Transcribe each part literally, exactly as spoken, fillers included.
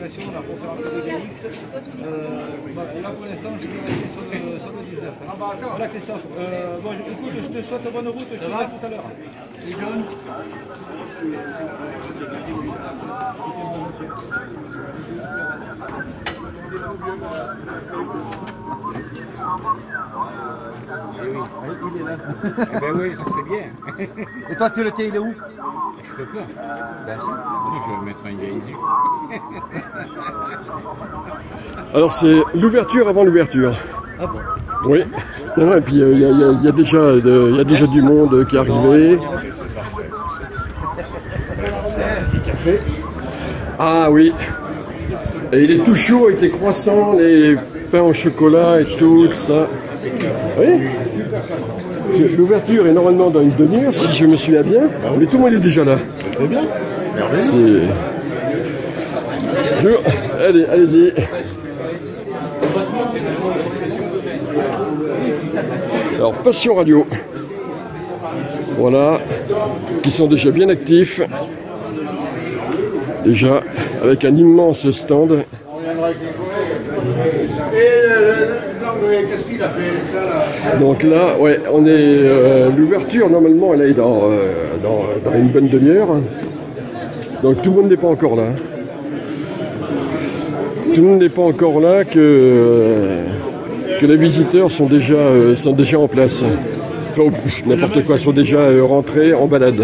pression là, pour faire un peu de D X. Euh, bah, là pour l'instant je vais rester sur le, sur le dix-neuf. Hein. Voilà Christophe, euh, bon, écoute, je te souhaite bonne route, je te dis à tout à l'heure. Eh oui, il est là. Eh ben oui, ça serait bien. Et toi tu le t'es, il est où? Je peux pas. Ben si. Je vais mettre un gaisu. Alors c'est l'ouverture avant l'ouverture. Ah bon? Oui. Non, non, et puis il euh, y, y, y a déjà, de, y a déjà du monde qui est arrivé. Ah oui. Et il est tout chaud avec les croissants, les pains au chocolat et tout ça. Oui. L'ouverture est normalement dans une demi-heure, si je me souviens bien. Mais tout le monde est déjà là. C'est bien. Bonjour. Allez, allez-y. Alors, Passion Radio. Voilà. Qui sont déjà bien actifs. Déjà, avec un immense stand. Donc là, ouais, on est euh, l'ouverture normalement elle est dans, euh, dans, dans une bonne demi-heure. Donc tout le monde n'est pas encore là. Tout le monde n'est pas encore là que, euh, que les visiteurs sont déjà, euh, sont déjà en place. Enfin, n'importe quoi, sont déjà euh, rentrés en balade.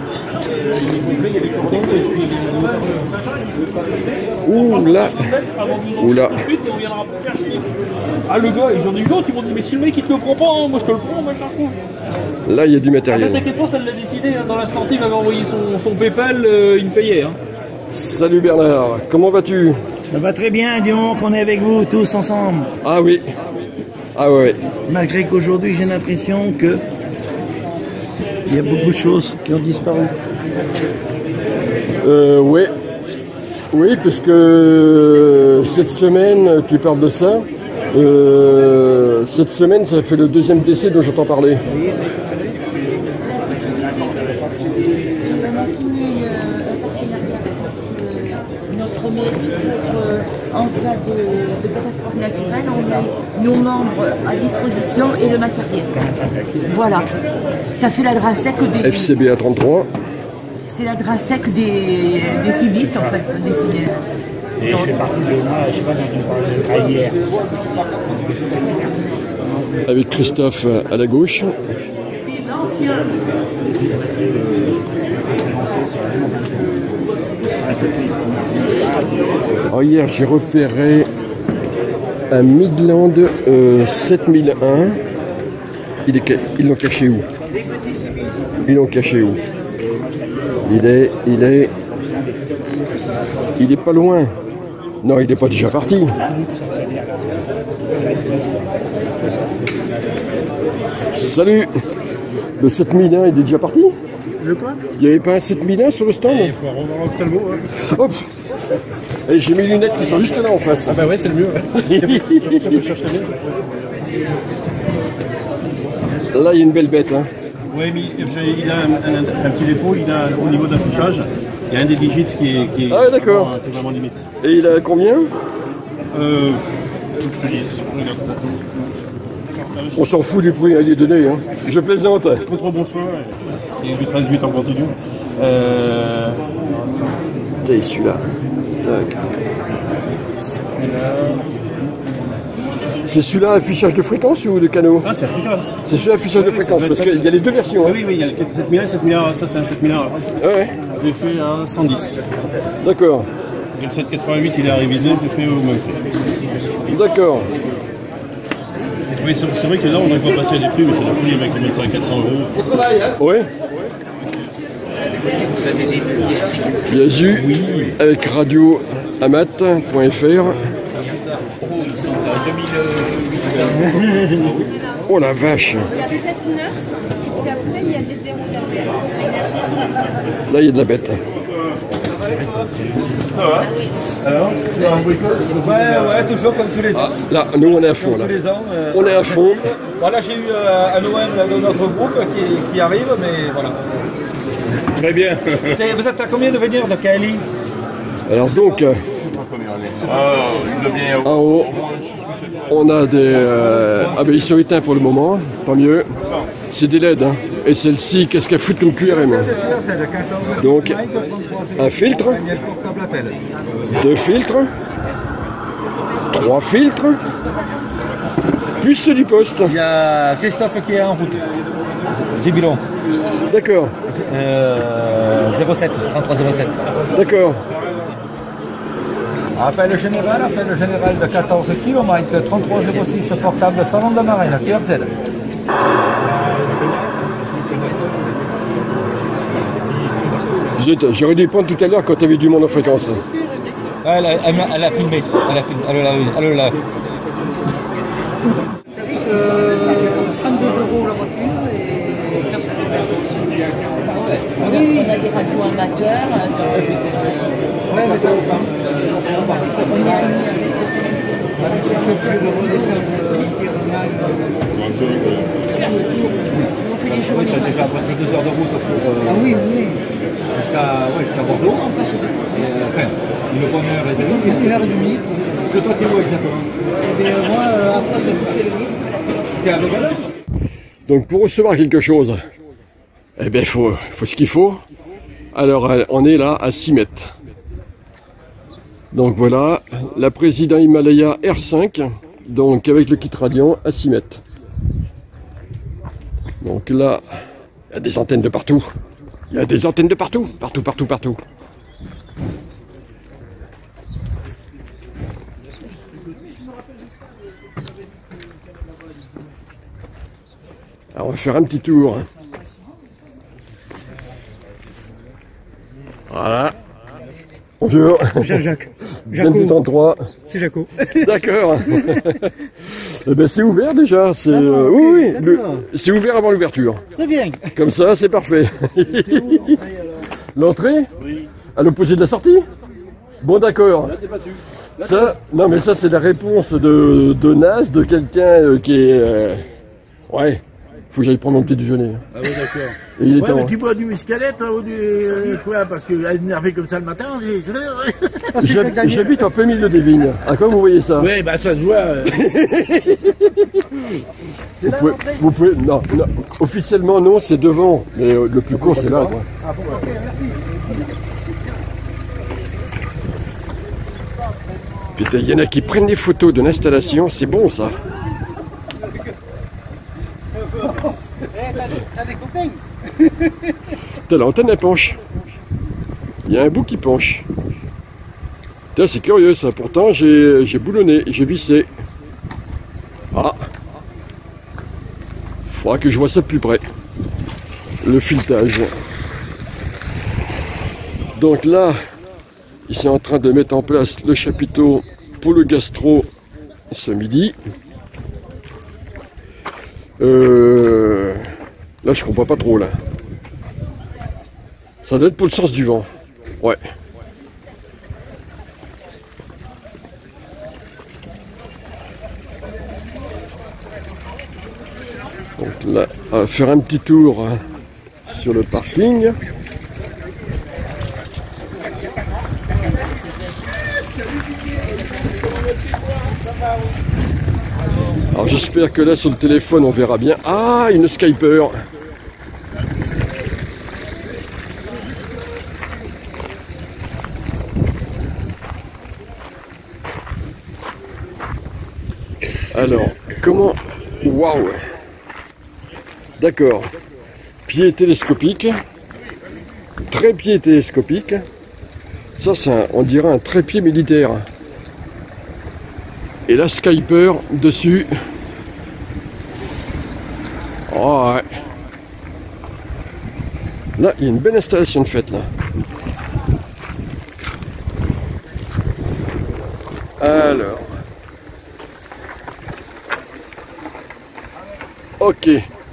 Ouh là, ouh là. Ah le gars, j'en ai eu d'autres, ils m'ont dit mais si le mec il te le prend pas, hein, moi je te le prends, machin chou. Là il y a du matériel. Ah, t'inquiète pas, ça l'a décidé, hein, dans l'instant T, il m'avait envoyé son, son PayPal, euh, il me payait. Hein. Salut Bernard, comment vas-tu? Ça va très bien, du moment qu'on est avec vous tous ensemble. Ah oui. Ah ouais. Malgré qu'aujourd'hui j'ai l'impression que il y a beaucoup de choses qui ont disparu. Euh, oui. Oui, parce que cette semaine, tu parles de ça, euh, cette semaine, ça fait le deuxième décès dont j'entends parler. Notre mairie, pour, en cas de, de catastrophe naturelle, on met nos membres à disposition et le matériel. Voilà. Ça fait la DRASEC des... F C B A trente-trois. C'est la DRASEC des, des civistes, en fait, des civistes. Et je fais partie de moi, je sais pas, dans une parole hier. Avec Christophe à la gauche. Oh, hier, j'ai repéré un Midland euh, sept mille un. Il est, ils l'ont caché où? Ils l'ont caché où? Il est, il est, il est pas loin. Non, il n'est pas déjà parti. Salut. Le sept mille un, il est déjà parti? Le quoi? Il n'y avait pas un sept mille un sur le stand? Il faut revoir l'ophtalmo. Hein. Hop. Et j'ai mes lunettes qui sont juste là en face. Ah bah ouais, c'est le mieux. Ouais. Ça me cherche bien. Là, il y a une belle bête. Hein. Oui, mais il a un, un, un petit défaut, il a, au niveau d'affichage, il y a un des digits qui est, qui est, ah, d'accord. vraiment, qui est vraiment limite. Et il a combien? Euh, faut que je te dise. On s'en fout du prix à lui donner, hein. Je plaisante. Contre bon soin, il y a du treize huit en continu. Euh... T'es celui-là. Tac. C'est celui-là affichage de fréquence ou de canaux? Ah, c'est efficace. C'est celui-là affichage de fréquence, parce qu'il y a les deux versions. Oui, oui, il y a le sept mille un, sept mille un, ça c'est un sept mille un. Ah ouais. Je l'ai fait à cent dix. D'accord. Et le sept cent quatre-vingt-huit, il est à réviser, je l'ai fait au même prix. D'accord. Oui, c'est vrai que là, on a pas passer des prix, mais c'est la folie avec les médecins à quatre cents euros. Oui. Yasu, oui. Avec radio amat point F R. Oh la vache! Il y a sept neuf, puis après il y a des zéros derrière. Là il y a de la bête. Ça va? Alors, ouais, ouais, toujours comme tous les ans. Ah, là, nous on est à fond. Comme là. tous les ans. Euh, on est à fond. Voilà, j'ai eu euh, un O M de notre groupe qui, qui arrive, mais voilà. Très bien. Vous êtes à combien de venir de Cali? Alors donc, euh, En haut, on a des... Euh... Ah ben ils sont éteints pour le moment, tant mieux. C'est des L E D, hein. Et celle-ci, qu'est-ce qu'elle fout comme Q R M? Donc, un filtre, deux filtres, trois filtres, plus ceux du poste. Il y a Christophe qui est en route. Zébulon. D'accord. Euh, zéro sept, trente-trois zéro sept. D'accord. Appel général, appel général de quatorze kilomètres, trente-trois zéro six, portable salon de marine, Q R Z. J'aurais dû prendre tout à l'heure quand tu avais du monde en fréquence. Elle a, elle, a, elle a filmé, elle a filmé, elle l'a, elle l'a. trente-deux euros la voiture et oui, on a des radios amateurs. Ouais, mais ça va pas. On est amis avec. Tu as déjà presque deux heures de route pour, euh, Ah oui, oui. Jusqu'à ouais, jusqu'à Bordeaux. Et, euh, enfin, une bonne heure et demie. Une heure et demie. Que toi, tu es où exactement? Et bien moi, euh, après, je suis chez le ministre. Tu es à Levallois? Donc pour recevoir quelque chose, eh bien il faut, faut ce qu'il faut. Alors on est là à six mètres. Donc voilà, la Président Himalaya R cinq, donc avec le kit Radiant à six mètres. Donc là, il y a des antennes de partout. Il y a des antennes de partout, partout, partout, partout. Alors on va faire un petit tour. Voilà. Bonjour. Jean-Jacques. Jaco. trente-trois. C'est Jaco. D'accord. Eh ben c'est ouvert déjà. C'est euh, oui, oui. le- C'est ouvert avant l'ouverture. Très bien. Comme ça, c'est parfait. L'entrée? Oui. À l'opposé de la sortie? Bon d'accord. Ça, non mais ça c'est la réponse de, de Nas, de quelqu'un euh, qui est... euh, ouais, faut que j'aille prendre mon petit déjeuner. Ah oui, d'accord. Et il est Ouais, temps. mais tu bois du muscadet hein, ou du... euh, quoi? Parce que énervé comme ça le matin, j'ai... J'hab- J'habite en plein milieu des vignes. À quoi vous voyez ça? Oui, bah ça se voit. euh. Vous pouvez, vous pouvez, non, non, officiellement non, c'est devant, mais euh, le plus court c'est là. Quoi. Putain, il y en a qui prennent des photos de l'installation, c'est bon ça. T'as des copains? Putain, l'antenne elle penche. Il y a un bout qui penche. Putain, c'est curieux ça, pourtant j'ai j'ai boulonné, j'ai vissé. Ah. Faudra que je vois ça de plus près. Le filetage. Donc là, ils sont en train de mettre en place le chapiteau pour le gastro ce midi. Euh, là, je comprends pas trop là. Ça doit être pour le sens du vent. Ouais. Donc là, on va faire un petit tour hein, sur le parking. Alors j'espère que là sur le téléphone on verra bien. Ah, une Skyper. Alors, comment... Waouh. D'accord. Pied télescopique. Trépied télescopique. Ça, c'est un- on dirait un trépied militaire. Et la Skyper dessus. Oh, ouais. Là, il y a une belle installation de fête là. Alors. Ok.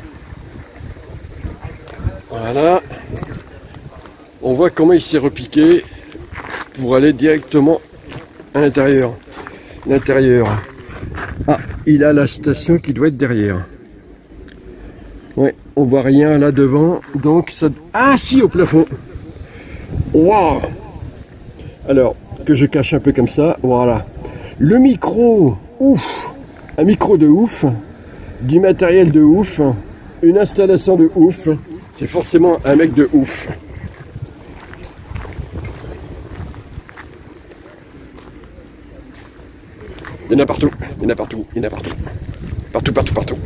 Voilà. On voit comment il s'est repiqué pour aller directement à l'intérieur. L'intérieur. Ah, il a la station qui doit être derrière. Ouais, on voit rien là devant, donc ça... Ah si, au plafond. Waouh. Alors, que je cache un peu comme ça. Voilà. Le micro, ouf, un micro de ouf, du matériel de ouf, une installation de ouf. C'est forcément un mec de ouf. Il y en a partout, il y en a partout, il y en a partout. Partout, partout, partout.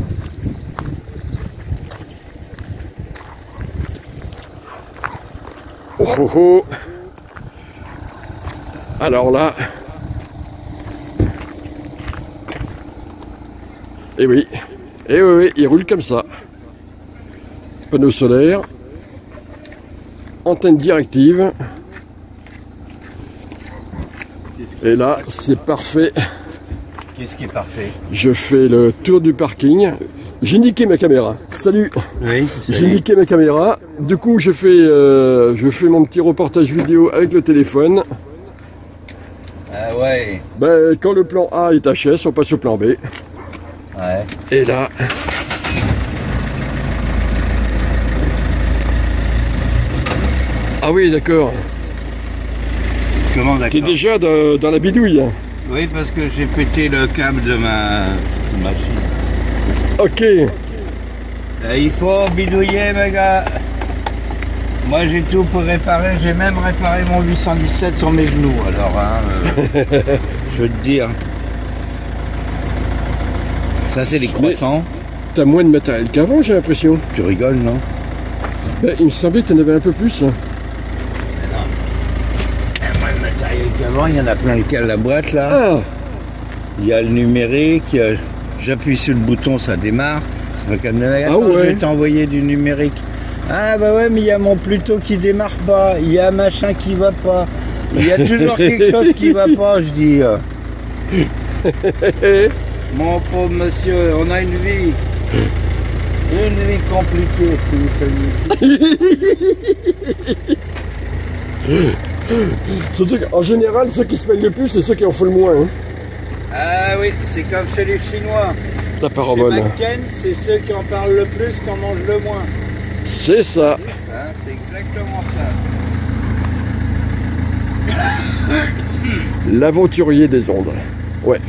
Oh oh oh. Alors là. Et oui. Et oui, oui, il roule comme ça. Panneau solaire. Antenne directive. Et là, c'est parfait. Qu'est-ce qui est parfait? Je fais le tour du parking. J'ai niqué ma caméra. Salut. Oui. J'ai niqué ma caméra. Du coup, je fais, euh, je fais mon petit reportage vidéo avec le téléphone. Ah ouais. Ben, quand le plan A est H S, on passe au plan B. Ouais. Et là... Ah oui, d'accord. Comment d'accord? T'es déjà dans, dans la bidouille. Oui, parce que j'ai pété le câble de ma machine. Ok. Et il faut bidouiller, mes gars. Moi, j'ai tout pour réparer. J'ai même réparé mon huit cent dix-sept sur mes genoux. Alors, hein, euh, je veux te dire. Ça, c'est les croissants. T'as moins de matériel qu'avant, j'ai l'impression. Tu rigoles, non? Ben, il me semblait que t'en avais un peu plus. Avant, il y en a plein le cas la boîte là. Ah. Il y a le numérique, j'appuie sur le bouton, ça démarre. C'est pas comme attends, ah ouais. Je vais t'envoyer du numérique. Ah bah ouais, mais il y a mon Pluto qui démarre pas, il y a machin qui va pas, il y a toujours quelque chose qui va pas, je dis. Mon pauvre monsieur, on a une vie. Une vie compliquée, si vous saviez. Surtout qu'en général, ceux qui se plaignent le plus, c'est ceux qui en font le moins. Hein. Ah oui, c'est comme chez les Chinois. La parabole. Chez McCain, c'est ceux qui en parlent le plus qui en mangent le moins. C'est ça. Hein, c'est exactement ça. L'aventurier des ondes. Ouais.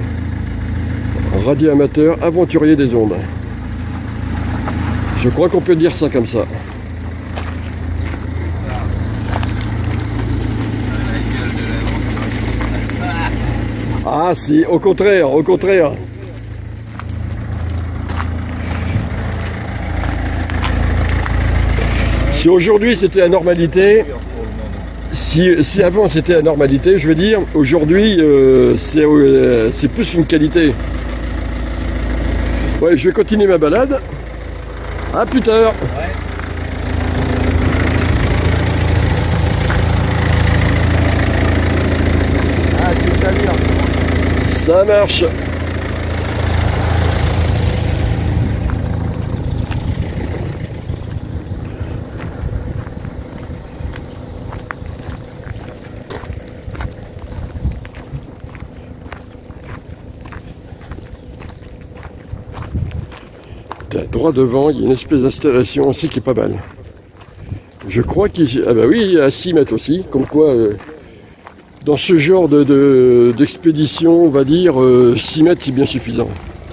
Radio amateur, aventurier des ondes. Je crois qu'on peut dire ça comme ça. Ah si, au contraire, au contraire. Si aujourd'hui c'était la normalité, si, si avant c'était la normalité, je veux dire, aujourd'hui euh, c'est euh, c'est plus qu'une qualité. Ouais, je vais continuer ma balade. À plus tard. Ouais. Ah, tout à l'heure. Ça marche. Droit devant, il y a une espèce d'installation aussi qui est pas mal. Je crois qu'il... Ah bah oui, il y a six mètres aussi, comme quoi... Euh, dans ce genre de, de, d'expédition, on va dire, euh, six mètres c'est bien suffisant.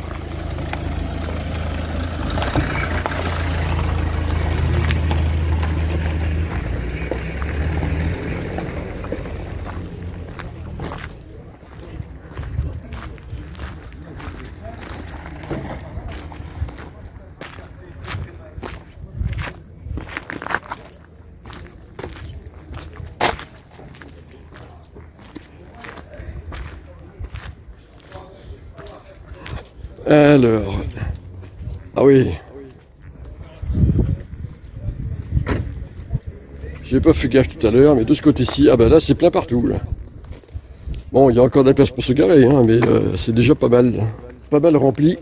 Alors, ah oui, j'ai pas fait gaffe tout à l'heure, mais de ce côté-ci, ah ben là c'est plein partout là. Bon, il y a encore de la place pour se garer, hein, mais euh, c'est déjà pas mal, pas mal rempli.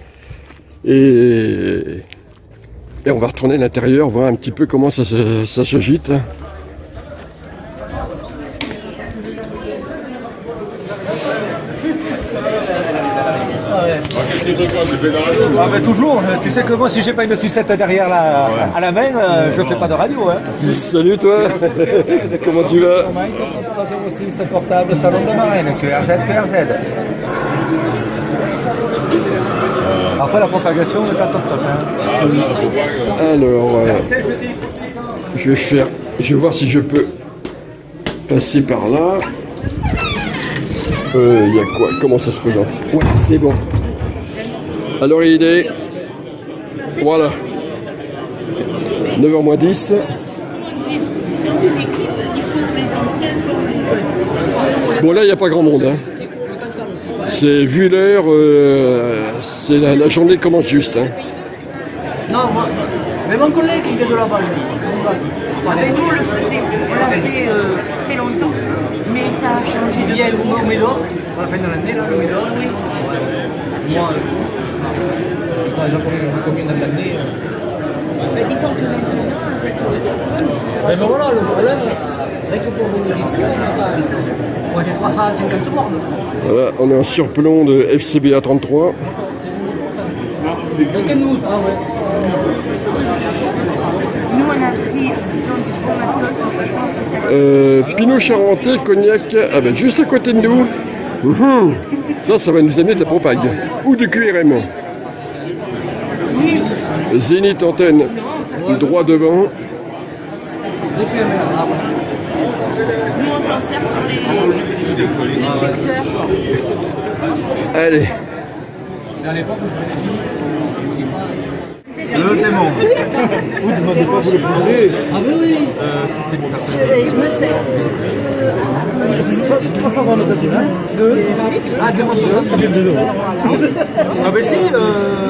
Et, et on va retourner à l'intérieur, voir un petit peu comment ça se, ça se gîte. tu fais quoi? Tu fais de la radio? Ah ben toujours, tu sais que moi si j'ai pas une sucette derrière la, ouais. à la main, euh, je fais pas de radio. Hein. Salut toi. Comment tu vas? trente-trois zéro six portable salon de Marraine, Q R Z, Q R Z. Après la propagation n'est pas top top. Hein. Alors, euh, je vais faire, je vais voir si je peux passer par là. Il euh, y a quoi? Comment ça se présente? Ouais, c'est bon. Alors il est, voilà, neuf heures moins dix. Bon là il n'y a pas grand monde. Hein. C'est vu l'heure, euh, c'est la, la journée commence juste. Hein. Non, moi, mais mon collègue il est de là-bas. Avec nous, on le faisait, on l'a fait euh, très longtemps, mais ça a changé. Il y a le Médor, à la fin de l'année, là, le Médor, oui. Ouais. Moi, euh, par exemple, je me combien dans l'année. Euh... Mais disons que maintenant, avec le... Mais ben voilà, le problème, c'est que pour venir ici, on a moi j'ai trois cent cinquante bornes. Voilà, on est en surplomb de F C B A trente-trois. Quel nous? Ah ouais. Nous, on a pris, disons, du bon matos, de façon à ce que ça... Euh, Pinot Charentais, Cognac, ah ben juste à côté de nous. Mmh. Ça, ça va nous amener de la Propague. Ou du Q R M. Oui. Zénith antenne, droit devant. Nous, on s'en sert sur les, les secteurs. Allez. Le démon. Vous ne demandez pas vous le poser. Ah oui, oui. Euh, qui c'est que je, je me sais. Deux. Ah, deux soixante. Ah ben si. Euh...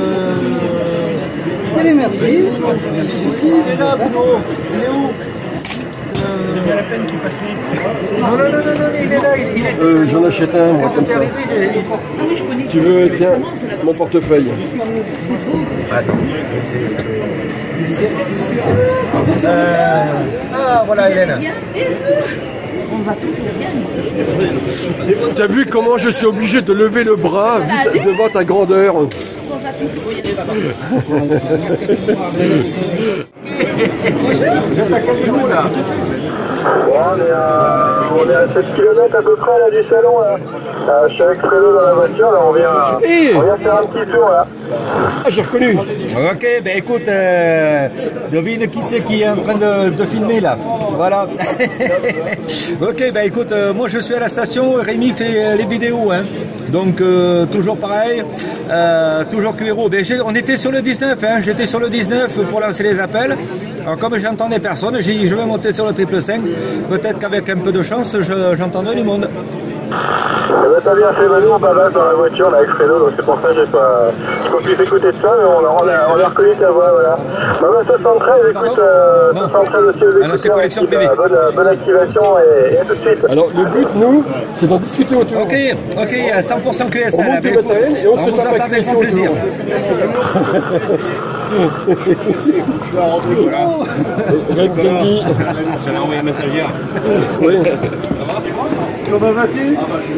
Eh bien merci. Si, si, si, il est là, Bruno. Il est où? C'est bien la peine qu'il fasse lui. Non, non, non, non, non, il est là. Il, il est... Euh, J'en achète un, moi, comme ça. Tu veux, tiens, mon portefeuille. Attends. Euh... Ah, voilà, Hélène. On va toujours bien. T'as vu comment je suis obligé de lever le bras vu devant ta grandeur? On va toujours y aller. Vous êtes à quel niveau là? On est, à, on est à sept kilomètres à peu près là, du salon. Là. Euh, je suis avec Fredo dans la voiture, là, on, vient, hey. on vient faire un petit tour là. Ah, j'ai reconnu. Ok, ben écoute, euh, devine qui c'est qui est en train de, de filmer là. Voilà. Ok, ben écoute, euh, moi je suis à la station, Rémi fait les vidéos. Hein. Donc euh, toujours pareil, euh, toujours Q R O. Ben, on était sur le dix-neuf, hein. J'étais sur le dix-neuf pour lancer les appels. Alors comme j'entendais personne, j'ai dit je vais monter sur le triple cinq. Peut-être qu'avec un peu de chance, j'entendrai du monde. Eh ben, t'as bien fait, Manu, on balade dans la voiture là, avec Fredo, donc c'est pour ça que j'ai pas, j'ai pas pu t'écouter de ça, mais on a, on a, on a reconnu ta voix, voilà. Bah, bah soixante-treize, écoute, euh, soixante-treize aussi aux écouteurs, c'est collection privée. Bonne, bonne activation et, et à tout de suite. Alors le but, nous, c'est d'en discuter autour. Ok, ok, cent pour cent Q S L. On monte le matériel et on, on se tape avec avec plaisir. Je suis à rentrer, voilà. J'allais envoyer un message hier. Oui. Comment vas-tu?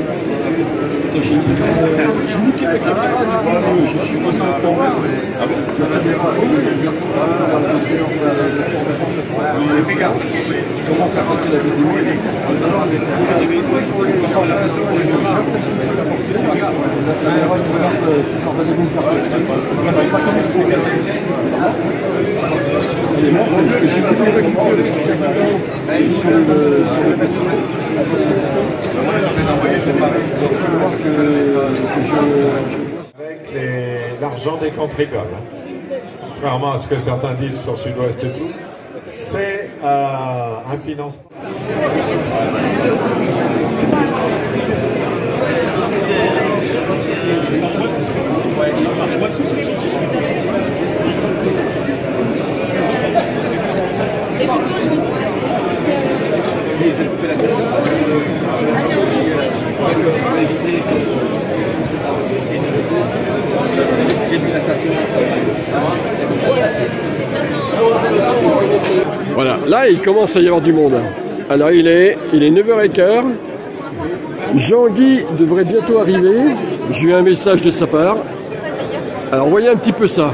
Je commence à compter la vidéo. Avec l'argent des contribuables. Contrairement à ce que certains disent sur Sud-Ouest et tout, c'est euh, un financement. Voilà, là il commence à y avoir du monde. Alors il est, il est neuf heures quinze. Jean-Guy devrait bientôt arriver. J'ai eu un message de sa part. Alors voyez un petit peu ça.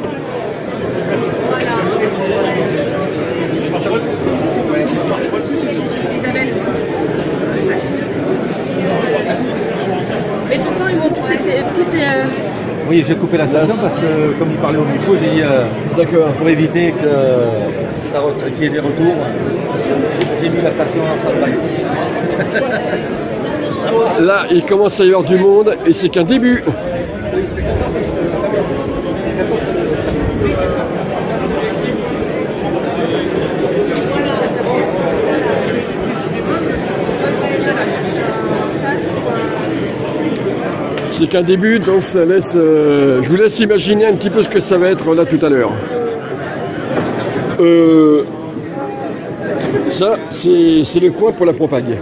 Mais tout le temps, ils vont tout essayer. Tout est. Euh... Oui, j'ai coupé la station parce que, comme il parlait au micro, j'ai dit euh, d'accord, pour éviter que ça qu'il y ait des retours, j'ai mis la station en stand-by. Là, il commence à y avoir du monde et c'est qu'un début. C'est qu'un début, donc ça laisse. Euh, je vous laisse imaginer un petit peu ce que ça va être là tout à l'heure. Euh, ça, c'est le coin pour la propague.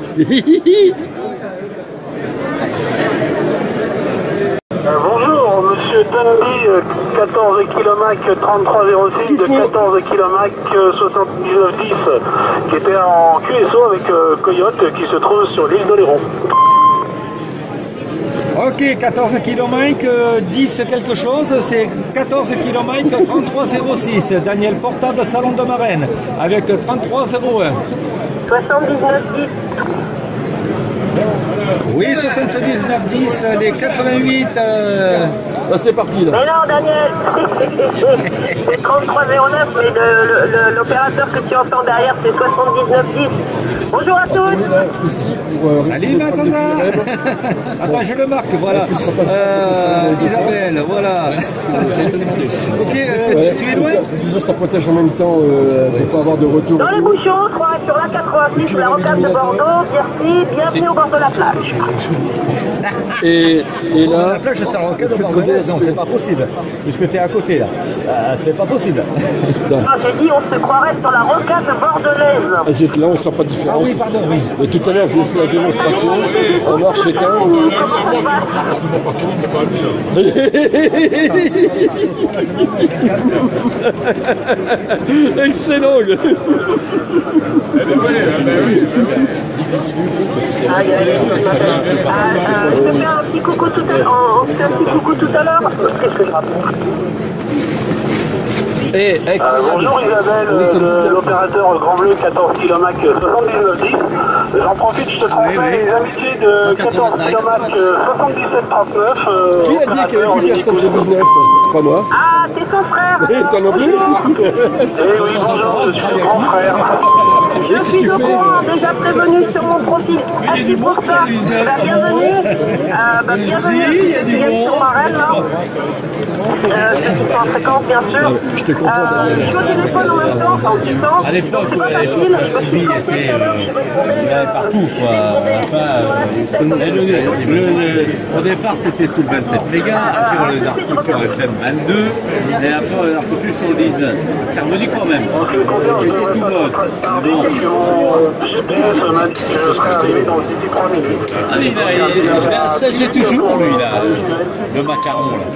Bonjour, monsieur Dundee, quatorze kilomètres trente-trois zéro six de quatorze kilomètres soixante-dix-neuf dix, qui était en Q S O avec euh, Coyote, qui se trouve sur l'île d'Oléron. Ok, quatorze kilomètres, dix quelque chose, c'est quatorze kilomètres trente-trois zéro six, Daniel Portable, Salon de Marraine, avec trente-trois zéro un. soixante-dix-neuf dix. Oui, soixante-dix-neuf dix, les quatre-vingt-huit... Euh... Là, c'est parti, là. Mais non, Daniel, c'est trente-trois zéro neuf, mais l'opérateur que tu entends derrière, c'est soixante-dix-neuf dix. Bonjour à tous. Salut Massaza. Attends, je le marque, voilà. Euh, Isabelle, voilà. Ok, euh, ouais. tu es loin? Disons, ça protège en même temps euh, de ne pas avoir de retour. Dans les bouchons, trois sur la quatre-vingt-six, la rocade de Bordeaux, merci, bienvenue au bord de la plage. Et, et là, la plage, c'est la rocade de Bordeaux. Non, c'est pas possible, puisque tu es à côté là. Euh, c'est pas possible. Non, j'ai dit, on se croirait sur la rocade bordelaise. Ah, là, on ne sent pas de différence. Ah oui, pardon, oui. Mais tout à l'heure, j'ai fait la démonstration. On marche éteint. Excellent. Aïe, aïe, ah, euh, je te fais un petit coucou tout à l'heure. On se fait un petit coucou tout à l'heure. Qu'est-ce que je raconte? Et, euh, bonjour Isabelle, euh, l'opérateur Grand Bleu quatorze kilomètres soixante-dix-neuf dix. J'en profite, je te transmets oui, oui. les amitiés de quatorze kilomètres soixante-dix-sept trente-neuf. Euh, Qui a dit qu'il n'y avait plus personne de dix-neuf? Pas moi. Ah, t'es son frère. Et toi non plus. Eh oui, bonjour, je suis le grand frère. Je suis au courant, déjà prévenu sur mon profil. Merci pour ça. Bah, bienvenue. Euh, bah, bienvenue. Il y a du bon. Sur ma reine, là. Euh, c'est tout en fréquence, bien sûr. Je te comprends. Euh, je suis au téléphone en même temps, en distance. À l'époque, à l'époque, Sylvie était euh, partout, quoi. Enfin, euh, le, le, le, au départ, c'était sous le vingt-sept mégas. Après, on les a refoutus sur F M vingt-deux. Et après, on les a refoutus sur le dix-neuf. C'est revenu quand même. C'était tout mode. Bon. Ah, il a, j'ai toujours, lui, là, le macaron, là.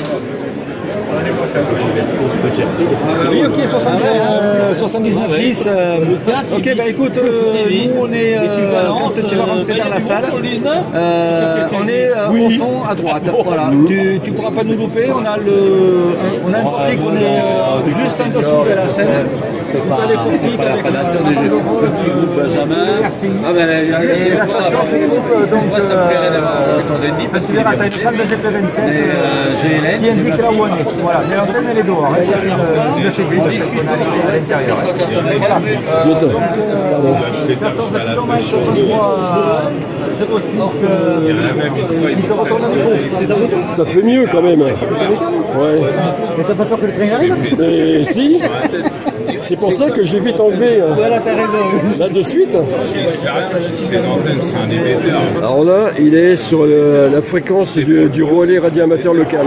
Oui, ok, soixante-dix-neuf dix. Euh, ok, bah écoute, euh, nous on est, euh, quand tu vas rentrer dans la salle, euh, on est euh, oui. au fond à droite. Voilà, tu ne pourras pas nous louper. On a le, on a un portique, on est euh, juste en dessous de la scène. Tout à les portiques avec la nation du groupe Benjamin. Merci. Ah ben, et la station se groupe donc. Moi, ça me plairait d'avoir parce que tu verras, tu as une salle de G P vingt-sept qui indique là où on est. Voilà, mais l'antenne elle est dehors. Ça c'est une chez Grid qu'on a ici à l'intérieur. Voilà. quatorze kilomètres trente-trois zéro six qui te retourne un peu. C'est ta moto? Ça fait mieux quand même. Ouais. Mais t'as pas peur que le train arrive? Mais si. C'est pour ça que j'ai vite enlevé hein. Voilà, t'as raison. Là de suite. C'est une antenne, c'est un émetteur. Alors là, il est sur le, la fréquence du, du relais radioamateur local.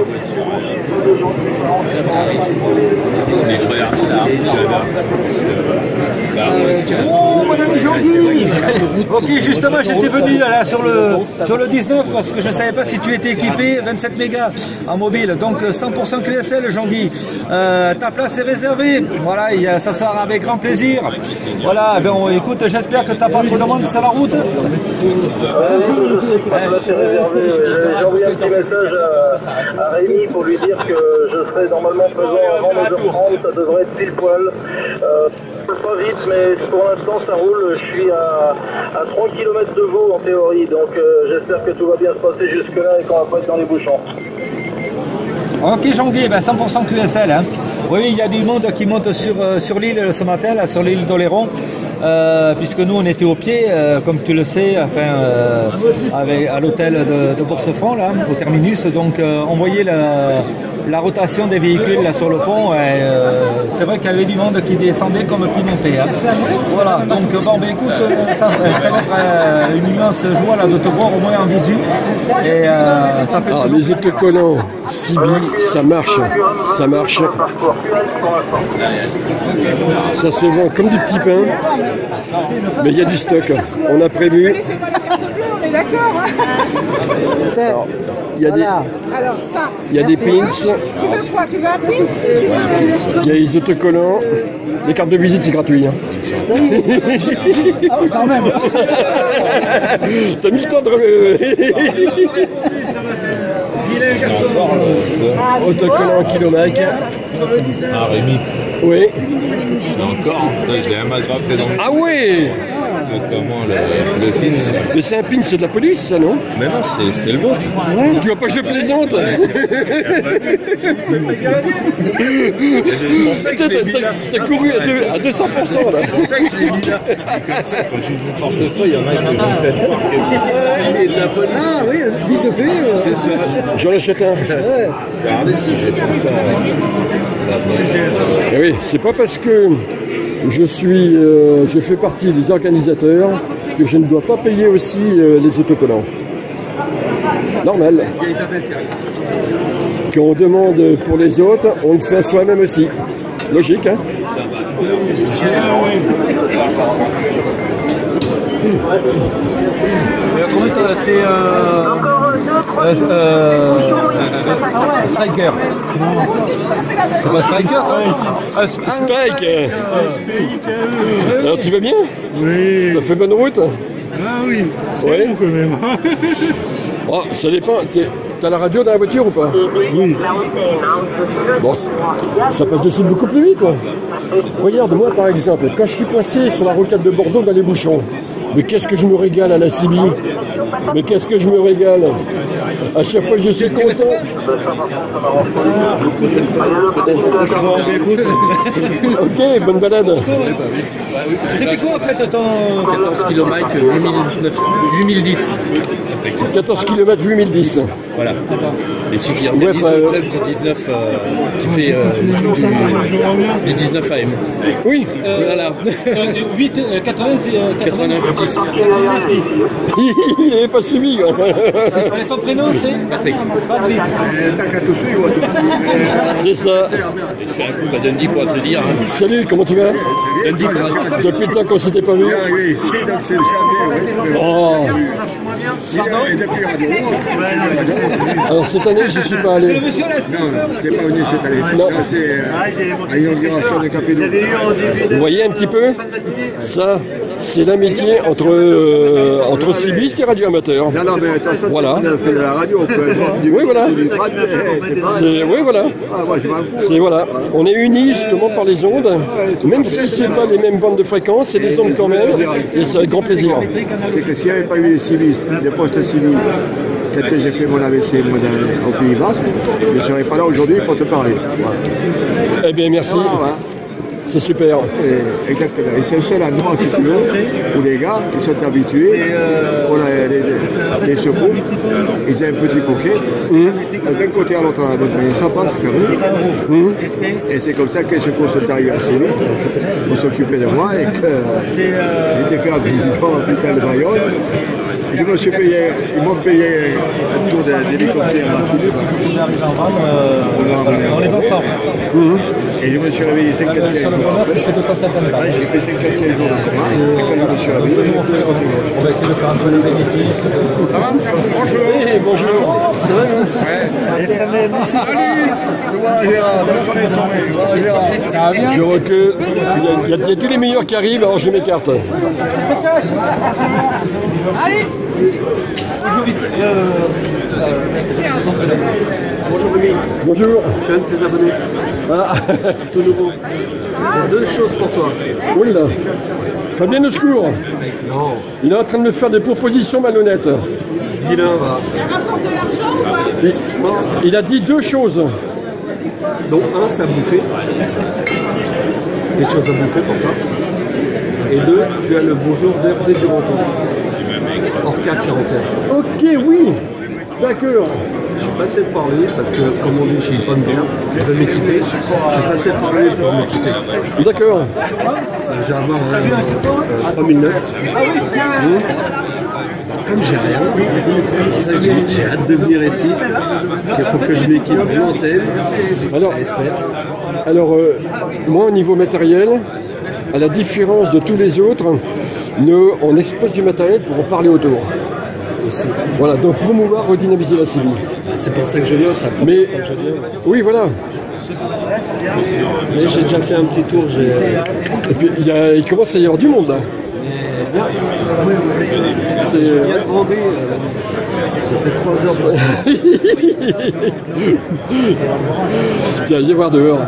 Ça, ça arrive. Et je regarde là. Oh, madame Jean-Guy. Ok, justement, j'étais venu là sur le, sur le dix-neuf parce que je ne savais pas si tu étais équipé vingt-sept mégas en mobile. Donc cent pour cent Q S L, Jean-Guy. Euh, ta place est réservée. Voilà, ça sera avec grand plaisir. Voilà, ben, on, écoute, j'espère que tu n'as pas trop de monde sur la route. je sais que ça va être réservé. J'ai envoyé un petit message à, à Rémi pour lui dire que je serai normalement présent avant neuf heures trente, ça devrait être pile poil. Euh, pas vite, mais pour l'instant ça roule. Je suis à, à trois kilomètres de vous en théorie, donc euh, j'espère que tout va bien se passer jusque-là et qu'on va pas être dans les bouchons. Ok Jean-Guy, ben cent pour cent Q S L. Hein. Oui, il y a du monde qui monte sur, euh, sur l'île ce matin, là, sur l'île d'Oléron. Euh, puisque nous on était au pied, euh, comme tu le sais, enfin, euh, avec, à l'hôtel de, de Bourse-Franc, là, au terminus, donc euh, on voyait la, la rotation des véhicules là sur le pont, et euh, c'est vrai qu'il y avait du monde qui descendait comme qui montait. Hein. Voilà, donc bon, ben écoute, euh, ça, ça va être euh, une immense joie là, de te voir au moins en visu. Et euh, ça fait ah, les autocollants, Sibi, ça marche, ça marche. Ça se vend comme du petit pain. Mais il y a du stock, on a prévu. C'est pas la carte bleue, on est d'accord. Alors, il y a des, Alors ça. il y a des pins. Tu veux quoi? Tu veux un pins? Il y a les autocollants. Les cartes de visite, c'est gratuit. Hein. Ah oui, quand même. T'as mis le temps de... Autocollant kilomètre. Ah Rémi. Oui. Je l'ai encore, hein. Je l'ai un agrafé dans le... Ah oui. Comment le, le pins? Mais c'est un pin, c'est de la police ça, non? Mais non, c'est le vôtre. Ouais. Tu vois pas que je plaisante? Je pensais que je l'ai mis là. T'as couru à deux cents pour cent là. Je pensais que je l'ai mis là. Et comme ça, quand j'ouvre le portefeuille, il y en a qui vont peut-être voir qu'il est de la police. Ah oui, vite de fait. C'est ça. J'en achète un. Ouais. Regardez si j'ai pas Et oui, c'est pas parce que je suis, euh, je fais partie des organisateurs que je ne dois pas payer aussi euh, les autocollants. Normal. Quand on demande pour les autres, on le fait soi-même aussi. Logique, hein? C'est euh, euh, euh, Striker. C'est pas Striker, toi? Spike. Alors tu vas bien? Oui. T'as fait bonne route? Ah oui, c'est ouais. bon quand même. Oh, ça dépend. T'as la radio dans la voiture ou pas? Oui. Bon, ça passe dessus beaucoup plus vite. Regarde, moi par exemple, quand je suis passé sur la rocade de Bordeaux dans les bouchons, mais qu'est-ce que je me régale à la Sibi? Mais qu'est-ce que je me régale? À chaque fois je suis content. Ok, bonne balade. C'était quoi en fait ton... quatorze kilomètres, huit mille dix. quatorze kilomètres, huit mille dix. Voilà. Et celui qui organise ouais, le club du dix-neuf, euh, qui fait euh, du, du dix-neuf A M. Oui. Euh, voilà. huit, quatre-vingts, quatre-vingt-neuf dix. Il n'avait pas suivi. Et ton prénom c'est Patrick. Patrick. T'as qu'à te suivre. C'est ça. Je fais un coup à Dundee pour te dire. Hein. Salut, comment tu vas? Dundee pour te depuis le temps qu'on s'était pas vu. Oui, ici, donc c'est déjà bien. Oh. Et depuis Radio Alors cette année, je ne suis pas allé. Non, je n'ai pas venu cette année. Non. C'est euh, à l'inauguration de Café d'eau. Vous voyez un petit peu? Ça, c'est l'amitié entre, euh, entre cibistes et radio-amateurs. Non, non, mais de toute façon, voilà. on a fait de la radio, on peut voir du oui, voilà. du trad, c'est pas... Oui, voilà. Ah, moi, je m'en fous. C'est voilà. On est unis justement par les ondes, même si ce n'est pas les mêmes bandes de fréquences, c'est des ondes quand même, et c'est avec grand plaisir. C'est que s'il n'y avait pas eu les civistes, des postes civiques, quand j'ai fait mon A V C moi, dans, au Pays Basque, je ne serais pas là aujourd'hui pour te parler. Voilà. Eh bien, merci. Ah, voilà. C'est super. Et, exactement. Et c'est le seul endroit, si tu veux, où les gars, qui sont habitués, on a les, les secours, ils ont un petit coquet. Mmh. D'un côté à l'autre, ça passe quand même. Mmh. Et c'est comme ça que les secours sont arrivés assez vite pour s'occuper de moi et que j'étais fait un hôpital de Bayonne. Et je me suis payé, ils m'ont payé un tour d'hélicoptère à Martinique. Si je pouvais arriver en van, euh, on est ensemble. Mmh. Et je me suis réveillé cinquante-quinze jours. Sur le commerce, c'est deux cent cinquante balles. J'ai fait cinquante-quinze jours de commerce. Et quand je me suis réveillé, on va essayer de faire un peu les bénéfices. Ça va? Bonjour. Oui, bonjour. Ça va? Ouais. Salut. Voilà Gérard, donc on est sauvé. Voilà Gérard. Ça va bien? Je recule. Il y, a, il y a tous les meilleurs qui arrivent, alors je m'écarte. Allez. Bonjour Rémi. Bonjour. Je suis un de tes abonnés. Ah. Tout nouveau. J'ai deux choses pour toi. Oui là. Fabien au secours. Non. Il est en train de me faire des propositions malhonnêtes. Vilain, va. Ça rapporte de l'argent ou pas? Il, il a dit deux choses. Donc un, c'est à bouffer. Quelque chose à bouffer pour toi. Et deux, tu as le bonjour d'Hervé Duranton. Hors quatre quarantaine. Ok, oui. D'accord. Je suis passé par lui parce que, comme on dit, j'ai une bonne bière. Je vais m'équiper. Je suis passé par lui pour m'équiper. D'accord. Je vais avoir euh, trois mille neuf. Comme j'ai rien, c'est pour ça que j'ai- j'ai hâte de venir ici. Parce qu'il faut que je m'équipe vraiment en thème. Alors, alors euh, moi au niveau matériel, à la différence de tous les autres, nous, on expose du matériel pour en parler autour. Aussi. Voilà, donc promouvoir, redynamiser la Séville. C'est pour ça que je viens, ça. Mais oui, voilà. Mais j'ai déjà fait un petit tour. j'ai- Et puis il, y a- il commence à y avoir du monde là. C'est bien de Vendée. euh, Ça fait trois heures. Tiens, viens voir dehors.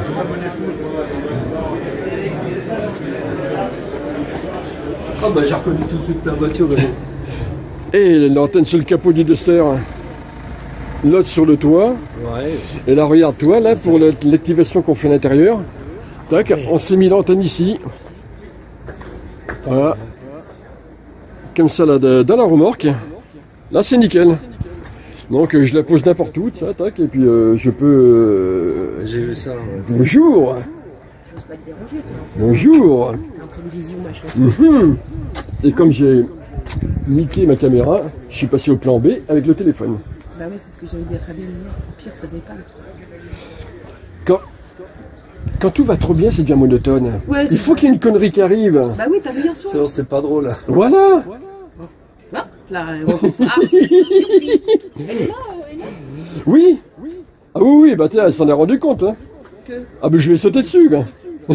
Ah bah j'ai reconnu tout de suite ta voiture. mais bon. Et l'antenne sur le capot du Duster. L'autre sur le toit. Ouais. Et là, regarde-toi, là, pour le- l'activation qu'on fait à l'intérieur. Tac, on s'est mis l'antenne ici. Voilà. Comme ça, là, de- dans la remorque. Là, c'est nickel. Donc, euh, je la pose n'importe où, ça, tac, et puis euh, je peux... euh, J'ai vu ça. ouais. Bonjour. J'ose pas te déranger, toi. Bonjour. T'es en prévision, machin. Mhm. Et comme j'ai niqué ma caméra, je suis passé au plan B avec le téléphone. Bah ouais, c'est ce que j'avais dit à Fabien hier. Au pire, ça dépanne. Quand, quand tout va trop bien, c'est bien monotone. Ouais, c'est Il faut qu'il y ait une connerie qui arrive. Bah oui, t'as vu hier soir. Sinon c'est pas drôle. Là. Voilà. Ah, là, euh, bon. Ah, elle est là, elle est là. Oui. Ah oui, oui, bah tiens, elle s'en est rendu compte. Hein. Que Ah ben je vais sauter dessus. Quoi.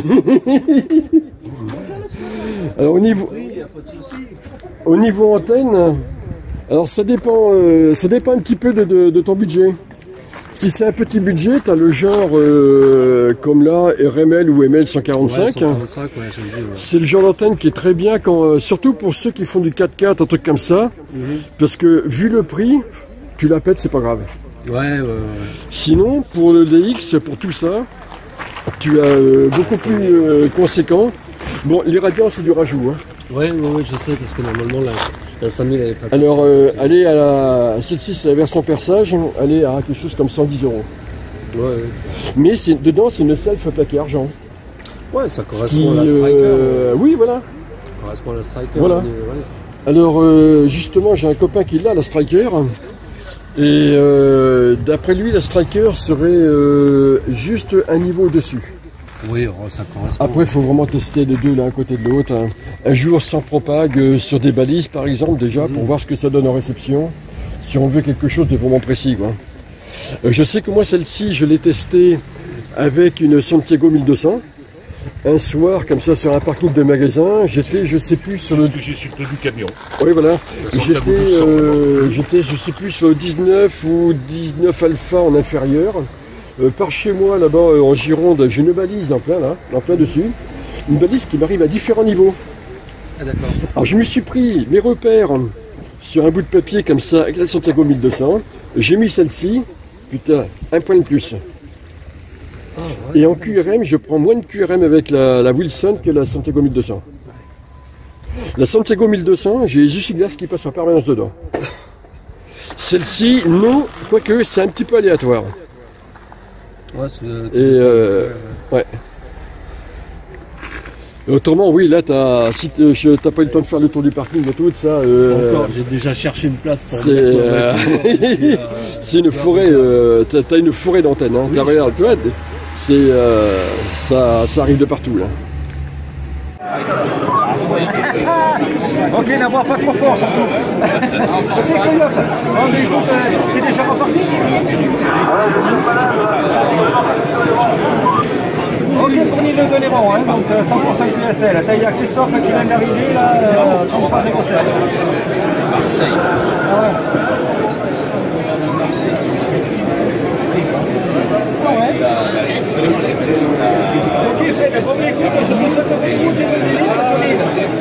Alors au niveau, au niveau antenne, alors ça dépend, euh, ça dépend un petit peu de, de- de ton budget. Si c'est un petit budget, tu as le genre euh, comme là, R M L ou M L cent quarante-cinq. Ouais, cent quarante-cinq, ouais, j'ai vu, ouais. C'est le genre d'antenne qui est très bien, quand, euh, surtout pour ceux qui font du quatre quatre, un truc comme ça. Mhm. Parce que vu le prix, tu la pètes, c'est pas grave. Ouais, ouais, ouais. Sinon, pour le D X, pour tout ça, tu as euh, beaucoup plus euh, conséquent. Bon, les radios, c'est du rajout. Hein. Ouais, ouais, ouais, je sais, parce que normalement, la, la cinq mille, elle est pas comme Alors, ça. euh, allez à la celle-ci, c'est la version perçage, allez à quelque chose comme cent dix euros. Ouais, ouais. Mais c'est- dedans, c'est une self plaqué argent. Ouais, ça Ce correspond qui, à la Striker. euh, oui, voilà. Ça correspond à la Striker. Voilà. on est- ouais. Alors, euh, justement, j'ai un copain qui l'a, la Striker. Et euh, d'après lui, la Striker serait euh, juste un niveau au-dessus. Oui, oh, ça correspond. Après, il faut vraiment tester les deux l'un à côté de l'autre. hein. Un jour sans propague euh, sur des balises, par exemple, déjà, pour voir ce que ça donne en réception. Si on veut quelque chose de vraiment précis. Quoi. Euh, je sais que moi, celle-ci, je l'ai testée avec une Santiago mille deux cents. Un soir, comme ça, sur un parking de magasin, j'étais, je sais plus, sur le... Parce que j'ai supplé du camion. Oui, voilà. La J'étais, Santiago mille deux cents, euh, j'étais, je sais plus, sur le dix-neuf ou dix-neuf alpha en inférieur. Euh, par chez moi, là-bas, euh, en Gironde, j'ai une balise en plein, là, en plein dessus. Une balise qui m'arrive à différents niveaux. Ah, d'accord. Alors, je me suis pris mes repères sur un bout de papier comme ça, avec la Santiago mille deux cents. J'ai mis celle-ci. Putain, un point de plus. Ah, ouais. Et en Q R M, je prends moins de Q R M avec la, la Wilson que la Santiago mille deux cents. La Santiago mille deux cents, j'ai les essuie-glaces qui passent en permanence dedans. Celle-ci, non, quoique c'est un petit peu aléatoire. Ouais, c'est- Et euh, ouais. Et autrement, oui, là, t'as, si t'as je- t'as pas eu le temps de faire le tour du parking et tout ça. Euh, Encore, j'ai déjà cherché une place pour C'est, mettre ma euh, voiture. Et puis, euh, c'est une forêt, euh, t'as, t'as une forêt d'antennes. Hein. Oui, T'as- je regarde, vois tu vois, c'est, euh, ça, ça arrive de partout là. Ok, n'avoir pas trop fort, ça fout. Ok, Coyote. Bon, mais écoute, euh, t'es déjà reparti? Ok, pour l'île de Léron, hein, donc euh, cent pour cent Q S L. T'as, il y a Christophe qui vient d'arriver, là, euh, trente-trois zéro sept. Marseille. Ah ouais. Marseille. Ah ouais. Ok Fred, bon mais écoute, je vous souhaite une bonne visite sur l'île.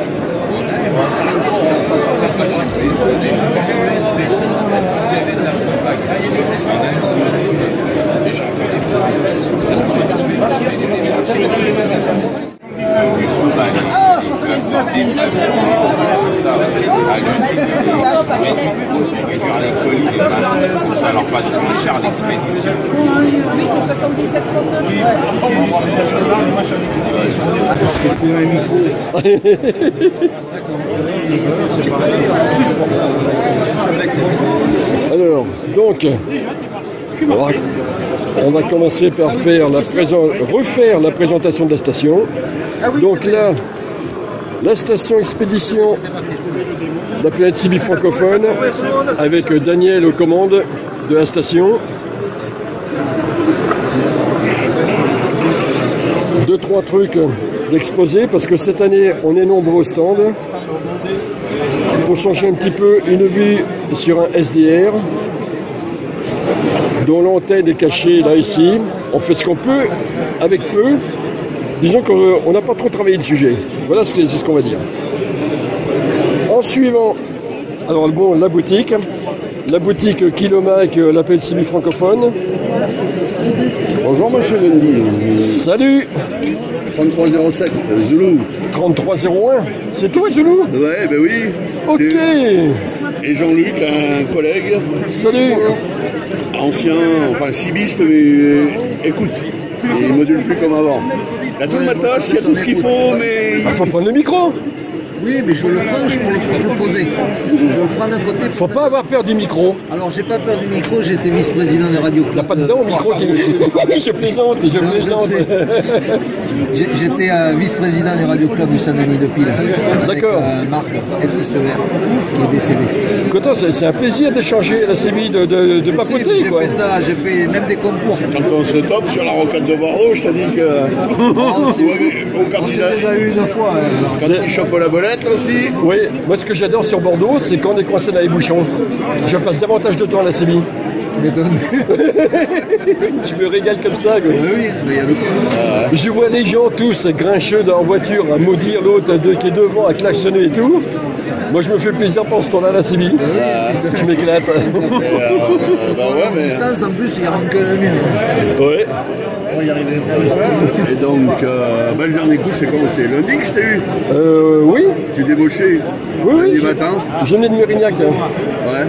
Ah, ça leur passe sur cher l'expédition. Oui, c'est soixante-dix-sept trente-neuf. C'était un micro. Alors, donc, on va, on va commencer par faire la présent- refaire la présentation de la station. Donc là, la station expédition de la planète Sibi francophone, avec Daniel aux commandes de la station. Deux, trois trucs d'exposer, parce que cette année, on est nombreux au stand. Pour changer un petit peu, une vue sur un S D R, dont l'antenne est cachée là, ici. On fait ce qu'on peut, avec peu. Disons qu'on n'a pas trop travaillé le sujet. Voilà, c'est ce qu'on va dire. En suivant, alors bon, la boutique. La boutique Kilomac, la P L C B francophone. Bonjour monsieur Lundi. Salut. trente-trois zéro sept, Zoulou. trente-trois zéro un, c'est toi Zoulou? Ouais, ben oui. Ok. Et Jean-Luc, un collègue. Salut. Ancien, enfin cibiste, mais écoute, il module plus comme avant. Il y a tout le matos, il y a tout ce qu'il faut, mais... Il faut prendre le micro. Oui, mais je le prends, je peux le, je le poser. Je le prends d'un côté. Faut pas avoir peur du micro. Alors, j'ai pas peur du micro, j'étais vice-président de Radio Club. Il n'y a pas dedans au micro qui nous... Je plaisante, je Non, plaisante. je sais. J'étais euh, vice-président du Radio Club du Saint-Denis de Pile. D'accord. Avec euh, Marc F six E R, qui est décédé. Content, c'est un plaisir d'échanger la C B I, de, de, de papoter. J'ai fait ça, j'ai fait même des concours. Quand on se tope sur la rocade de Bordeaux, je te dis que... Oh, on s'est déjà eu une fois. Alors. Quand il chope la bolette aussi. Oui, moi ce que j'adore sur Bordeaux, c'est quand on est coincé dans les bouchons. Je passe davantage de temps à la C B I. Je me régale comme ça. Quoi. Oui, il y a le euh, Je vois les gens tous grincheux dans la voiture à maudire l'autre qui est devant, à klaxonner et tout. Moi je me fais plaisir pendant ce temps-là à la C B I. Euh, je m'éclate. Euh, bah ouais, mais... distance en plus, il n'y a rien que le minute. Ouais. Et donc, euh, bah, le dernier coup, c'est comment? C'est lundi que je t'ai eu? Euh, oui. Tu débauché? Oui, oui. Lundi matin? Je venais de Mérignac. Hein. Ouais.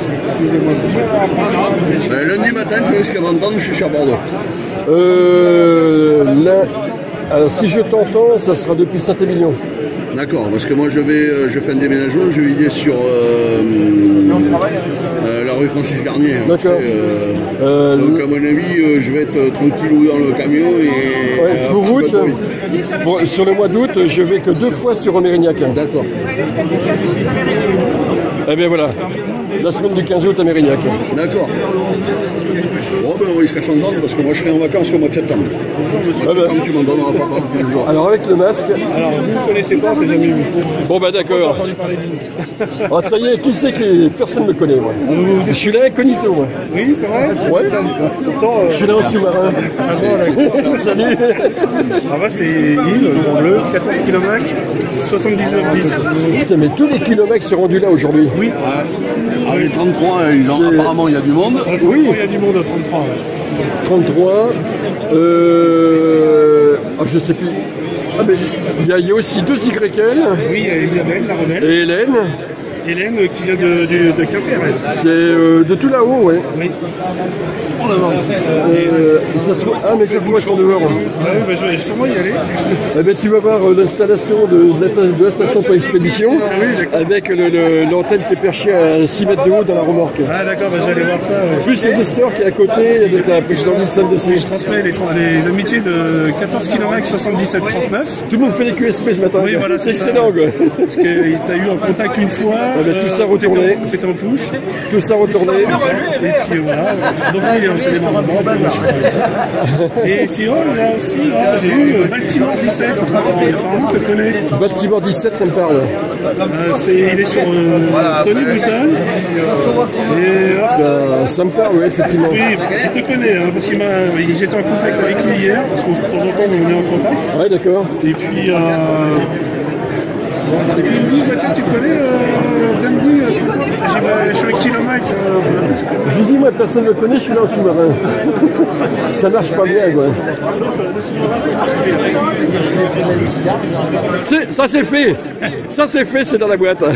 Bah, lundi matin, tu risques d'entendre, je suis sur Bordeaux. Euh, là, alors, si je t'entends, ça sera depuis Saint-Émilion. D'accord, parce que moi je vais, euh, je fais un déménagement, je vais vider sur euh, euh, la rue Francis Garnier. D'accord. Euh, euh, donc à mon avis, euh, je vais être euh, tranquillou dans le camion et. Ouais, euh, pour août, pour, sur le mois d'août, je vais que deux fois sur Mérignac. D'accord. Eh bien voilà, la semaine du quinze août à Mérignac. D'accord. Bon ben on risque à s'entendre parce que moi je serai en vacances au mois de septembre. Au mois de septembre, tu m'en donneras pas pendant quinze jours. Alors avec le masque. Alors vous ne connaissez pas, c'est jamais vu. Bon bah d'accord. J'ai entendu parler de vous. Oh, ça y est, qui c'est que personne ne me connaît moi. Je suis là incognito moi. Oui, c'est vrai. Ouais. Pourtant, euh... je suis là au sous-marin. Salut. Ah bah c'est Yves, en bleu, quatorze kilomètres, soixante-dix-neuf dix. Putain mais tous les kilomètres sont rendus là aujourd'hui. Oui. Ouais. Ah, les trente-trois, ils ont, apparemment il y a du monde. Oui, il y a du monde au trente-trois. Ouais. trente-trois. Euh... Ah, je sais plus. Ah, mais il y, a, il y a aussi deux Y L. Oui, il y a Isabelle, la rebelle. Et Hélène. Hélène qui vient de, de, de Quimper. C'est euh, de tout là-haut, ouais. Oui. Euh, ça se... Ah, mais ça se trouve sur dehors. Ah oui, bah, je vais sûrement y aller. Eh ben, tu vas voir euh, l'installation de, de, la, de la station pour expédition ah, oui, avec l'antenne qui est perchée à six mètres de haut dans la remorque. Ah d'accord, bah, j'allais voir ça. Ouais. Plus le Dester qui est à côté avec la présidente de salle de Je transmets les, les amitiés de quatorze kilomètres soixante-dix-sept trente-neuf. Tout le monde fait les Q S P ce matin. Oui, voilà, c'est excellent. Quoi. Parce que tu as eu en contact une fois Ah ben, tout ça retourné. Tout est en touche. Tout ça retourné. Et puis voilà. Donc là, il y a aussi des membres. Et sinon, il y a aussi, là, j'ai eu euh, Baltimore dix-sept. Apparemment, tu connais. Baltimore dix-sept, ça me parle. Euh, c'est, il est sur euh, Tony Button. Et, euh, ça, ça me parle, oui, effectivement. Oui, il te connaît, hein, parce qu'il m'a, j'étais en contact avec lui hier, parce que de temps en temps, on est en contact. Ouais, d'accord. Et puis, euh, et puis lui, bah, tu connais euh, Dundee, euh, je suis avec Kilomètre. Euh, je lui dis, moi, personne ne me connaît, je suis là en sous-marin. Ça marche pas bien, quoi. C'est, ça c'est fait. Ça c'est fait, c'est dans la boîte.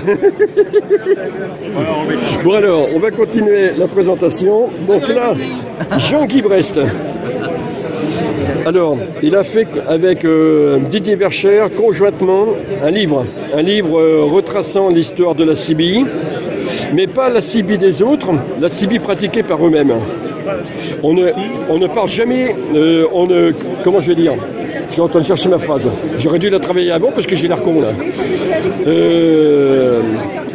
Bon alors, on va continuer la présentation. Donc là, Jean-Guy Brest. Alors, il a fait avec euh, Didier Vercher conjointement un livre, un livre euh, retraçant l'histoire de la C B I, mais pas la C B I des autres, la C B I pratiquée par eux-mêmes. On ne, on ne parle jamais, euh, on ne, comment je vais dire, je suis en train de chercher ma phrase. J'aurais dû la travailler avant parce que j'ai l'air con là. Euh,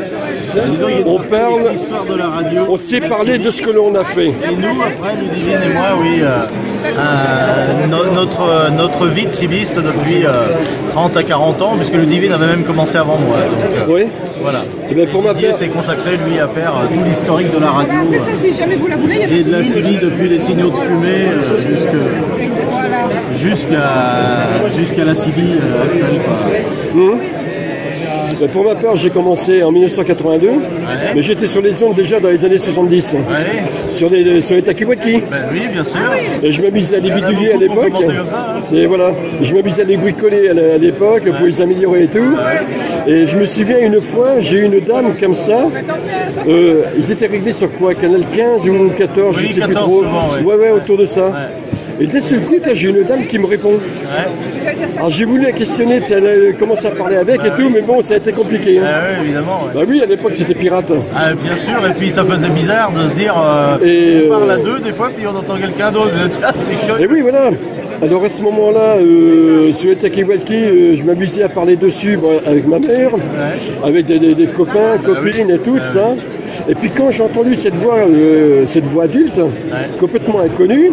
on parle, de la radio, on sait parler de ce que l'on a fait. Et nous, après, Ludivine et moi, oui, euh, euh, no, notre, notre vie de cibiste depuis euh, trente à quarante ans, puisque Ludivine avait même commencé avant moi. Donc, euh, oui. Voilà. Et bien, pour et Didier s'est consacré, lui, à faire euh, tout l'historique de la radio. Après ça, si jamais vous la voulez, il y a et de la C B I depuis les signaux de fumée euh, jusqu'à jusqu'à jusqu'à la C B I euh, actuelle. Mmh. Pour ma part, j'ai commencé en mille neuf cent quatre-vingt-deux, ouais. Mais j'étais sur les ondes déjà dans les années soixante-dix, ouais. sur les, sur les Takiwaki. Ben oui, bien sûr. Et je m'amusais à les bidouiller à l'époque. C'est voilà, je m'amusais à les bricoler à l'époque ouais. pour les améliorer et tout. Ouais. Et je me souviens une fois, j'ai eu une dame comme ça. Euh, ils étaient réglés sur quoi, Canal quinze ou quatorze, oui, je sais quatorze, plus trop. souvent, ouais. ouais, ouais, autour de ça. Ouais. Et dès ce coup, j'ai une dame qui me répond. Ouais. Alors j'ai voulu la questionner, elle commence à parler avec bah et tout, oui. mais bon, ça a été compliqué. Hein. Ah oui, évidemment. Ouais. Bah oui, à l'époque, c'était pirate. Ah, bien sûr, et puis ça faisait bizarre de se dire, euh, et on parle à deux des fois, puis on entend quelqu'un d'autre. Et oui, voilà. Alors à ce moment-là, euh, sur les Takiwaki, euh, je m'amusais à parler dessus bah, avec ma mère, ouais. avec des, des, des copains, copines et tout, ah, ça. Oui. Et puis quand j'ai entendu cette voix, euh, cette voix adulte, ouais. complètement inconnue,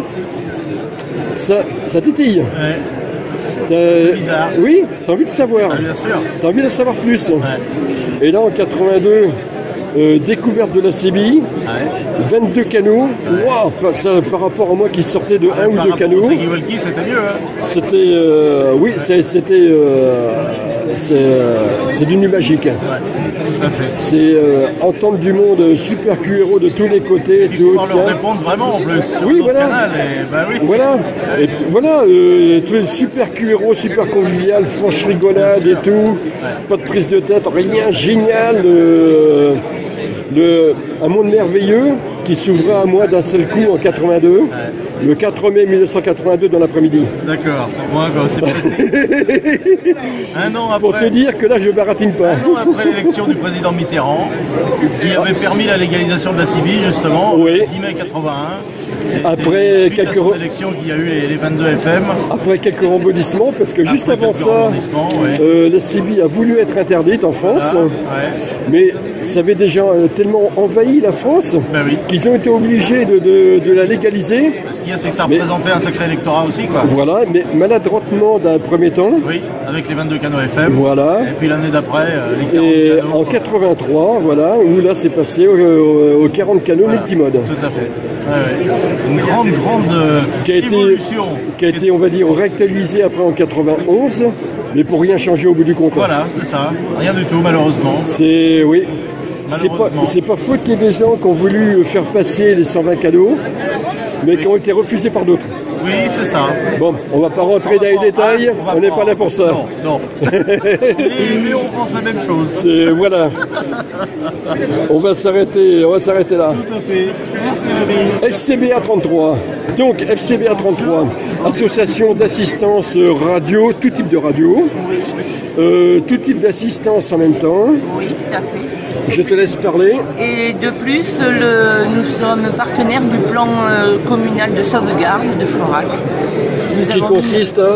ça, ça titille. Ouais. Bizarre. Oui, t'as envie de savoir. Ah, bien sûr. T'as envie de savoir plus. Ouais. Et là, en quatre-vingt-deux, euh, découverte de la C B I, ouais. vingt-deux canaux. Ouais. Wow, par, ça, par rapport à moi qui sortais de ouais, un ou deux canaux. C'était mieux. Hein. C'était, euh, oui, c'était, euh, c'est, euh, c'est du nu magique. Ouais, tout à fait. C'est euh, entendre du monde super Q R O de tous les côtés. Et pouvoir leur répondre vraiment en plus. Sur oui, voilà. Canal et, bah, oui. Voilà. Et voilà, euh, super Q R O, super convivial, franche rigolade et tout. Ouais. Pas de prise de tête, rien, génial. Euh, le, un monde merveilleux qui s'ouvra à moi d'un seul coup en quatre-vingt-deux, ouais. le quatre mai mille neuf cent quatre-vingt-deux dans l'après-midi. D'accord, moi bon, c'est précis. Un an après. Pour te dire que là je baratine pas. Un an après l'élection du président Mitterrand, qui avait permis la légalisation de la C B I justement, oui. le dix mai quatre-vingt-un. Après quelques re... élections qu'il y a eu les, les vingt-deux F M. Après quelques rebondissements, parce que après juste avant ça, ouais. euh, la C B I a voulu être interdite en France, voilà, ouais. mais ça avait déjà euh, tellement envahi la France ben oui. qu'ils ont été obligés de, de, de la légaliser. Ce qu'il y a, c'est que ça représentait mais, un sacré électorat aussi, quoi. Voilà, mais maladroitement d'un premier temps. Oui, avec les vingt-deux canaux F M. Voilà. Et puis l'année d'après, euh, les quarante et canaux. En quatre-vingt-trois, voilà, où là c'est passé aux, aux quarante canaux voilà. multimode. Tout à fait. Ouais, ouais. Une grande, grande euh, qui a été, évolution. Qui a été, on va dire, réactualisée après en quatre-vingt-onze, mais pour rien changer au bout du compte. Voilà, c'est ça. Rien du tout, malheureusement. C'est, oui. C'est pas, c'est pas faute qu'il y ait des gens qui ont voulu faire passer les cent vingt canaux, mais oui. qui ont été refusés par d'autres. Oui, c'est ça. Bon, on va pas rentrer dans les détails, on n'est pas là pour ça. Non, non. Mais on pense la même chose. C'est, voilà. On va s'arrêter, on va s'arrêter là. Tout à fait. Merci, F C B A trente-trois. Donc, F C B A trente-trois, association d'assistance radio, tout type de radio, euh, tout type d'assistance en même temps. Oui, tout à fait. Je te laisse parler. Et de plus, le, nous sommes partenaires du plan euh, communal de sauvegarde de Florac. Nous qui consiste à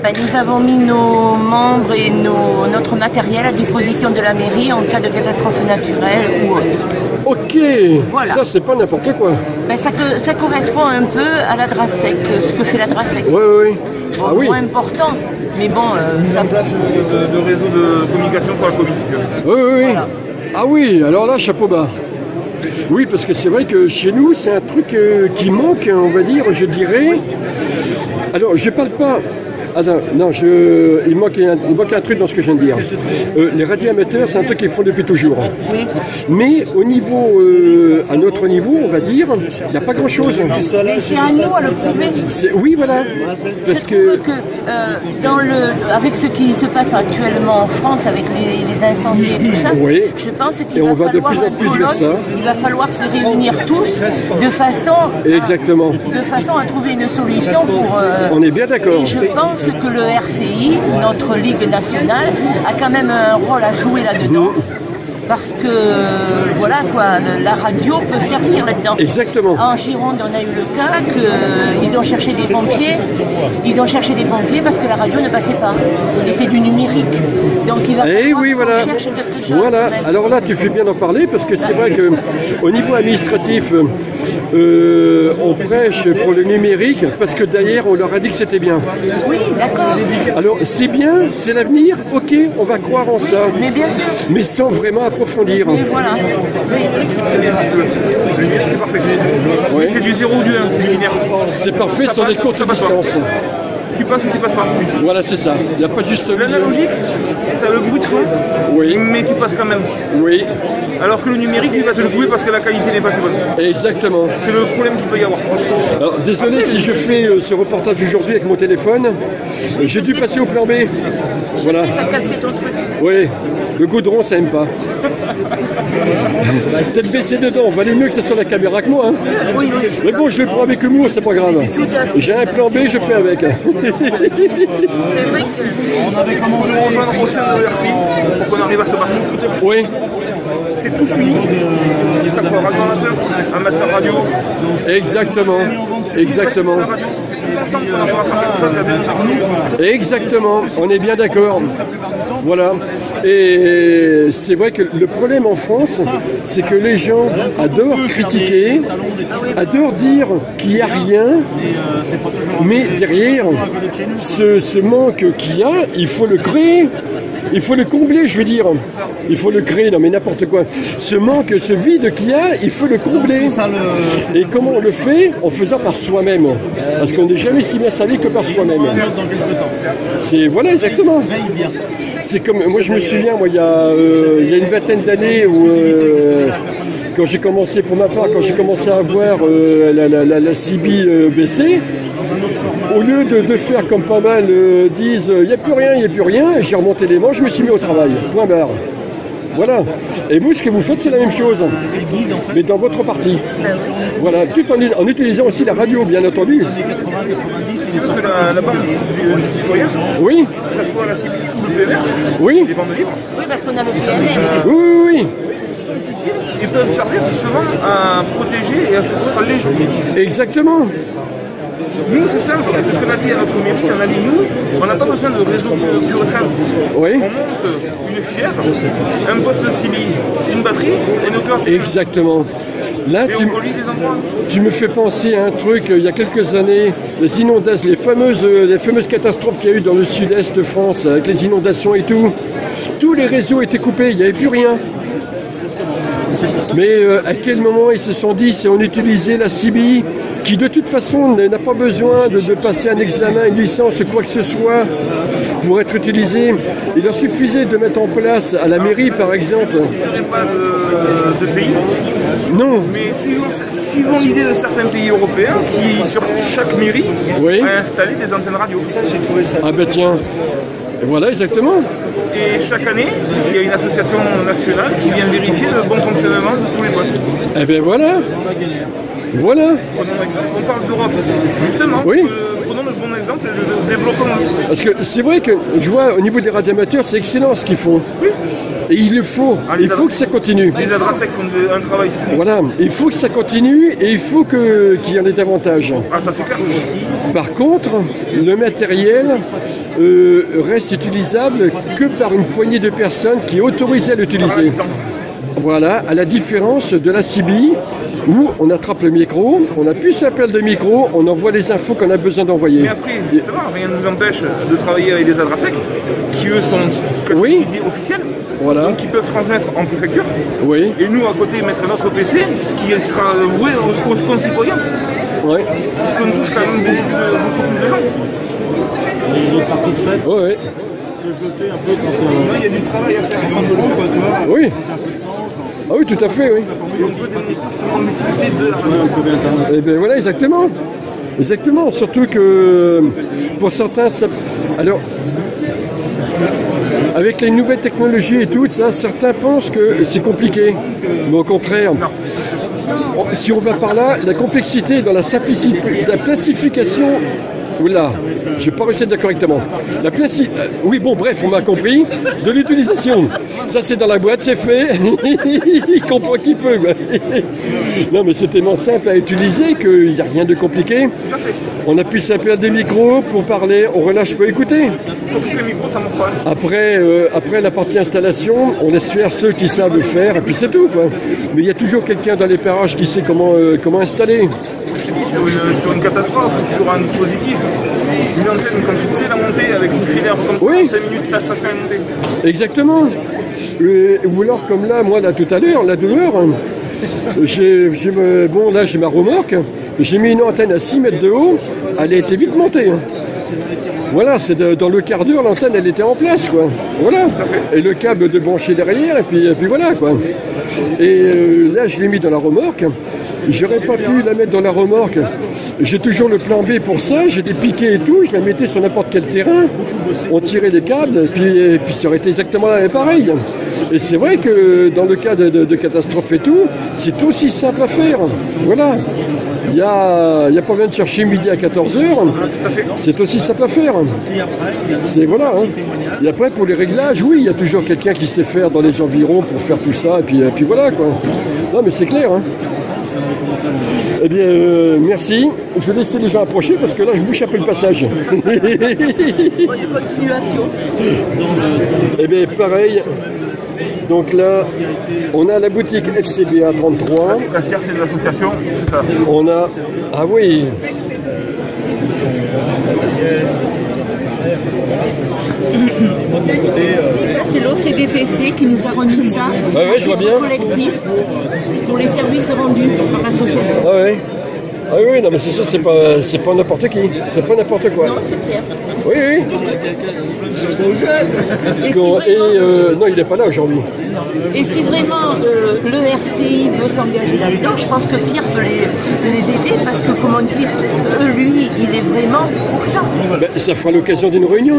ben, nous avons mis nos membres et nos, notre matériel à disposition de la mairie en cas de catastrophe naturelle ou autre. Ok, voilà. Ça c'est pas n'importe quoi. Ben, ça, ça correspond un peu à la DRASEC, ce que fait la DRASEC. Oui, oui. Bon, ah, oui. Moins important, mais bon, euh, ça... De, de réseau de communication sur la Covid. Oui, oui, oui. Voilà. Ah oui, alors là, chapeau bas. Oui, parce que c'est vrai que chez nous, c'est un truc euh, qui manque, on va dire, je dirais. Alors, je parle pas... Ah non, non je... il, manque un... il manque un truc dans ce que je viens de dire. Euh, les radioamateurs, c'est un truc qu'ils font depuis toujours. Oui. Mais au niveau, euh, à notre niveau, on va dire, il n'y a pas grand-chose. Mais c'est à nous à le prouver. Oui, voilà. Parce je que, que euh, dans le, avec ce qui se passe actuellement en France, avec les, les incendies et tout ça, oui. je pense qu'il va, va, va falloir de plus en plus vers ça. Il va falloir se réunir tous de façon, Exactement. À, de façon à trouver une solution pour... Euh, on est bien d'accord. Je pense que le R C I, notre Ligue nationale, a quand même un rôle à jouer là-dedans. Parce que, voilà quoi, la radio peut servir là-dedans. Exactement. En Gironde, on a eu le cas qu'ils ont cherché des pompiers. Ils ont cherché des pompiers parce que la radio ne passait pas. Et c'est du numérique. Donc il va falloir oui, voilà. qu'on cherche quelque chose. Voilà. Alors là, tu fais bien d'en parler parce que c'est vrai qu'au niveau administratif, euh, on prêche pour le numérique parce que d'ailleurs, on leur a dit que c'était bien. Oui, d'accord. Alors, c'est bien, c'est l'avenir, ok, on va croire en ça. Mais bien sûr. Mais sans vraiment approfondir. Et voilà. Oui. C'est parfait. Oui. C'est du zéro ou du un, c'est linéaire. C'est parfait sur des courtes distances. Tu passes ou tu passes pas. Voilà, c'est ça. Il n'y a pas de juste milieu. L'analogique, tu as le bruit de fond, oui. mais tu passes quand même. Oui. Alors que le numérique, il va te le couper parce que la qualité n'est pas si bonne. Exactement. C'est le problème qu'il peut y avoir. Alors, désolé si je fais euh, ce reportage aujourd'hui avec mon téléphone. Euh, J'ai dû passer au plan B. Voilà. Oui. Le goudron, ça aime pas. Peut-être baisser dedans, valait mieux que ce soit la caméra que moi. Hein. Oui, oui. Mais bon, je le prends avec humour, c'est pas grave. J'ai un plan B, je fais avec. On avait commencé à rejoindre au sein de l'R C I pour qu'on arrive à se battre. Oui. C'est tous unis. Que ça soit radio amateur, amateur radio. Exactement. Exactement. Exactement, on est bien d'accord. Voilà. Et c'est vrai que le problème en France, c'est que les gens adorent critiquer, adorent dire qu'il n'y a rien, mais derrière, ce, ce manque qu'il y a, il faut le créer. Il faut le combler, je veux dire. Il faut le créer, non mais n'importe quoi. Ce manque, ce vide qu'il y a, il faut le combler. Et comment on le fait? En faisant par soi-même. Parce qu'on n'est jamais si bien servi que par soi-même. C'est voilà, exactement. C'est comme, moi je me souviens, moi il y a, euh, il y a une vingtaine d'années où euh, quand j'ai commencé, pour ma part, quand j'ai commencé à voir euh, la, la, la, la C B euh, baisser, au lieu de, de faire comme pas mal euh, disent il n'y a plus rien, il n'y a plus rien, j'ai remonté les manches, je me suis mis au travail. Point barre. Voilà. Et vous, ce que vous faites, c'est la même chose. Mais dans votre partie. Voilà. Tout en, en utilisant aussi la radio, bien entendu. Que la, la bande du citoyen, oui. que ce soit la C B ou le P N R, oui. les bandes libres. Oui, parce qu'on a le P N R. Oui, oui, oui. Ils peuvent servir justement à protéger et à secourir les gens. Exactement. Nous, c'est simple, c'est ce qu'on a dit à notre mairie, on a dit nous, on n'a pas besoin de réseau pur et simple. Oui. On monte une fière, un poste de C B, une batterie et nos cœurs. Exactement. Là, tu, tu me fais penser à un truc, il y a quelques années, les inondations, les fameuses, les fameuses catastrophes qu'il y a eu dans le sud-est de France, avec les inondations et tout. Tous les réseaux étaient coupés, il n'y avait plus rien. Mais euh, à quel moment ils se sont dit, si on utilisait la C B, qui de toute façon n'a pas besoin de, de passer un examen, une licence, quoi que ce soit, pour être utilisé. Il leur suffisait de mettre en place à la mairie, par exemple. Pas de, de pays. Non. Mais suivant, suivant l'idée de certains pays européens qui, sur chaque mairie, oui. a installé des antennes radio. Ah ben tiens. Et voilà, exactement. Et chaque année, il y a une association nationale qui vient vérifier le bon fonctionnement de tous les postes. Eh ben voilà. Voilà. On parle d'Europe, justement. Oui. Euh, prenons le bon exemple et le développement. Parce que c'est vrai que je vois au niveau des radioamateurs, c'est excellent ce qu'ils font. Oui. Et il le faut. Ah, il faut que ça continue. Les Adrasec font un travail. Voilà. Il faut que ça continue et il faut que, qu'il y en ait davantage. Ah, ça c'est clair. Par contre, le matériel, euh, reste utilisable que par une poignée de personnes qui est autorisée à l'utiliser. Voilà, à la différence de la C B, où on attrape le micro, on appuie sur l'appel de micro, on envoie les infos qu'on a besoin d'envoyer. Mais après, justement, rien ne nous empêche de travailler avec des Adrasec, qui eux sont oui. officiels, voilà. donc qui peuvent transmettre en préfecture. Oui. Et nous, à côté, mettre notre P C, qui sera voué aux, aux concitoyens. Oui. Parce qu'on touche quand même beaucoup, de, beaucoup plus de gens. Il est parti de fait. Oui, oui. Ce que je le fais un peu quand euh, il y a du travail à faire. Ensemble de quoi, tu vois. Oui. Ah oui, tout à fait, oui. Et bien voilà, exactement. Exactement, surtout que pour certains, ça... alors, avec les nouvelles technologies et tout, ça, certains pensent que c'est compliqué. Mais au contraire, si on va par là, la complexité dans la simplicité, la classification. Oula, je n'ai pas réussi à dire correctement. La place, euh, oui, bon, bref, on m'a compris. De l'utilisation. Ça, c'est dans la boîte, c'est fait. Il comprend qui peut. Quoi. Non, mais c'est tellement simple à utiliser qu'il n'y a rien de compliqué. On appuie sur la des micros pour parler, on relâche pour écouter. Après, euh, après la partie installation, on laisse faire ceux qui savent le faire, et puis c'est tout. Quoi. Mais il y a toujours quelqu'un dans les parages qui sait comment, euh, comment installer. Sur une, sur une catastrophe, sur un dispositif, une antenne, quand tu sais la monter avec une filaire comme ça, oui. en cinq minutes, ta station est montée. Exactement. Euh, ou alors comme là, moi là tout à l'heure, la dehors, j'ai, j'ai me, bon là j'ai ma remorque, j'ai mis une antenne à six mètres de haut, elle a été vite montée. Voilà, c'est de, dans le quart d'heure, l'antenne elle était en place, quoi. Voilà. Et le câble de brancher derrière, et puis, et puis voilà, quoi. Et euh, là, je l'ai mis dans la remorque. J'aurais pas pu la mettre dans la remorque. J'ai toujours le plan B pour ça, j'ai des piquets et tout, je la mettais sur n'importe quel terrain, on tirait les câbles, et puis, et puis ça aurait été exactement pareil. Et c'est vrai que dans le cas de, de, de catastrophe et tout, c'est aussi simple à faire. Voilà. Il n'y a, y a pas besoin de chercher midi à quatorze heures, c'est aussi simple à faire. C'est voilà. Hein. Et après, pour les réglages, oui, il y a toujours quelqu'un qui sait faire dans les environs pour faire tout ça, et puis, et puis voilà, quoi. Non, mais c'est clair, hein. Eh bien, euh, merci. Je vais laisser les gens approcher parce que là, je bouche un peu le passage. Eh bien, pareil. Donc là, on a la boutique F C B A trente-trois. La fierté de l'association, c'est ça. On a... Ah oui. Ça, c'est l'O C D P C qui nous a remis ça. Ouais, ouais, je vois bien. Collectif pour les services rendus par l'association. Ah ouais. Ah oui, non mais c'est ça, c'est pas, c'est pas n'importe qui, c'est pas n'importe quoi. Non, c'est Pierre. Oui, oui. Et, Bon, et euh, non, il n'est pas là aujourd'hui. Et si vraiment euh, le R C I veut s'engager là-dedans, je pense que Pierre peut les, les aider parce que, comment dire, euh, lui, il est vraiment pour ça. Ben, ça fera l'occasion d'une réunion.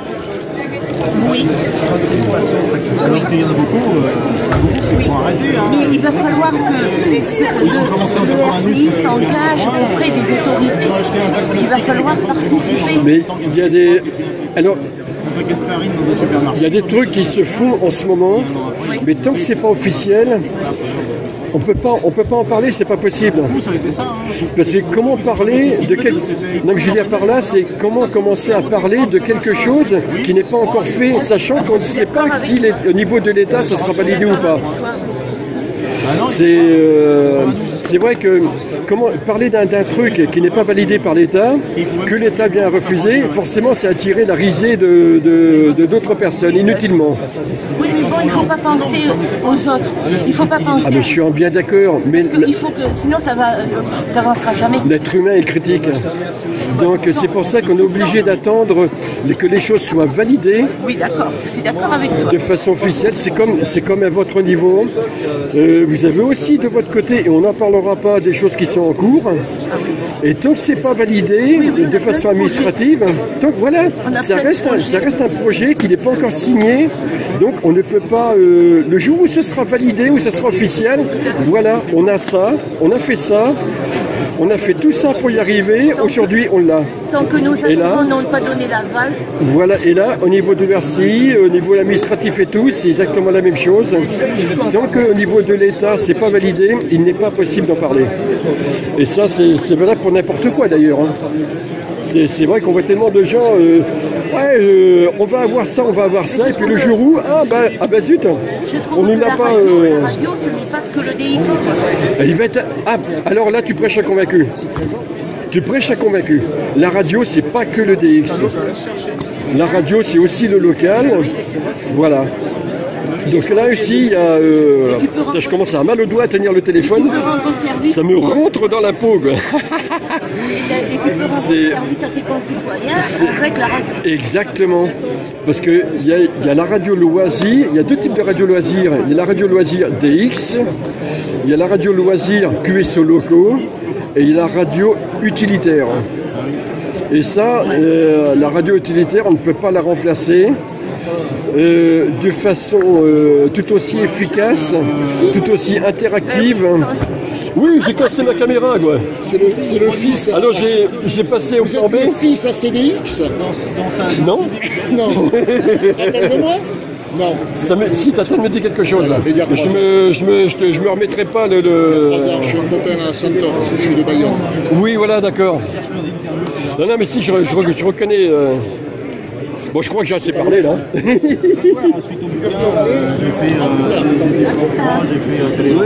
Oui. Alors qu'il y en a beaucoup, euh, il faut arrêter. Hein. Mais il va falloir que le, le R C I s'engage auprès des autorités. Il va falloir participer. Mais il y a des... Alors, il y a des trucs qui se font en ce moment, mais tant que c'est pas officiel, on peut pas, on peut pas en parler, c'est pas possible. Parce que comment parler de quelque... Donc je veux dire par là, c'est comment commencer à parler de quelque chose qui n'est pas encore fait, sachant qu'on ne sait pas si les... au niveau de l'État ça sera validé ou pas. C'est euh, c'est vrai que comment parler d'un truc qui n'est pas validé par l'État, que l'État vient refuser, forcément c'est attirer la risée de, de, de d'autres personnes, inutilement. Oui, mais bon, il ne faut pas penser aux autres. Il ne faut pas penser... Ah mais je suis bien d'accord. Mais Parce il faut que, sinon ça va, t'avanceras jamais. L'être humain est critique. Donc c'est pour ça qu'on est obligé d'attendre que les choses soient validées. Oui, d'accord. Je suis d'accord avec toi. De façon officielle, c'est comme, c'est comme à votre niveau. Euh, vous avez aussi de votre côté, et on n'en parlera pas, des choses qui sont en cours. Et tant que c'est pas validé oui, oui, de façon administrative, donc voilà, ça reste, un, ça reste un projet qui n'est pas encore signé. Donc on ne peut pas, euh, le jour où ce sera validé, où ce sera officiel, voilà, on a ça, on a fait ça. On a fait tout ça pour y arriver, aujourd'hui on l'a. Tant que nos agents n'ont pas donné l'aval. Voilà, et là, au niveau de l'R C I, au niveau administratif et tout, c'est exactement la même chose. Tant qu'au niveau de l'État, c'est pas validé, il n'est pas possible d'en parler. Et ça, c'est valable pour n'importe quoi d'ailleurs. Hein. C'est vrai qu'on voit tellement de gens, euh, ouais, euh, on va avoir ça, on va avoir ça, et puis le jour où, ah bah, ah bah zut, on ne l'a pas... Radio, euh, la radio, ce n'est pas que le D X. il va être, ah, alors là, tu prêches à convaincu. Tu prêches à convaincu. La radio, c'est pas que le D X. La radio, c'est aussi le local. Voilà. Donc là aussi, il y a, euh, putain, je commence à avoir mal au doigt à tenir le téléphone. Ça me rentre dans la peau. C'est exactement. Parce qu'il y a, y a la radio loisir, il y a deux types de radio loisir. Il y a la radio loisir D X, il y a la radio loisir Q S O locaux, et il y a la radio utilitaire. Et ça, euh, la radio utilitaire, on ne peut pas la remplacer. Euh, de façon euh, tout aussi efficace, tout aussi interactive. Oui, j'ai cassé ma caméra, quoi. C'est le, c'est le fils. Alors j'ai, j'ai passé au plan B. Le fils à C D X. Non. Non. Attendez-moi. Non. Ça me, si, t'attends de me dire quelque chose là. Je me, je me, je te, je me remettrai pas le. le... Je suis un copain à Santor, je suis de Bayonne. Oui, voilà, d'accord. Non, non, mais si, je, je, je reconnais. Euh... Bon, je crois que j'ai assez parlé là. Ensuite, au bouquin, euh, j'ai fait euh, des j'ai fait euh, télé.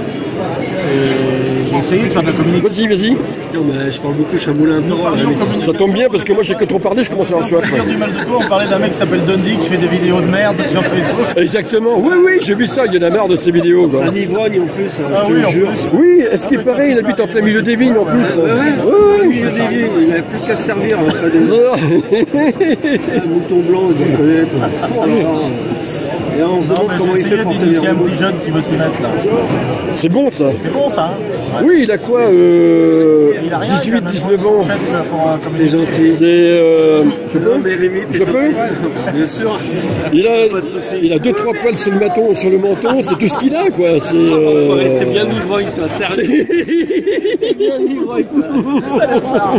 J'ai essayé de faire de la communication. Vas-y, vas-y. Non, mais je parle beaucoup, je suis un moulin un peu. Ça tombe bien parce que moi j'ai que trop parlé, je commence à avoir soif. Pour dire du mal de toi, on parlait d'un mec qui s'appelle Dundee qui fait des vidéos de merde sur Facebook. Exactement, oui, oui, j'ai vu ça, il y en a marre de ces vidéos. C'est un ivrogne en plus, hein, ah, je te oui, le jure. Oui, est-ce qu'il paraît, il habite en plein milieu des vignes en plus. Ouais, ouais, ouais, ouais, milieu des vignes, il n'avait plus qu'à se servir. Hein, pas des... un mouton blanc, il doit connaître. Oh là là. Et on se demande comment il fait pour tenir un petit jeune qui veut s'y mettre là. C'est bon ça. C'est bon ça. Hein, oui, il a quoi euh, dix-huit dix-neuf ans. T'es gentil. C'est. Euh, je peux Non, mais Rémi, Je peux Bien sûr. Il a, il a deux trois poils sur le menton, sur le menton, c'est tout ce qu'il a quoi. C'est. Euh... Ouais, t'es bien ivrogne toi, sérieux. T'es bien ivrogne toi. Salopard.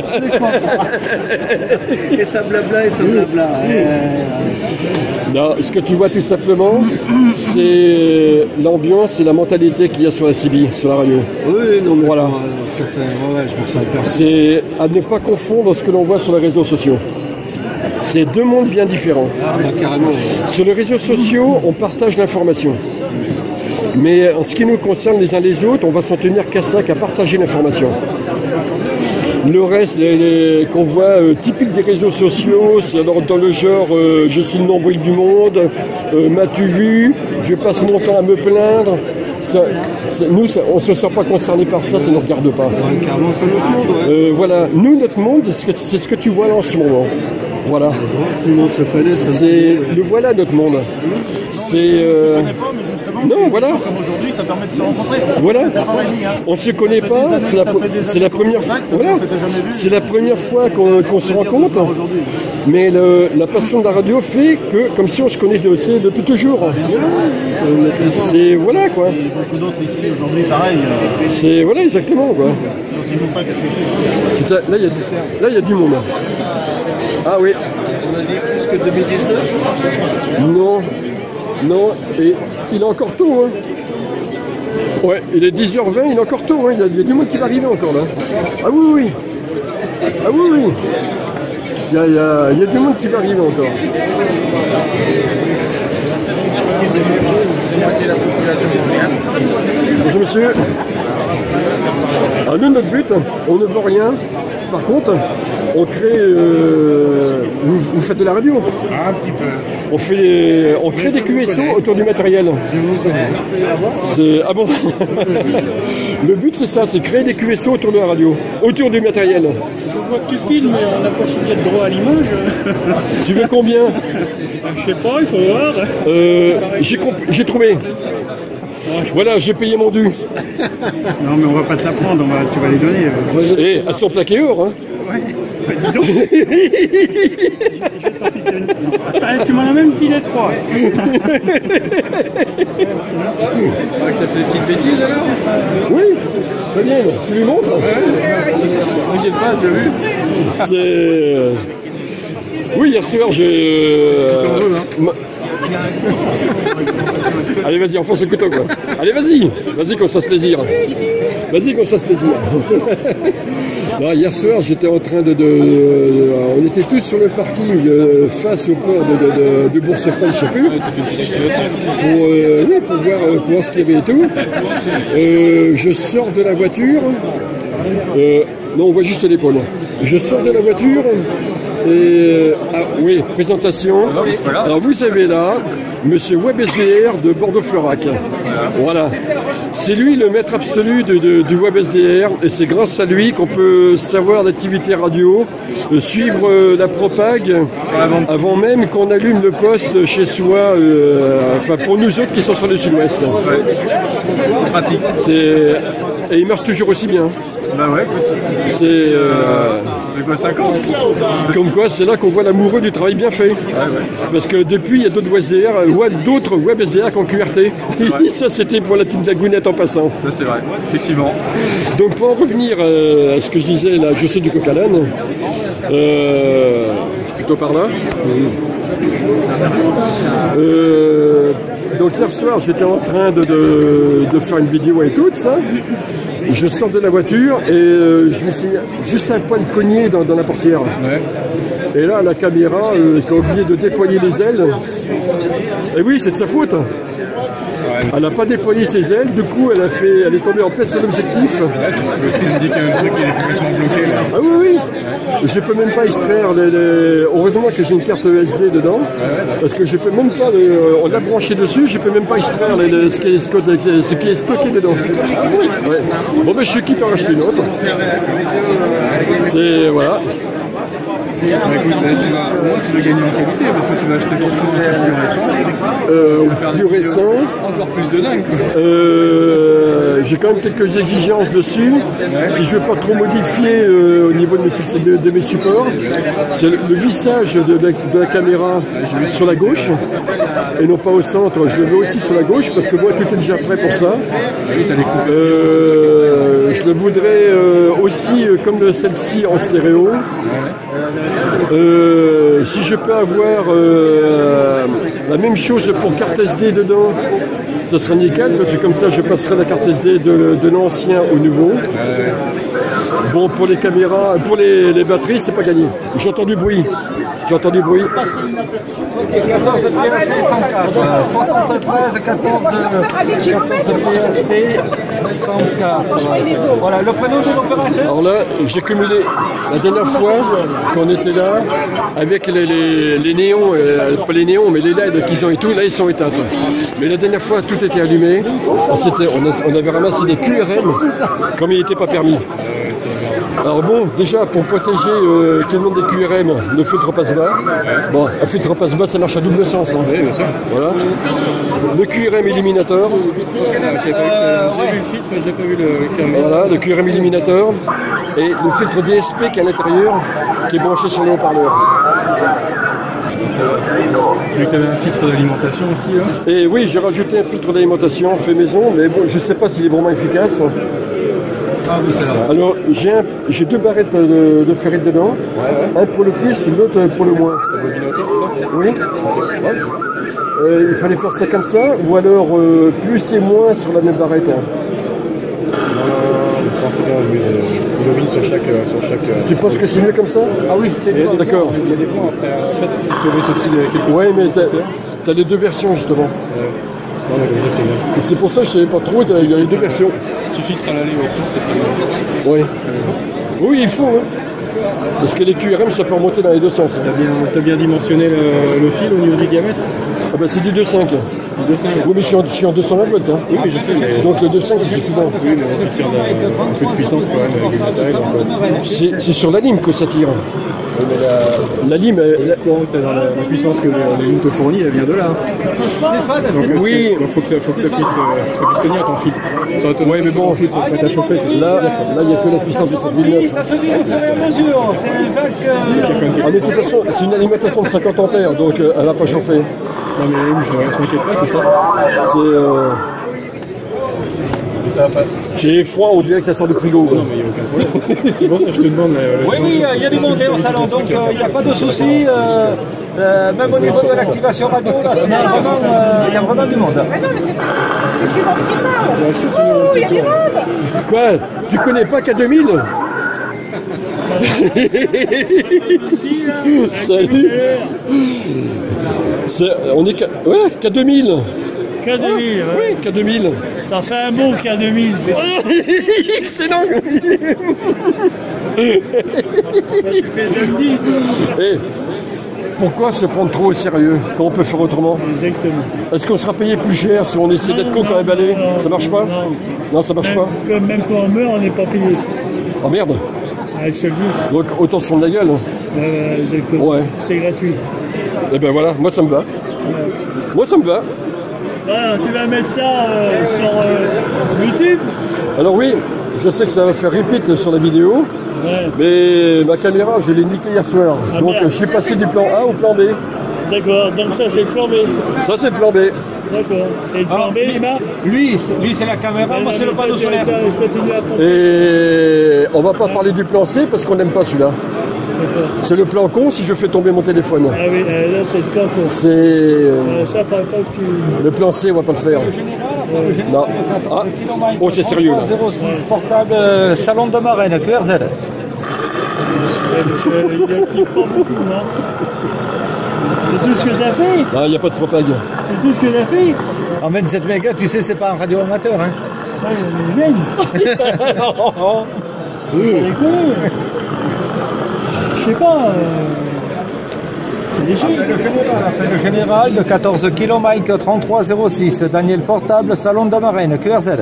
Et ça blabla et ça blabla. Euh... Non, ce que tu vois tout simplement, c'est l'ambiance et la mentalité qu'il y a sur la C B, sur la radio. Oui, non, mais voilà. Ça fait, ouais, ouais, je me sens perçu. C'est à ne pas confondre ce que l'on voit sur les réseaux sociaux. C'est deux mondes bien différents. Ah, bah, carrément. Sur les réseaux sociaux, on partage l'information. Mais en ce qui nous concerne les uns les autres, on va s'en tenir qu'à ça, qu'à partager l'information. Le reste les, les, qu'on voit euh, typique des réseaux sociaux, c'est alors dans le genre euh, je suis le nombril du monde, euh, m'as-tu vu, je passe mon temps à me plaindre. Ça, ça, nous, ça, on ne se sent pas concerné par ça, ça ne nous regarde pas. Ouais, carrément, c'est notre monde. Ouais. Euh, voilà, nous, notre monde, c'est ce que, c'est ce que tu vois là en ce moment. Voilà. Tout le monde se connaît. Ça c'est le voilà notre monde. C'est. Euh... Non, voilà. Comme aujourd'hui, ça permet de se rencontrer. Voilà. Ça paraît mis, hein. On se connaît pas. C'est la, c'est la première. Voilà. C'est la première fois qu'on, qu'on se rencontre. Mais le, la passion de la radio fait que, comme si on se connaissait depuis toujours. C'est voilà quoi. Et beaucoup d'autres ici aujourd'hui, pareil. Euh... C'est voilà exactement quoi. C'est aussi pour ça que je suis. Putain, là il y a là il y a du monde. Ah oui. On a dit plus que deux mille dix-neuf. Non, non, et il est encore tôt. Hein. Ouais, il est dix heures vingt, il est encore tôt. Hein. Il, y a, il y a du monde qui va arriver encore là. Ah oui, oui. Ah oui, oui. Il y a, il y a, il y a du monde qui va arriver encore. Bonjour monsieur. Ah, nous, notre but, on ne vend rien. Par contre, on crée. Euh, vous, vous faites de la radio? Un petit peu. On fait, on crée des Q S O autour du matériel. Je vous connais. C'est ah bon. Le but c'est ça, c'est créer des Q S O autour de la radio, autour du matériel. Je vois que tu filmes, mais on n'a pas choisi de droit à l'image. Tu veux combien? Je sais pas, il faut voir. Euh, j'ai, comp- j'ai trouvé. Voilà, j'ai payé mon dû. Non, mais on va pas te la prendre, on va, tu vas les donner. Et elles sont plaquées or. Hein. Ouais. Bah, dis donc. Attends, tu m'en as même filé trois. T'as fait des petites bêtises alors? Oui, très bien. Tu lui montres? T'inquiète pas, j'ai vu. C'est. Oui, hier soir, j'ai. Euh... Ma... Allez, vas-y, enfonce le couteau, quoi. Allez, vas-y, vas-y, qu'on se fasse plaisir. Vas-y qu'on se fasse plaisir. Non, hier soir, j'étais en train de, de, de... On était tous sur le parking euh, face au port de, de, de, de Bourg-Sefranche, je sais plus. Pour, euh, oui, pour voir, euh, pour voir ce qu'il y avait et tout. Euh, je sors de la voiture. Euh, non, on voit juste l'épaule. Je sors de la voiture. Et, ah, oui, présentation. Alors vous avez là Monsieur WebSDR de Bordeaux-Florac. Voilà. C'est lui le maître absolu de, de, du WebSDR et c'est grâce à lui qu'on peut savoir l'activité radio, euh, suivre euh, la propague avant même qu'on allume le poste chez soi, euh, enfin pour nous autres qui sont sur le sud-ouest. C'est pratique. Et il marche toujours aussi bien. Bah ouais. C'est euh, ça fait quoi, cinq ans? Comme quoi, c'est là qu'on voit l'amoureux du travail bien fait. Ouais, ouais. Parce que depuis, il y a d'autres WebSDR, d'autres WebSDR qui ont Q R T. Ouais. Ça, c'était pour la petite blagounette en passant. Ça, c'est vrai, effectivement. Donc, pour en revenir euh, à ce que je disais, là, je saute du coq à l'âne. Euh, plutôt par là. Euh, donc, hier soir, j'étais en train de, de, de faire une vidéo et tout, ça. Je sors de la voiture et euh, je me suis juste un poil cogné dans, dans la portière. Ouais. Et là, la caméra euh, qui a oublié de déployer les ailes. Et oui, c'est de sa faute. Ouais, elle n'a pas déployé ses ailes, du coup, elle a fait, elle est tombée en plein sur l'objectif. Ouais, c'est ce qu'il me dit qu'il y a un truc qui est complètement bloqué. Là. Ah oui, oui. Ouais. Je ne peux même pas extraire les, les... Heureusement que j'ai une carte S D dedans. Ouais. Parce que je peux même pas. Le... On l'a branché dessus, je ne peux même pas extraire les, les... ce, qui est... ce qui est stocké dedans. Ouais. Bon, ben je suis quitte à en racheter une autre. C'est. Voilà. Bah, écoute, là, tu vas, moi, tu vas gagner en qualité parce que tu vas acheter forcément un truc plus récent. Euh, faire plus récent. Encore plus de dingue. Euh, J'ai quand même quelques exigences dessus. Ouais. Si je veux pas trop modifier euh, au niveau de mes, de, de mes supports, c'est le, le vissage de la, de la caméra ouais, sur la gauche et non pas au centre. Je le veux aussi sur la gauche parce que moi tout est déjà prêt pour ça. Oui, t'as les euh, je le voudrais euh, aussi euh, comme celle-ci en stéréo. Ouais. Euh, si je peux avoir euh, la même chose pour carte S D dedans, ça sera nickel parce que comme ça je passerai la carte S D de, de l'ancien au nouveau. Bon, pour les caméras, pour les, les batteries, c'est pas gagné. J'entends du bruit. J'entends du bruit. quatorze P R T cent quatre, soixante-treize, quatorze P R T cent quatre. Voilà, le prénom de l'opérateur. Alors là, j'ai cumulé la dernière fois qu'on était là avec les, les, les néons, euh, pas les néons, mais les L E D qu'ils ont et tout, là ils sont éteints. Mais la dernière fois, tout était allumé. On, on, a, on avait ramassé des Q R M comme il n'était pas permis. Alors bon, déjà pour protéger euh, tout le monde des Q R M, le filtre passe-bas. Bon, un filtre passe-bas ça marche à double sens. Hein. Oui, bien sûr. Voilà. Le Q R M éliminateur. Euh, j'ai euh, vu le filtre, mais je n'ai pas vu le Q R M. Voilà, le Q R M éliminateur. Et le filtre D S P qui est à l'intérieur, qui est branché sur le haut-parleur. J'ai quand même un filtre d'alimentation aussi. Hein. Et oui, j'ai rajouté un filtre d'alimentation fait maison, mais bon, je ne sais pas s'il est vraiment efficace. Ah, oui, alors, j'ai deux barrettes de, de ferrite dedans, ouais, ouais. Un pour le plus, l'autre pour le moins. Oui. Ouais. Euh, il fallait faire ça comme ça, ou alors euh, plus et moins sur la même barrette. Hein. Euh, je pense que c'est bien, oui, une bobine sur chaque, sur chaque. Tu penses que c'est mieux comme ça? Ah oui, c'était bien. D'accord. Il y a des points après. Après, il faut mettre aussi quelques. Oui, mais tu as les deux versions justement. Ouais. Non, mais comme ça, c'est bien. Et c'est pour ça que je ne savais pas trop, il y a les deux versions. Tu filtres à l'aller au fond, c'est très bien. Oui. Oui, il faut. Hein. Parce que les Q R M, ça peut remonter dans les deux sens. Hein. Tu as bien, t'as bien dimensionné le, le fil au niveau du diamètre? Ah bah c'est du deux virgule cinq. deux virgule cinq. Oui, mais je suis en, je suis en deux cent vingt volts. Hein. Oui, mais je sais. Mais... Donc le deux virgule cinq, c'est suffisant. Oui, mais tu tires un peu de puissance quand même avec le matériel. C'est, c'est sur la lime que ça tire. Oui, mais la, la lime, la, dans la, la puissance que les lignes te fournit, elle vient de là. Donc, oui. Il faut que ça, faut que ça puisse, euh, ça puisse tenir ton filtre. Ça va te oui, mais bon, filtre, ça va t'achauffer. Là, là, il n'y a que la puissance de sept mille neuf. Ça se vit au fur et à mesure. C'est un vague. Euh... Ah, mais de toute façon, c'est une alimentation de cinquante ampères, donc euh, elle va pas chauffer. Non, mais je ne m'inquiète pas, c'est ça. C'est. Euh... Mais ça va pas. C'est froid, on dirait que ça sort du frigo. Non, mais il n'y a aucun problème. C'est pour ça que je te demande. Euh, oui, oui, il y a du monde au salon, donc il euh, n'y a pas de souci. Euh, euh, même au niveau de l'activation radio, là, il euh, y a vraiment du monde. Mais non, mais c'est suivant ce qu'il parle. Oh, il y a du monde. Quoi? Tu connais pas K deux mille? Salut. On est K... Ouais, K deux mille. K deux mille, ah, ouais. Oui, K deux mille. Ça fait un beau K deux mille. Excellent. Tu fais Dundee, tout. Et pourquoi se prendre trop au sérieux quand on peut faire autrement? Exactement. Est-ce qu'on sera payé plus cher si on essaie d'être con quand même allé? Ça marche pas? Non, non ça marche même, pas. Comme même quand on meurt, on n'est pas payé. Oh merde. Ah, je te le dis. Donc autant se fondre la gueule. Ouais, exactement. Ouais. C'est gratuit. Et ben voilà, moi ça me va. Ouais. Moi ça me va. Ah, tu vas mettre ça euh, sur euh, YouTube? Alors oui, je sais que ça va faire repeat sur la vidéo, ouais. Mais ma caméra, je l'ai niquée hier soir. Ah, donc merde. Je suis passé du plan A au plan B. D'accord, donc ça c'est le plan B. Ça c'est le plan B. D'accord. Et le plan Alors, B, il marche? Lui, lui c'est la caméra, moi c'est le panneau solaire. Et on va pas parler du plan C parce qu'on n'aime pas celui-là. C'est le plan con si je fais tomber mon téléphone. Ah oui, euh, là c'est le plan con. C'est... Euh, ça, faudrait pas que tu... Le plan C, on va pas le faire. Le général, après le général, non. quatorze kilomètres, oh, c'est sérieux là. zéro six portable, euh, salon de Marraine, Q R Z. C'est tout ce que t'as fait? Non, il n'y a pas de propague. C'est tout ce que t'as fait? En vingt-sept mégas, tu sais, c'est pas un radio amateur, hein. Ah, mais bien. Je sais pas. Euh... C'est léger. Appel le général, appel le général de quatorze kilomètres, trente-trois zéro six. Daniel Portable, salon de Marraine, Q R Z.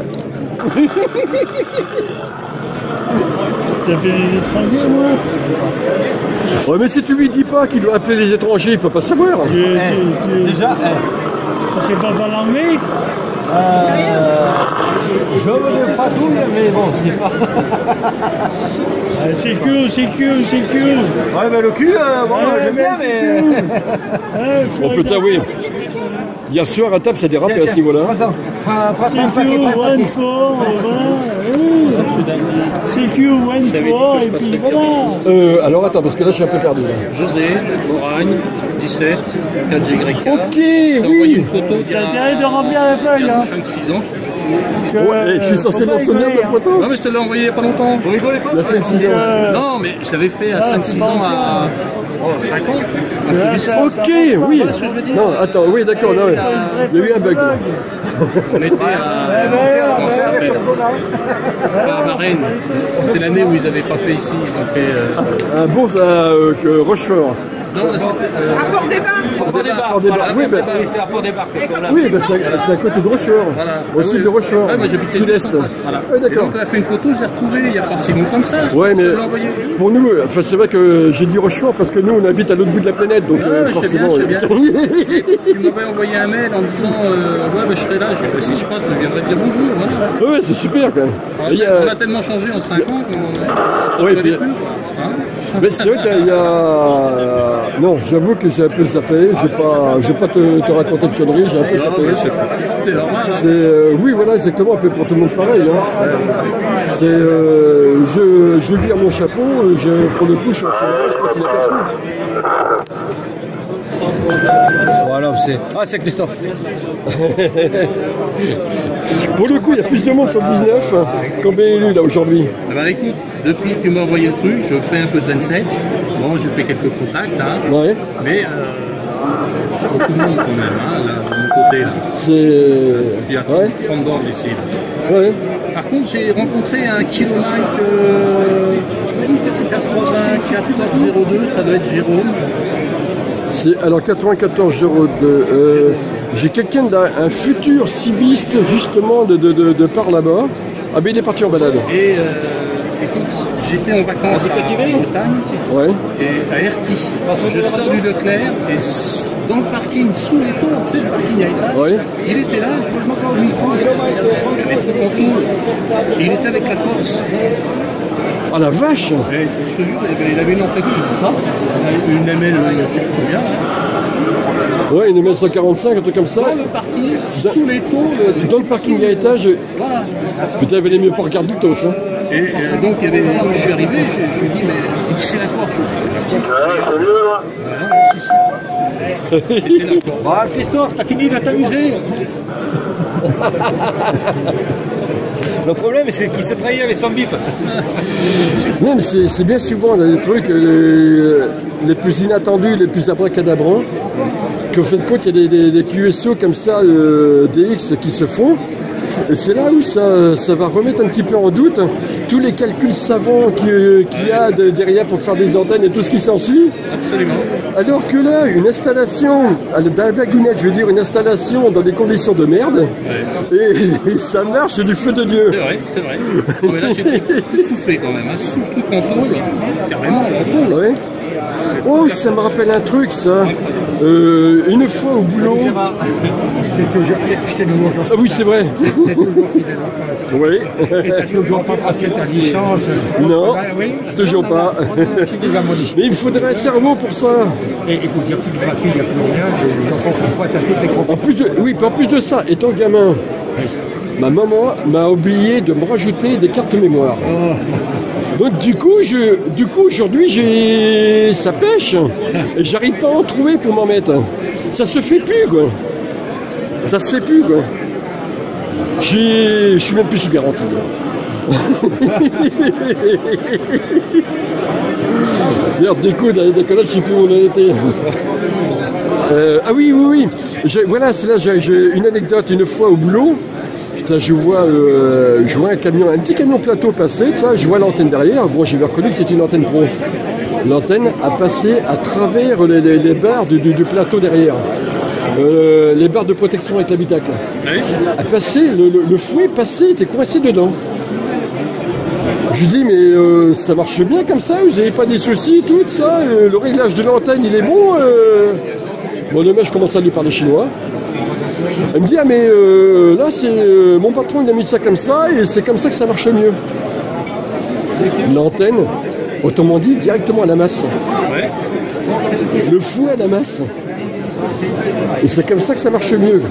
T'as fait les étrangers, moi? Ouais, mais si tu lui dis pas qu'il doit appeler les étrangers, il peut pas savoir. Tu, tu, tu, Déjà, tu sais pas parler anglais? Euh, je veux pas tout, mais bon, c'est pas. C'est cool, c'est cool, c'est cool. Ouais, mais le cul, euh, bon, ouais, j'aime bien, mais. Ouais, on peut t'avouer. Hier soir à table, ça dérapait à ce niveau-là. C'est cool, one four, c'est cool, one four, et puis voilà. Euh, alors attends, parce que là, je suis un peu perdu. Là. José, Moragne, dix-sept, quatre G Y K. Ok, oui. Envoyé une photo il y a, t'as intérêt de remplir la feuille, hein. cinq six ans. Que, ouais, je suis censé m'en souvenir de la photo. Non, mais je te l'ai envoyé il n'y a pas longtemps. Vous rigolez pas? Il y a cinq six ans. Euh... Non, mais je l'avais fait à cinq six ans à. Oh, cinq ans. Là, ça, ok, ça oui. Voilà ce que je veux dire. Non, attends, oui, d'accord. Non, il y a eu un bug. On était à. Comment ça s'appelle? À Marraine. C'était l'année où ils n'avaient pas fait ici. Ils ont fait. Euh... Un beau euh, que Rochefort. Non, là c'était. Euh... À Port-des-Bains. Port-des-Bains. Port-des-Bains. Oui, bah, c'est à Port-des-Bains. Oui, bah, c'est à côté de Rochefort. Voilà. Au sud de Rochefort. Ouais, moi j'habitais sud-est. Voilà. Oui, d'accord. Donc, on a fait une photo, j'ai retrouvé il n'y a pas si longtemps que ça. Ouais, mais pour nous, enfin, c'est vrai que j'ai dit Rochefort parce que nous, on habite à l'autre bout de la planète. Donc, ah, euh, forcément. Je sais bien, je sais bien. Tu m'avais envoyé un mail en disant euh, ouais, bah, je serai là. Je vais bah, si je passe, je viendrai dire bonjour. Voilà. Ouais, c'est super quand même. Ouais, il y a... On a tellement changé en cinq ans qu'on ouais, ne puis... plus. Hein. Mais c'est vrai qu'il y a... Non, j'avoue que j'ai un peu zappé, je vais pas, je vais pas te, te raconter de conneries, j'ai un peu zappé. C'est normal. C'est, euh, oui, voilà, exactement, un peu pour tout le monde pareil. Hein. C'est, euh, je, je vire mon chapeau, je, pour le coup, je suis en C H, je pense qu'il a personne. Voilà, c'est... Ah, c'est Christophe. Pour le coup, il y a plus de monde sur le dix-neuf qu'en B L U là aujourd'hui. Ah bah écoute, depuis que tu m'as envoyé le truc, je fais un peu de vingt-sept. Bon, je fais quelques contacts, hein. Ouais. Mais euh, beaucoup de monde quand même, hein, là, de mon côté. Là. C'est... Il y a ouais. trente bornes ici. Là. Ouais. Par contre, j'ai rencontré un kilomètre euh, quatre-vingt-quatorze zéro deux, ça doit être Jérôme. C'est, alors quatre-vingt-quatorze zéro deux, euh, j'ai quelqu'un d'un futur cibiste justement de, de, de, de par là-bas. Ah ben il est parti en balade. Et euh, écoute, j'étais en vacances à Bretagne, ouais. Et à Erquy. Je sors du Leclerc et dans le parking, sous les tours, tu sais, le parking à étage, ouais. Il était là, je vois encore au micro, il y avait des trucs en tour, et il était avec la Corse. Ah la vache. Et je te jure, il avait une enquête comme ça, une M L, je sais pas combien. Ouais, une M L cent quarante-cinq, un truc comme ça. Dans le parking, sous les taux. Le... Dans le parking à étage. Voilà. Putain, il avait les mieux pas regarder tout ça. Et euh, donc, il y avait, je suis arrivé, je, je lui ai dit, mais il dit, c'est la Corse. Ouais, c'est mieux, là. C'était la Corse. Bah, Christophe, t'as fini de t'amuser. Le problème, c'est qu'il se trahit avec son bip. Même c'est bien souvent là, les trucs les, les plus inattendus, les plus abracadabrants, qu'au fin de compte, il y a des, des, des Q S O comme ça, euh, D X qui se font. Et c'est là où ça, ça va remettre un petit peu en doute tous les calculs savants qu'il y a de, derrière pour faire des antennes et tout ce qui s'ensuit. Absolument. Alors que là, une installation, dans la blagounette, je veux dire, une installation dans des conditions de merde, ouais. et, et ça marche du feu de Dieu. C'est vrai, c'est vrai. Mais là, j'ai tout soufflé quand même, hein. Surtout quand on roule, carrément, on roule. Ouais. Oh, ça me rappelle un truc, ça. Euh, une fois au boulot. Ah oui, c'est vrai. T'es toujours fidèle en France. Oui. Et t'as toujours pas passé ta licence. Non, bah, oui. toujours pas. Mais il me faudrait un cerveau pour ça. Et écoute, il n'y a plus de graphique, il n'y a plus rien. Je comprends pas, t'as toutes les compétences. En plus de, oui, en plus de ça, étant gamin, ma maman m'a oublié de me rajouter des cartes mémoire. Oh. Donc du coup, je, du coup aujourd'hui, j'ai, ça pêche. Et j'arrive pas à en trouver pour m'en mettre. Ça se fait plus, quoi. Ça se fait plus, quoi. Je suis même plus sous garantie. Merde, des coups, dans les décollages, je sais plus où on en était. Euh, ah oui, oui, oui. Je, voilà, c'est là, j'ai une anecdote. Une fois au boulot, je vois, euh, je vois un camion, un petit camion plateau passer, ça, je vois l'antenne derrière. Bon, j'ai reconnu que c'est une antenne pro. L'antenne a passé à travers les, les, les barres du, du, du plateau derrière. Euh, les barres de protection avec l'habitacle. Oui. A passé, le, le, le fouet passé, était coincé dedans. Je lui dis, mais euh, ça marche bien comme ça, vous n'avez pas des soucis, tout ça, euh, le réglage de l'antenne, il est bon. Euh... Bon, le mec, je commence à lui parler chinois. Elle me dit, ah mais euh, là, c'est euh, mon patron, il a mis ça comme ça, et c'est comme ça que ça marche mieux. L'antenne, autrement dit, directement à la masse. Ouais. Le fouet à la masse. Et c'est comme ça que ça marche mieux.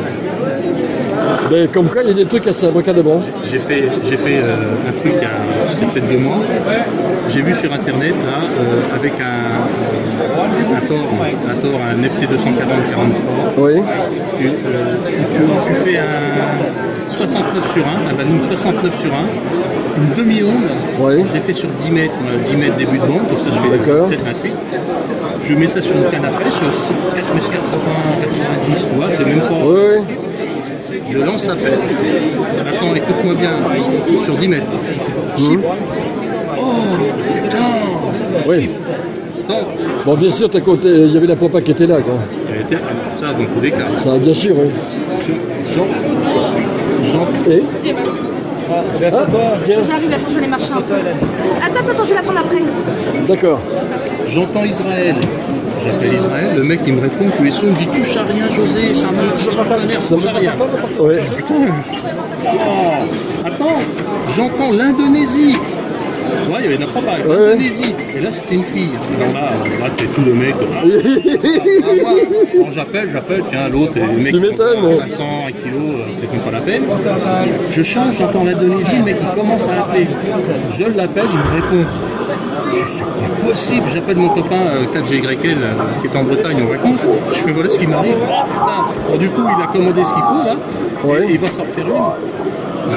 Ben, comme quoi, il y a des trucs assez abracadabrants. J'ai fait, j'ai fait euh, un truc il y a peut-être deux mois. J'ai vu sur internet là, euh, avec un, un Tor, un Tor, un F T deux cent quarante quarante-trois. Oui. Tu, euh, tu, tu, tu fais un soixante-neuf sur un, un ballon soixante-neuf sur un, une demi-onde. Oui. Je l'ai fait sur dix mètres, dix mètres début de bande, comme ça je fais sept vingt-huit. Je mets ça sur une canne à pêche, quatre mètres quatre-vingts, quatre-vingt-dix, tu vois, c'est même pas. Oui. Je lance la pelle. Attends, écoute-moi bien, sur dix mètres. Chip. Mmh. Oh, putain. Oui. Non. Bon, bien sûr, il y avait la papa qui était là, quoi. Elle était, ça, dans tous les cas. Ça, bien sûr, oui. Jean. Jean. Et ah, tiens. J'arrive, attends, je vais aller marcher un peu. Attends, attends, je vais la prendre après. D'accord. J'entends Israël. J'appelle Israël, le mec il me répond que les sons me dit touche à rien José, c'est un peu touche à rien. Ouais. Je dis, putain, oh, attends, j'entends l'Indonésie. Ouais, il y avait de la propagande, ouais. L'Indonésie. Et là c'était une fille. Alors là, là c'est tout le mec. Quand j'appelle, j'appelle, tiens l'autre, le mec tu m'étonnes. cinq cents, un kilo, c'est même pas la peine. Je change, j'entends l'Indonésie, le mec il commence à appeler. Je l'appelle, il me répond. Je suis pas possible, j'appelle mon copain euh, quatre G Y L euh, qui est en Bretagne en vacances, je fais voilà ce qui m'arrive, oh, putain, bon, du coup il a commandé ce qu'il faut là, ouais. Et il va s'en refaire une. Je...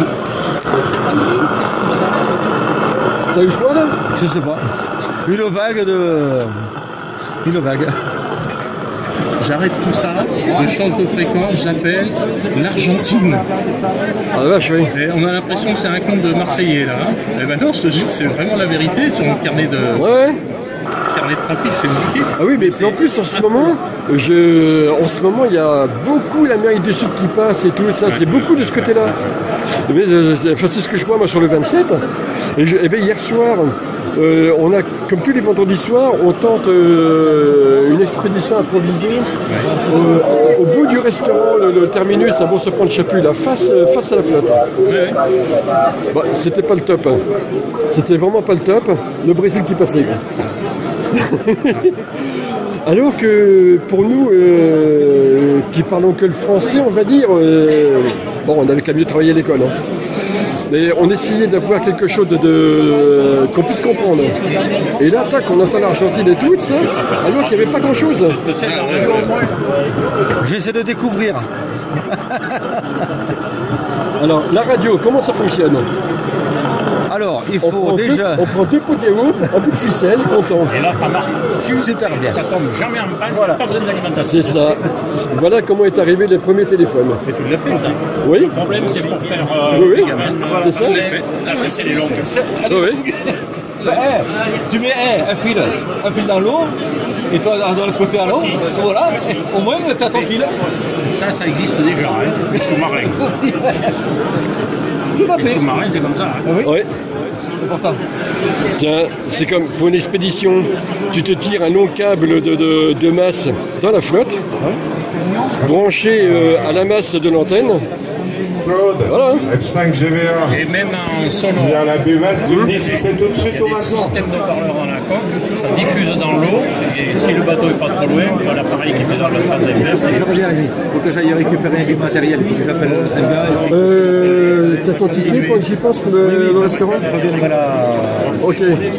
T'as eu quoi là? Je sais pas. Une vague de... Une vague. J'arrête tout ça, je change de fréquence, j'appelle l'Argentine. Ah la vache, oui. Et on a l'impression que c'est un compte de Marseillais là. Et ben non, je te jure, c'est vraiment la vérité sur mon carnet de... Ouais. Carnet de trafic, c'est marqué. Ah oui, mais en plus en ce moment, je... en ce moment, il y a beaucoup l'Amérique du Sud qui passe et tout ça, ouais. C'est beaucoup de ce côté-là. Enfin, c'est ce que je vois moi sur le vingt-sept. Et, je... et bien hier soir, euh, on a, comme tous les vendredis soirs, on tente euh, une expédition improvisée euh, au bout du restaurant, le, le terminus à Bon-Sofran-de-Chapuis, là, face, face à la flotte. Ouais. Bah, c'était pas le top. Hein. C'était vraiment pas le top. Le Brésil qui passait. Alors que pour nous, euh, qui parlons que le français, on va dire, euh, bon, on avait qu'à mieux travailler à l'école. Hein. Mais on essayait d'avoir quelque chose de, de qu'on puisse comprendre. Et là, tac, on entend l'Argentine et tout, ça, alors qu'il n'y avait pas grand-chose. J'essaie de découvrir. Alors, la radio, comment ça fonctionne? Alors, il faut on déjà... Deux, on prend deux pots de yaourt, un bout de ficelle, content. Et là, ça marche super bien. Ça tombe jamais en panne, voilà. Pas besoin d'alimentation. C'est ça. Voilà comment est arrivé les premiers téléphones. Et tu l'as fait, ça? Oui. Le problème, c'est pour faire... Euh, oui, oui. Voilà. C'est ça. Après, c'est les longues. Oui. Hey, tu mets hey, un fil, un fil dans l'eau, et toi de l'autre côté à l'eau, voilà, au moins tu as ton fil. Ça, ça existe déjà, hein, le sous-marin. Tout à fait. Le sous-marin, c'est comme ça. Hein. Oui. Oui. C'est important. Tiens, c'est comme pour une expédition, tu te tires un long câble de, de, de masse dans la flotte, oui. branché euh, à la masse de l'antenne. Voilà. F cinq G V A. Et même en sonore. Il y a la buvette, tu me dis si c'est tout de suite ou maintenant. Il y a des systèmes de parleurs dans la coque, ça diffuse dans l'eau, et si le bateau n'est pas trop loin, tu as l'appareil qui fait dans le sens inverse. Il faut que j'aille récupérer du matériel, il faut que j'appelle un gars. Euh, t'as ton ticket quand j'y pense pour le, le restaurant? Ok.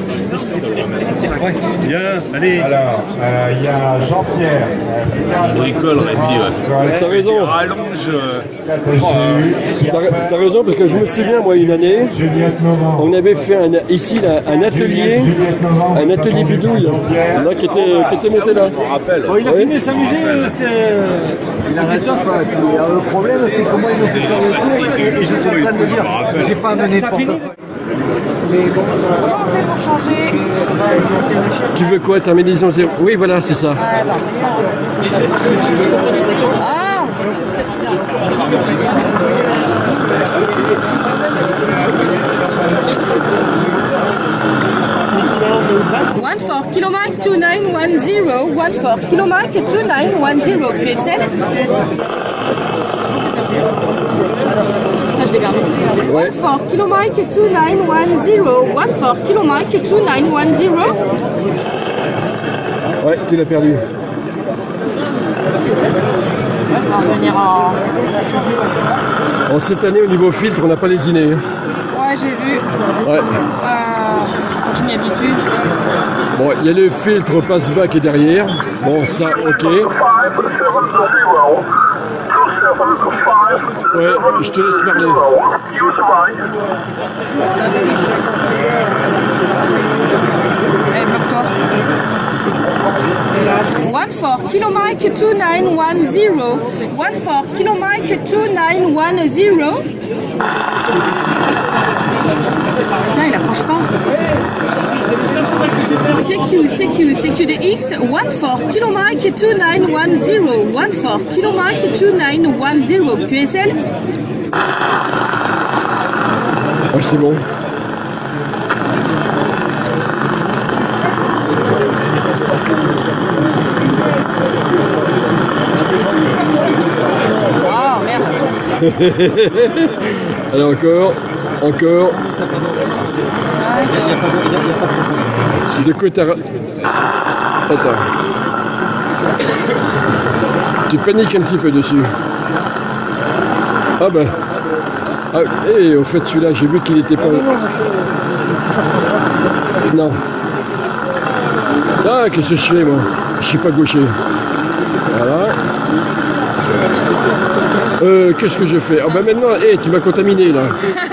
Bien, allez. Alors, il euh, y a Jean-Pierre. Je bricole, Rémi. T'as raison. Rallonge. T'as raison, parce que je me souviens, moi, une année, on avait fait un, ici là, un atelier, un atelier bidouille, là, qui était, qui était monté là. Je me rappelle. Oh, il a fini s'amuser, c'était. Il a Christophe, le problème, c'est comment ils ont fait faire le tour, et je suis en train de me dire, j'ai pas amené de portefeuille. Comment on fait pour changer? Tu veux quoi, terminaison zéro? Oui, voilà, c'est ça. Ah, One for Kilo Mike two nine one zero, one for Kilo Mike two nine one zero, Q S L. Putain, je l'ai perdu. Ouais. One for Kilo Mike two nine one zero, one for Kilo Mike two nine one zero. Ouais, tu l'as perdu. On va revenir en... En cette année, au niveau filtre, on n'a pas lésiné. Ouais, j'ai vu. Ouais. Euh, faut que je m'y habitue. Bon, il y a le filtre passe-bas qui est derrière. Bon, ça, ok. Ouais, je te laisse parler. Allez, bloque-toi. One for Kilo Mike two nine one zero, one for Kilo Mike two nine one zero. Putain, il approche pas. C Q, C Q, C Q D X, one for Kilo Mike two nine one zero, one for Kilo Mike two nine one zero, Q S L. Ouais, c'est bon. Oh merde. Allez, encore, encore. De quoi t'as... Attends. Tu paniques un petit peu dessus. Ah ben. Ah, et au fait, celui-là, j'ai vu qu'il était pas... Non. Ah, qu'est-ce que je fais, moi? Je suis pas gaucher. Voilà. Euh, qu'est-ce que je fais? Ah bah maintenant, hé, hey, tu m'as contaminé, là.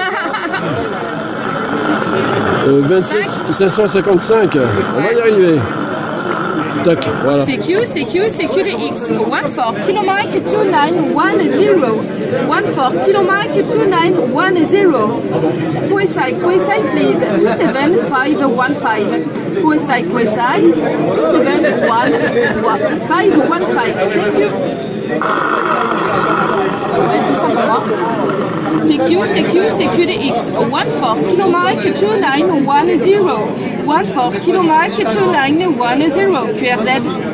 Euh, vingt-sept cinq cent cinquante-cinq, on va y arriver. Tac, voilà. C Q, C Q, C Q D X, one for Kilo Mike two nine one zero, one for Kilo Mike two nine one zero. Q S I, Q S I please, two seven five one five. Q S I, Q S I, two seven one five one five. Thank you. Ouais, tout simplement. C Q, C Q, C Q D X. one four Kilo Mike two nine one zero. one four Kilo Mike two nine one zero. Q R Z.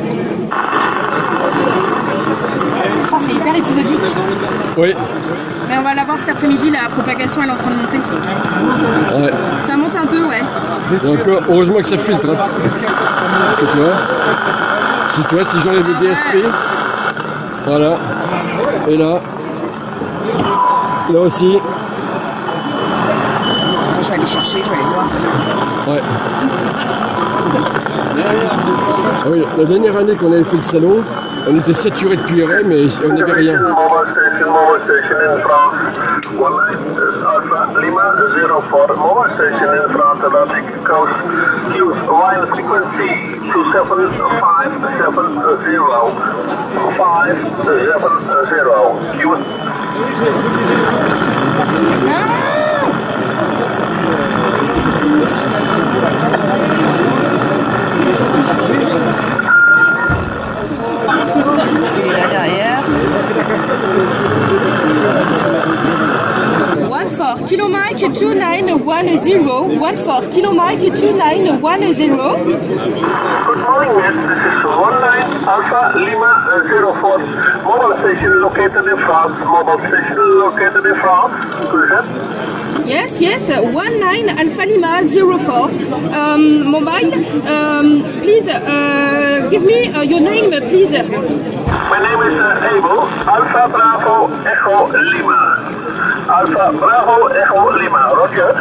Oh, c'est hyper épisodique. Oui. Mais on va la voir cet après-midi, la propagation elle est en train de monter. Ouais. Ça monte un peu, ouais. Et encore, heureusement que ça filtre. Hein. Parce que toi, si toi, si j'enlève le D S P, voilà. Et là, là aussi. Attends, je vais aller chercher, je vais aller voir. Ouais. Ah oui, la dernière année qu'on avait fait le salon, on était saturé de Q R M mais on n'avait rien. Il est là derrière. one four Kilo Mike two nine one zero. one four Kilo Mike two nine one zero. Good morning, miss. This is one nine Alpha Lima zero four. Mobile station located in France. Mobile station located in France. Good. Yes, yes, one nine Alpha Lima zero four. Um, mobile, um, please uh, give me uh, your name, please. My name is uh, Abel. Alpha Bravo Echo Lima. Alpha Bravo Echo Lima. Roger.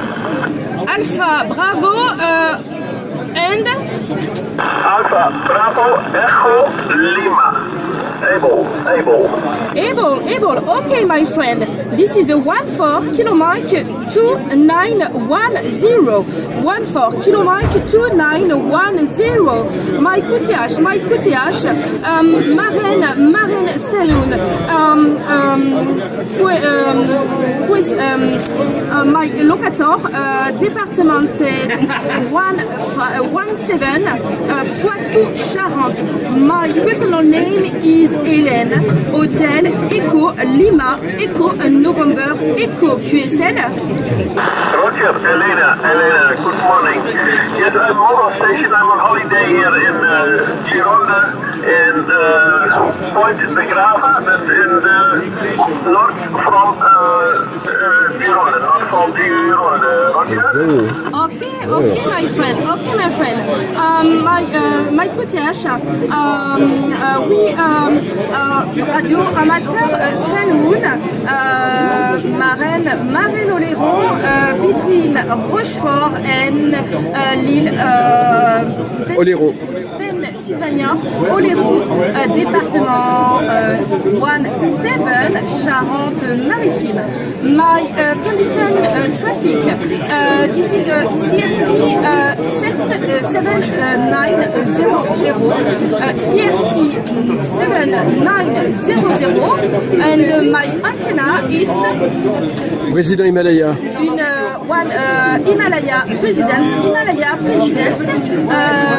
Alpha Bravo uh, and? Alpha Bravo Echo Lima. Able, able. Able, able. Okay, my friend. This is a one four Kilo Mike two nine one zero. one four Kilo Mike two nine one zero. My Q T H, my Q T H, um, Marine, Marine Saloon, um, um, um, with, um, uh, my locator, uh, Départementé one seven, uh, Poitou-Charentes. My personal name is Hélène. Hotel Echo Lima Echo November Echo Q S L. Roger, Elena, Elena, good morning. Yes, I'm on station. I'm on holiday here in uh, Gironde in uh, Point de Grave, that's in the north from uh, uh, Gironde, not from Gironde. Roger? Okay, okay, my friend. Okay, my friend. Um, my uh, my Q T H. Um, uh, we um, uh, Radio Amateur uh, Saloon, uh, Marraine, Marraine Oléron, uh, between Rochefort and uh, Lille. Uh, Oléron. Pennsylvania, Oléron, uh, département uh, one seven, Charente-Maritime. My uh, condition uh, traffic, uh, this is a C R T uh, seven nine zero zero, uh, C R T seven nine zero zero, and uh, my antenna is Président Himalaya. Une uh, one uh, Himalaya President, Himalaya President, um,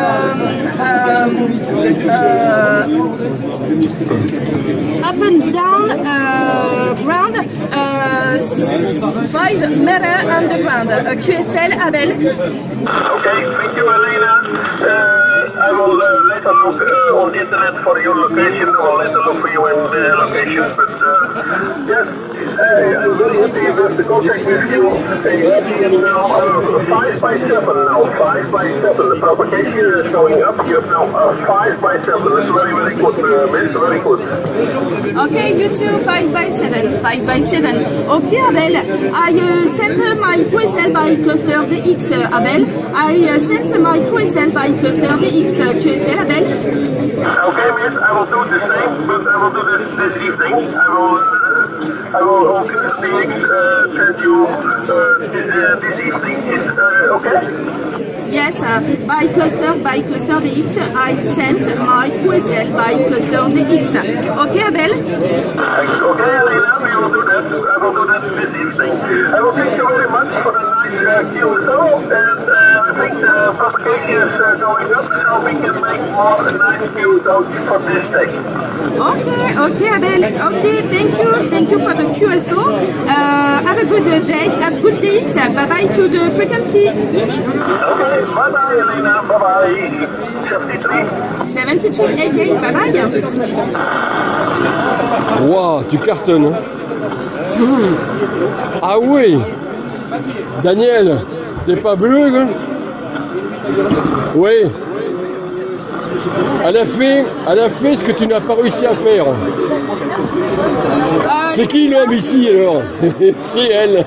um, uh, up and down uh, ground, uh, five meter underground, uh, Q S L Abel. Okay, thank you, Elena. Uh, I will uh, later look uh, on the internet for your location. I will later look for you in the location. But uh, yes, uh, I'm very happy with the contact with you. Uh, now uh, five by seven now. Five by seven. The propagation is going up. You have now uh, five by seven. That's very, very good, uh, miss. Very good. Okay, you too. Five by seven. Five by seven. Okay, Abel. I uh, sent uh, my Q S L by cluster D X, uh, Abel. I uh, sent my Q S L by cluster D X, uh, Q S L, Abel. Okay, miss. I will do the same, but I will do this this evening. I will. Uh, I will on cluster D X uh, send you uh, this, uh, this evening. Is, uh, okay? Yes, uh, by cluster, by cluster D X, I sent my Q S L by cluster D X. Okay, Abel? Okay, Elena, we will do that. I will do that this evening. I will thank you very much for the nice uh, Q S O, and uh, think the propagation is uh, going up, so we can make more nice views out for this day. Okay, okay, Abel. Okay, thank you, thank you for the Q S O. Uh, have a good day, have a good day. Bye bye to the frequency. Okay, bye bye, Elena. Bye bye. seventy-three. seventy-three, eighty-eight. Bye bye. Waouh, tu cartonnes. Hein. Ah oui, Daniel, t'es pas bleu, hein? Oui. Elle a fait, elle a fait ce que tu n'as pas réussi à faire. C'est qui l'homme ici alors? C'est elle.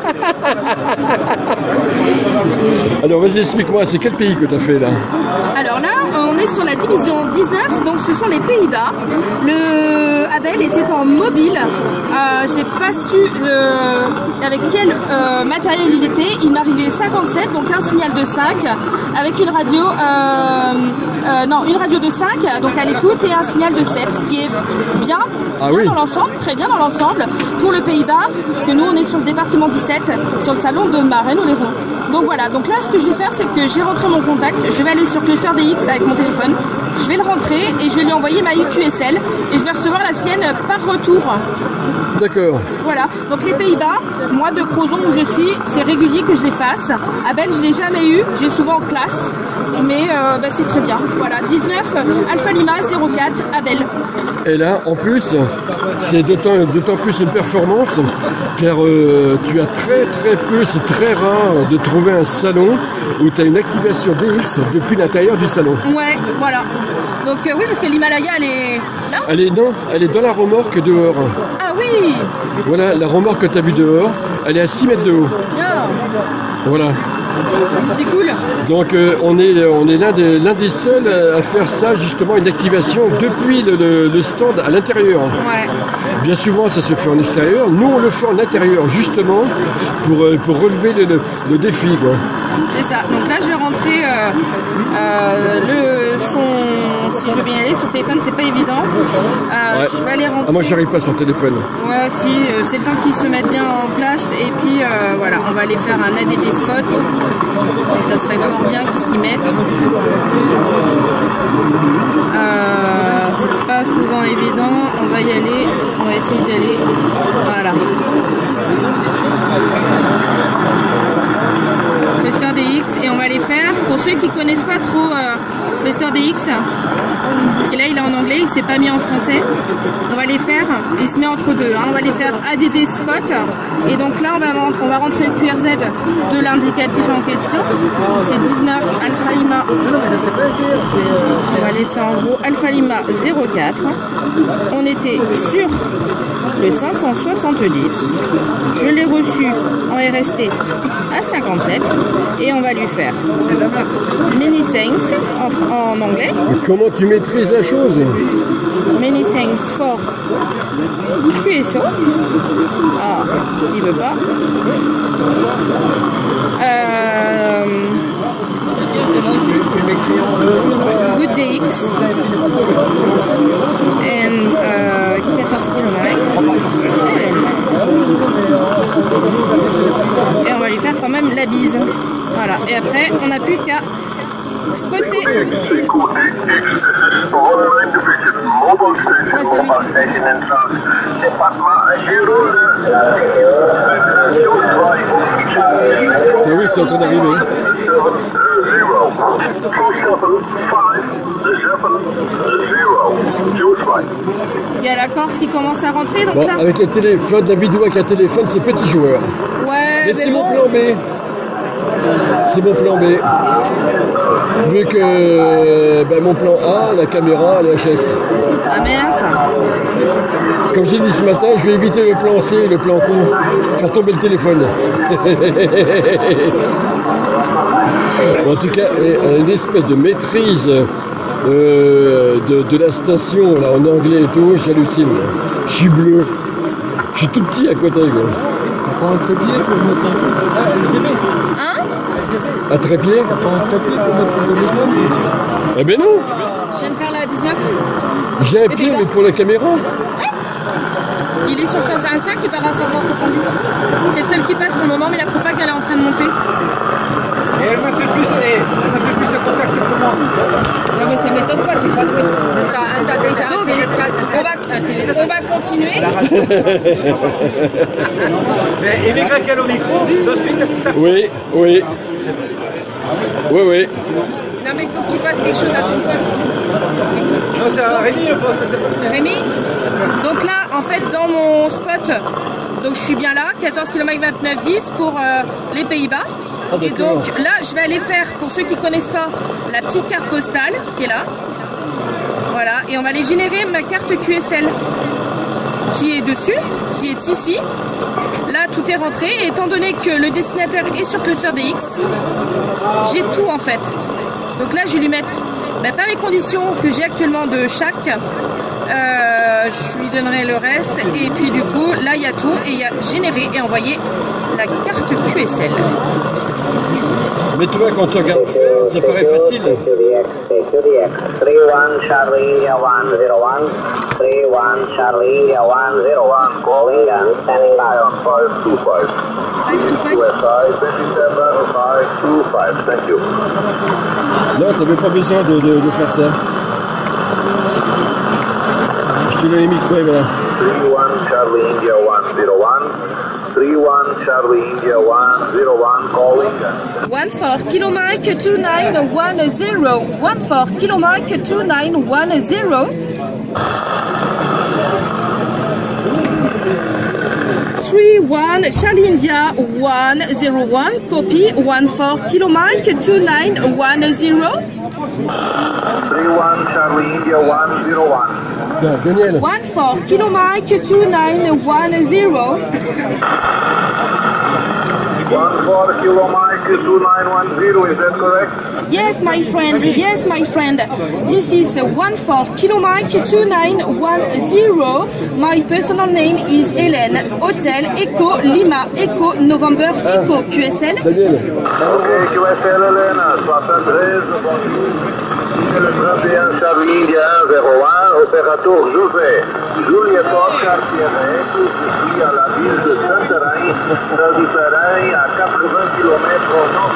Alors vas-y, explique-moi, c'est quel pays que tu as fait là? Alors là, on est sur la division dix-neuf, donc ce sont les Pays-Bas. Le Abel était en mobile. Euh, J'ai pas su euh, avec quel euh, matériel il était. Il m'arrivait cinquante-sept, donc un signal de cinq, avec une radio, euh, euh, non, une radio de cinq, donc à l'écoute, et un signal de sept, ce qui est bien, ah bien oui. dans l'ensemble, très bien dans l'ensemble pour le Pays-Bas, parce que nous on est sur le département dix-sept, sur le salon de Marennes-Oléron. Donc voilà, donc là ce que je vais faire, c'est que j'ai rentré mon contact, je vais aller sur Cluster D X avec mon téléphone, je vais le rentrer et je vais lui envoyer ma I Q S L et je vais recevoir la sienne par retour. D'accord. Voilà, donc les Pays-Bas, moi de Crozon où je suis, c'est régulier que je les fasse. Abel, je l'ai jamais eu, j'ai souvent classe, mais euh, bah, c'est très bien. Voilà, dix-neuf Alpha Lima zéro quatre Abel. Et là, en plus, c'est d'autant plus une performance, car euh, tu as très très peu, c'est très rare de trouver un salon où tu as une activation D X depuis l'intérieur du salon. Ouais, voilà. Donc euh, oui, parce que l'Himalaya, elle est là. Elle est, non, elle est dans la remorque dehors. Ah oui. Voilà, la remorque que tu as vue dehors, elle est à six mètres de haut. Bien. Voilà. C'est cool. Donc euh, on est, on est l'un des, l'un des seuls à faire ça, justement, une activation depuis le, le, le stand à l'intérieur. Ouais. Bien souvent ça se fait en extérieur, nous on le fait en intérieur justement pour, euh, pour relever le, le, le défi, quoi. C'est ça, donc là je vais rentrer euh, euh, le son, si je veux bien y aller, sur le téléphone c'est pas évident. Euh, Ouais. Je vais aller rentrer. Ah, moi j'arrive pas sur téléphone. Ouais, si, euh, c'est le temps qu'ils se mettent bien en place et puis euh, voilà, on va aller faire un A D D spot. Ça serait fort bien qu'ils s'y mettent. Euh, c'est pas souvent évident, on va y aller, on va essayer d'y aller. Voilà. Cluster D X et on va les faire. Pour ceux qui connaissent pas trop euh, Cluster D X, parce que là il est en anglais, il s'est pas mis en français, on va les faire, il se met entre deux, hein. On va les faire A D D spot et donc là on va, on va rentrer le Q R Z de l'indicatif en question, c'est dix-neuf Alpha Lima, on va laisser en gros Alpha Lima zéro quatre, on était sur le cinq cent soixante-dix, je l'ai reçu en R S T à cinquante-sept et on va lui faire Many thanks en, en anglais. Comment tu maîtrises la chose? Many thanks for Q S O. Ah, s'il veut pas. Euh, Good D X and euh, quatorze kilomètres. Et on va lui faire quand même la bise. Voilà. Et après, on n'a plus qu'à spotter. Ouais, c'est lui. Ah oui, c'est en train d'arriver. Il y a la Corse qui commence à rentrer, donc Bon, là. avec le téléphone, la vidéo avec un téléphone, c'est petit joueur. Ouais, mais c'est mais mon bon. plan B. C'est mon plan B. Vu que ben, mon plan A, la caméra, la H S. Ah mince. Comme j'ai dit ce matin, je vais éviter le plan C, le plan con, faire tomber le téléphone. Bon, en tout cas, une espèce de maîtrise euh, de, de la station là en anglais et tout, j'hallucine. Je suis bleu. Je suis tout petit à côté. T'as pas un trépied pour mettre un truc? Ah, L G B. Hein? Un trépied? T'as pas un trépied pour mettre ton téléphone? Eh ben non. Je viens de faire la dix-neuf. J'ai un pied, mais pour la caméra. Il est sur cinq cent cinq, il part à cinq cent soixante-dix. C'est le seul qui passe pour le moment, mais la propague elle est en train de monter. Et elle me fait plus, elle me fait plus de contact que moi. Non mais ça m'étonne pas, t'es pas doué. T'as t'as déjà un, télé, on, va, un téléphone. On va continuer. Et les Grecs à au micro, de suite. Oui, oui. Oui, oui. Non mais il faut que tu fasses quelque chose à ton poste. Non, c'est à Rémi le poste, c'est pas bien. Rémi. Donc là, en fait, dans mon spot, donc je suis bien là, quatorze kilomètres vingt-neuf dix pour euh, les Pays-Bas. Ah, et donc là, je vais aller faire, pour ceux qui ne connaissent pas, la petite carte postale qui est là. Voilà, et on va aller générer ma carte Q S L qui est dessus, qui est ici. Là, tout est rentré, et étant donné que le destinataire est sur ClusterDX, j'ai tout en fait. Donc là, je vais lui mettre ben, pas mes conditions que j'ai actuellement de chaque. Euh, je lui donnerai le reste, et puis du coup, là, il y a tout, et il y a générer et envoyer la carte Q S L. Mais tu vois, quand tu regardes, ça paraît facile. Non, tu n'avais pas besoin de, de, de faire ça. Je te donne les micros, voilà. three one Charlie India one zero one. three one Charlie India one zero one calling. one four Kilo Mike two nine one zero. one four Kilo Mike two nine one zero. three one Charlie India one zero one. Copy. one four Kilo Mike two nine one zero. three one Charlie India one zero one. Daniel. one four Kilo Mike two nine one zero. one four Kilo Mike two nine one zero, is that correct? Yes, my friend. Yes, my friend. This is one four Kilo Mike two nine one zero. My personal name is Hélène. Hotel Echo Lima Echo November Echo Q S L. Daniel. Ok, Q S L Hélène, soixante-treize, le trente et un Charlie India un zéro un, opérateur José. Juliette Quartier, je suis à la ville de Saint-Terrain, près du terrain à quatre-vingts kilomètres au nord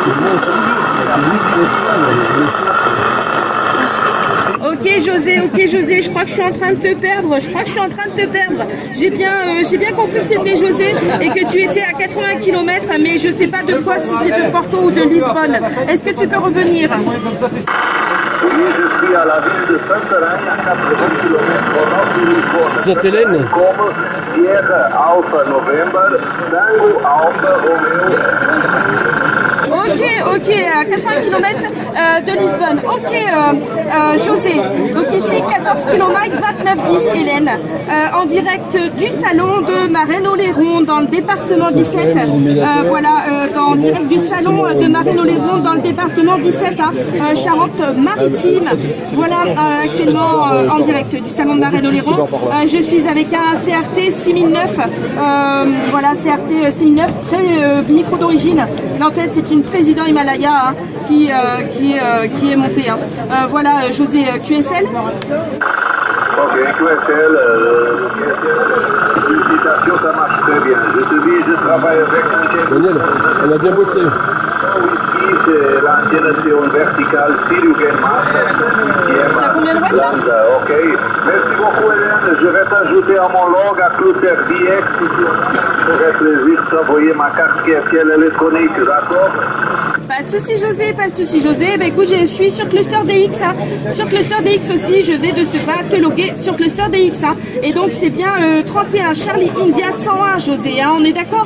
du Ok José, ok José, je crois que je suis en train de te perdre, je crois que je suis en train de te perdre. J'ai bien, euh, j'ai bien compris que c'était José et que tu étais à quatre-vingts kilomètres, mais je sais pas de quoi, si c'est de Porto ou de Lisbonne. Est-ce que tu peux revenir? Oui, je suis à la ville de Saint-Terrain, à quatre-vingts kilomètres au nord de Lisbonne. Sainte-Hélène. Comme Sierra Alpha November, Tango Alpha Romeo. Ok, ok, à quatre-vingts kilomètres euh, de Lisbonne. Ok, euh, euh, José. Donc ici, quatorze kilomètres vingt-neuf dix, Hélène. Euh, en direct du salon de Marennes-Oléron, dans le département dix-sept. Euh, voilà, euh, dans, en direct du salon de Marennes-Oléron, dans le département dix-sept, hein, euh, Charente-Maritime. Voilà, euh, actuellement euh, en direct du salon de Marennes-Oléron. Euh, je suis avec un C R T six mille neuf. Euh, voilà, C R T six mille neuf, très euh, micro d'origine. L'entête, c'est une président Himalaya hein, qui, euh, qui, euh, qui est monté. Hein. Euh, voilà, José, euh, Q S L. Ok, Q S L, euh, félicitations, ça marche très bien. Je te dis, je travaille avec un Daniel, on a bien bossé. Ici, c'est l'ancienne verticale Sirugen Master. T'as combien de watts là? Ok, merci beaucoup Hélène. Je vais t'ajouter à mon log à ClusterDX. Ça ferait plaisir de t'envoyer ma carte Q S L électronique, d'accord? Pas de soucis José, pas de soucis José. Bah écoute, je suis sur ClusterDX. Hein. Sur ClusterDX aussi, je vais de ce pas te loguer sur ClusterDX. Hein. Et donc c'est bien euh, trente et un Charlie India cent un José, hein. On est d'accord?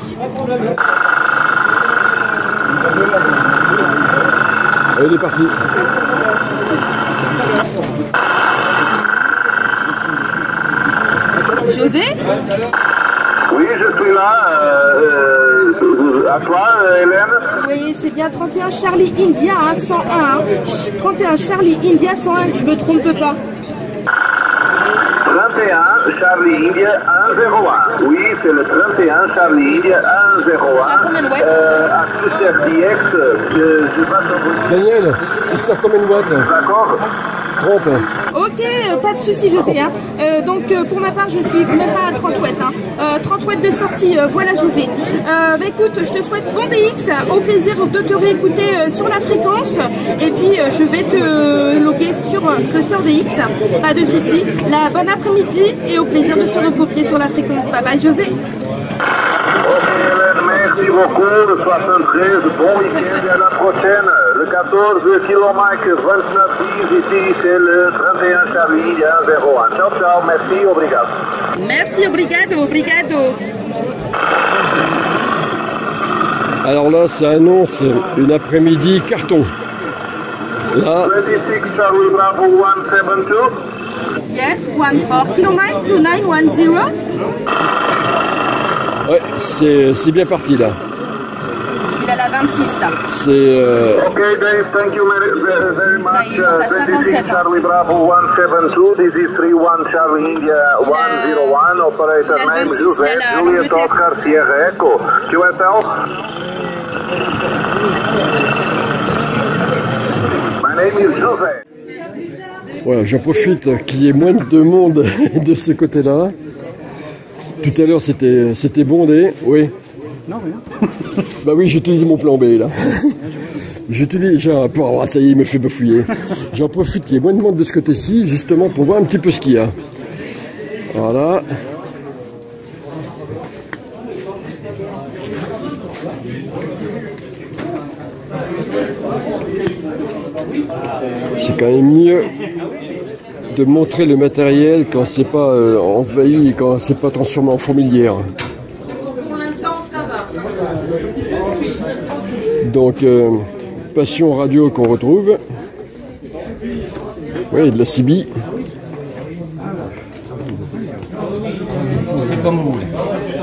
Allez, il est parti. José? Oui, je suis là. Euh, euh, à toi, Hélène? Oui, c'est bien trente et un Charlie India hein, cent un. Hein. trente et un Charlie India cent un, je me trompe pas. trente et un Charlie India un un zéro un. Oui, c'est le trente et un Charlie India un zéro un. Euh, à Super D X, euh, je sais pas si vous... Daniel, il sert combien de watts? D'accord. trente. Ok, euh, pas de soucis José. Hein. Euh, donc euh, pour ma part, je suis même pas à trente watts. Hein. Euh, trente watts de sortie, euh, voilà José. Euh, bah, écoute, je te souhaite bon D X, au plaisir de te réécouter euh, sur la fréquence. Et puis euh, je vais te euh, loguer sur euh, Cluster D X, pas de soucis. La bonne après-midi et au plaisir de se recopier sur la fréquence. Bye bye José. Merci beaucoup, le soixante-treize, bon week-end et à la prochaine. Le quatorze kilomètres vingt-neuf dix, ici c'est le trente et un Charlie un zéro un. Ciao, ciao, merci, obrigado. Merci, obrigado, obrigado. Alors là, ça annonce une après-midi carton. Là. vingt-six Charlie Bravo one seven two. Yes, one four kilomètres two nine one zero. Ouais, c'est bien parti là. Il a la vingt-six là. C'est. Euh... Ok Dave, thank you very, very much. Là, il monte à cinquante-sept. Charlie Bravo one seven two, this is three one Charlie India one zero one, operator name José, Juliet Oscar Sierra Echo. Q S L? My name is José. Voilà, j'en profite qu'il y ait moins de monde de ce côté-là. Tout à l'heure, c'était c'était bondé, oui. Non, rien. Bah oui, j'utilise mon plan B, là. J'utilise, genre, pour, oh, ça y est, il me fait bafouiller. J'en profite qu'il y ait moins de monde de ce côté-ci, justement, pour voir un petit peu ce qu'il y a. Voilà. C'est quand même mieux de montrer le matériel quand c'est pas euh, envahi et quand c'est pas transformé en fourmilière. Donc, euh, Passion Radio qu'on retrouve. Oui, de la C B. C'est comme vous voulez.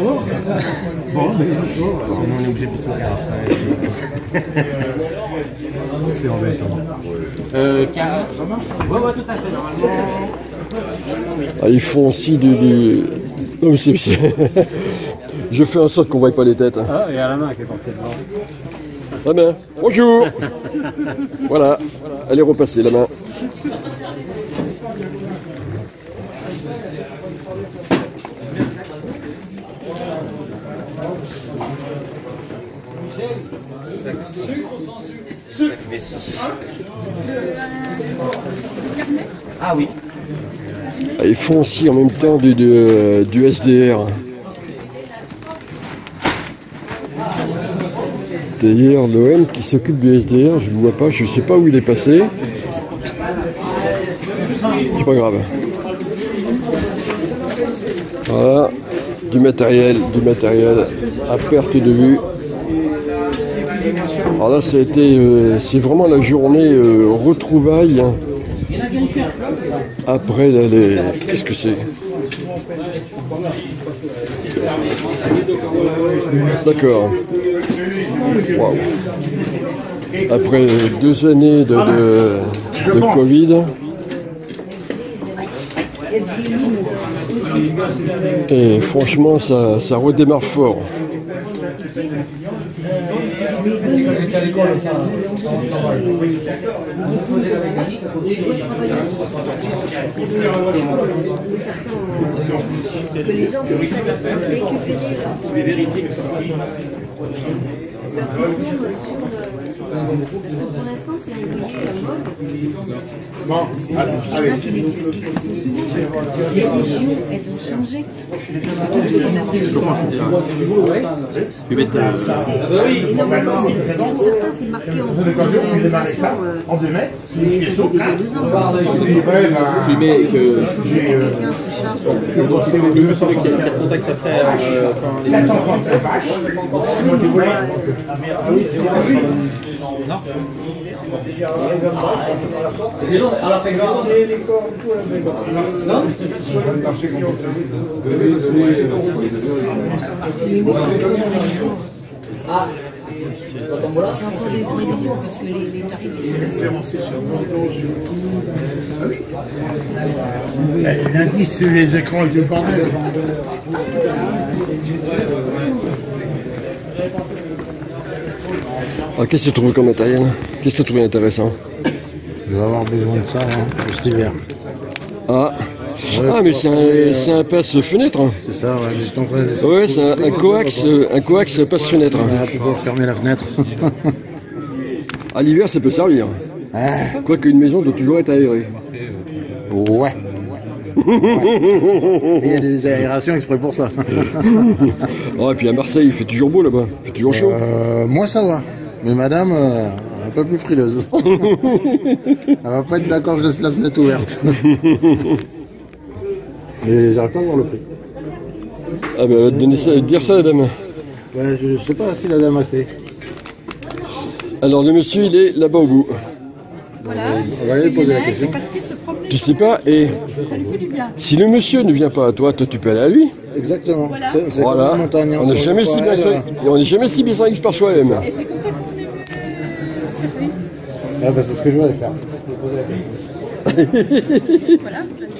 Sinon, on est obligé de tout faire après. C'est embêtant. Euh, car... Ouais, ouais, tout à fait, normalement. Ah, ils font aussi du... du... Non, mais c'est... Je fais en sorte qu'on ne voie pas les têtes. Hein. Ah, il y a la main qui est passée devant. La main. Bonjour. Voilà. Elle est repassée, la main. Ah oui. Ils font aussi en même temps du, du, du S D R. D'ailleurs, l'O M qui s'occupe du S D R, je ne le vois pas, je ne sais pas où il est passé. C'est pas grave. Voilà, du matériel, du matériel à perte de vue. Alors là, ça a été, euh, c'est vraiment la journée euh, retrouvailles. Hein. Après, là, les... qu'est-ce que c'est? D'accord. Wow. Après deux années de, de, de Covid. Et franchement, ça, ça redémarre fort. Que les gens puissent récupérer leur diplôme sur le... Parce que pour l'instant, c'est un milieu à mode. Il y en a qui n'existent qui sont souvent parce que les régions, elles ont changé. Et normalement, c'est certain, c'est marqué en réalisation. En deux mètres. Mais ça fait déjà deux ans. Je mets que... Quelqu'un se charge. Donc le but c'est qu'il y ait un contact après quand les... Non. Ah. C'est encore des révisions parce que les, les tarifs sont référencés sur Bordeaux, sur tout. Ah oui. L'indice sur les écrans du bordel. Ah, qu'est-ce que tu trouves comme matériel? Qu'est-ce que tu trouves intéressant? Je vais avoir besoin de ça hein, pour cet hiver. Ah, ouais, ah mais c'est un, euh... un passe-fenêtre. C'est ça, ouais, j'étais en train d'essayer. Ouais, c'est un, un coax, un coax passe-fenêtre. On va pouvoir fermer la fenêtre. À l'hiver, ça peut servir. Ah. Quoique une maison doit toujours être aérée. Ouais. Ouais. Il y a des aérations exprès pour ça. Oh, et puis à Marseille, il fait toujours beau là-bas. Il fait toujours chaud. Euh, moi, ça va. Mais madame, euh, un peu plus frileuse. Elle va pas être d'accord que je laisse la fenêtre ouverte. Mais j'arrive pas à voir le prix. Ah ben, donner ça, dire ça à la dame. Ouais, je sais pas si la dame a sait. Alors, le monsieur, il est là-bas au bout. Voilà. On va aller poser la question. Tu sais pas, et ça lui fait du bien. Si le monsieur ne vient pas à toi, toi tu peux aller à lui. Exactement. Voilà. C'est, c'est voilà. On n'est jamais si bien ça. On n'est jamais si bien ça par soi-même. Et c'est comme ça qu'on est servi. Ah bah c'est ce que je voulais faire. Voilà.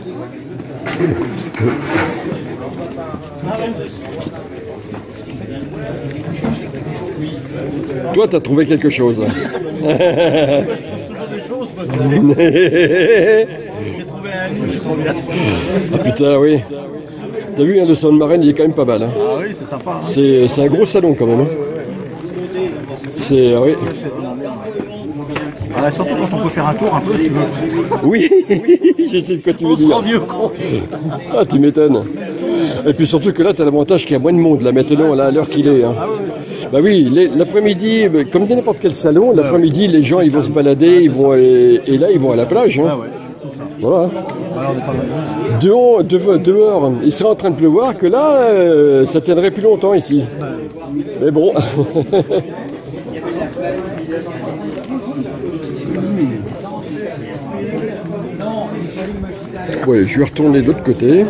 Toi, t'as trouvé quelque chose. J'ai trouvé un nid, je crois bien. Ah putain, oui. T'as vu, hein, le salon de marraine, il est quand même pas mal. Hein. Ah oui, c'est sympa. Hein. C'est, c'est un gros salon quand même. Hein. C'est, oui. Ah, surtout quand on peut faire un tour un peu, si tu veux. Oui, je sais de quoi tu veux on dire. On se rend mieux compte. Ah, tu m'étonnes. Et puis surtout que là, t'as l'avantage qu'il y a moins de monde, là, maintenant, là, à l'heure qu'il est. Hein. Ah, oui. Bah oui, les, l'après-midi, comme dans n'importe quel salon, l'après-midi, les gens, ils vont se balader, ils vont, et, et là, ils vont à la plage. Hein. Ah ouais, voilà. Alors, on est pas mal. Dehors, dehors, dehors, il serait en train de pleuvoir, que là, euh, ça tiendrait plus longtemps ici. Mais bon. Ouais, je vais retourner de l'autre côté.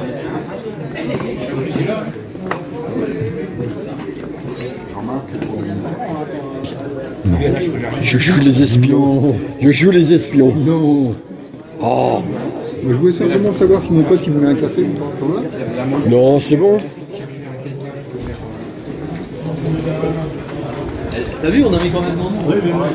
Je joue les espions. Je joue les espions. Non. Oh. Je voulais simplement savoir si mon pote il voulait un café ou pas. Non, c'est bon. T'as vu, on a mis quand même mon nom. Oui, mais moi.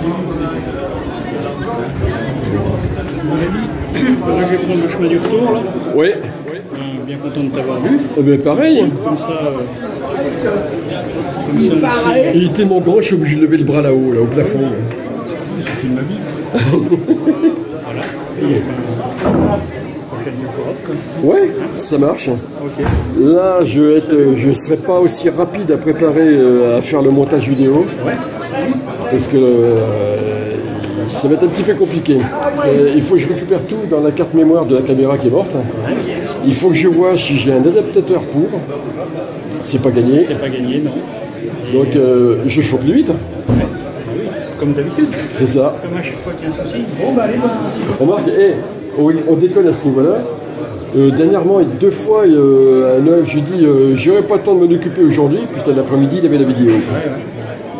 Je vais prendre le chemin du retour là. Oui. Euh, bien content de t'avoir vu. Eh ben pareil. Comme ça. Euh... Comme ça pareil. Il était mon grand, je suis obligé de lever le bras là-haut, là au plafond. C'est une vie. Voilà. Et, euh, prochaine fois. Ouais, ça marche. Okay. Là, je vais être, je serai pas aussi rapide à préparer, euh, à faire le montage vidéo. Ouais. Parce que euh, ça va être un petit peu compliqué. Euh, il faut que je récupère tout dans la carte mémoire de la caméra qui est morte. Il faut que je vois si j'ai un adaptateur pour. C'est pas gagné. C'est pas gagné, non. Donc euh, je fais plus vite. Comme d'habitude. C'est ça. Comme à chaque fois qu'il y a un souci. Bon bah allez. Remarque, hey, on, on déconne à ce niveau-là. Euh, dernièrement, deux fois euh, à Noël, j'ai dit euh, j'aurais pas le temps de m'en occuper aujourd'hui. Putain, l'après-midi, il y avait la vidéo. Ouais, ouais.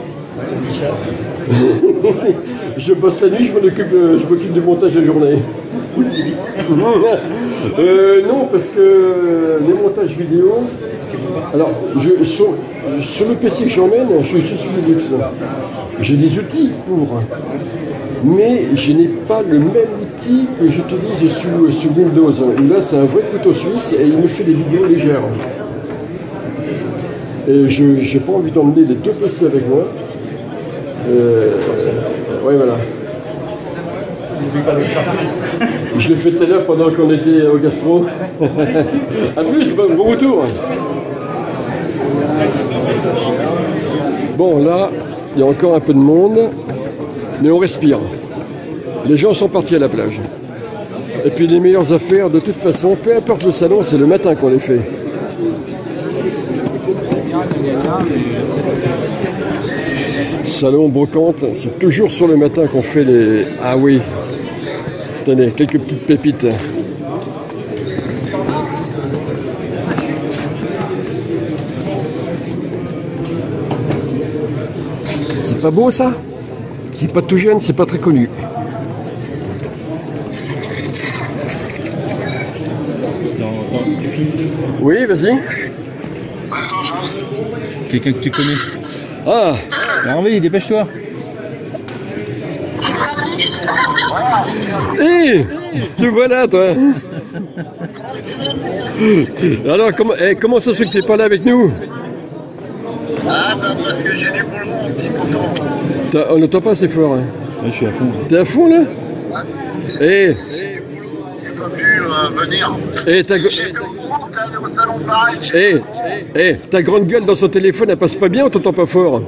Je bosse la nuit, je m'occupe, je m'occupe du montage de journée. euh, non, parce que les montages vidéo. Alors, je, sur, sur le P C que j'emmène, je suis sur Linux. J'ai des outils pour, mais je n'ai pas le même outil que j'utilise sous, sous Windows. Là, c'est un vrai couteau suisse et il me fait des vidéos légères. Et je n'ai pas envie d'emmener les deux P C avec moi. Euh, oui, voilà. Je l'ai fait tout à l'heure pendant qu'on était au gastro. A plus, bon, bon retour. Bon, là, il y a encore un peu de monde, mais on respire. Les gens sont partis à la plage. Et puis les meilleures affaires, de toute façon, peu importe le salon, c'est le matin qu'on les fait. Salon, brocante, c'est toujours sur le matin qu'on fait les... Ah oui, tenez, quelques petites pépites. C'est pas beau ça? C'est pas tout jeune, c'est pas très connu. Oui, vas-y. Quelqu'un que tu connais. Ah, Hervé, dépêche-toi. Hé, te voilà toi. Alors comment, eh, comment ça se fait que t'es pas là avec nous? Ah bah parce que j'ai du boulot, petit poteau. On n'entend pas assez fort. Hein. Ouais, je suis à fond. T'es à fond là? Ouais. Eh. J'ai pas pu euh, venir. Eh, ta... J'étais au courant que t'allais au salon pareil. Eh, eh, ta grande gueule dans son téléphone, elle passe pas bien, on t'entend pas fort.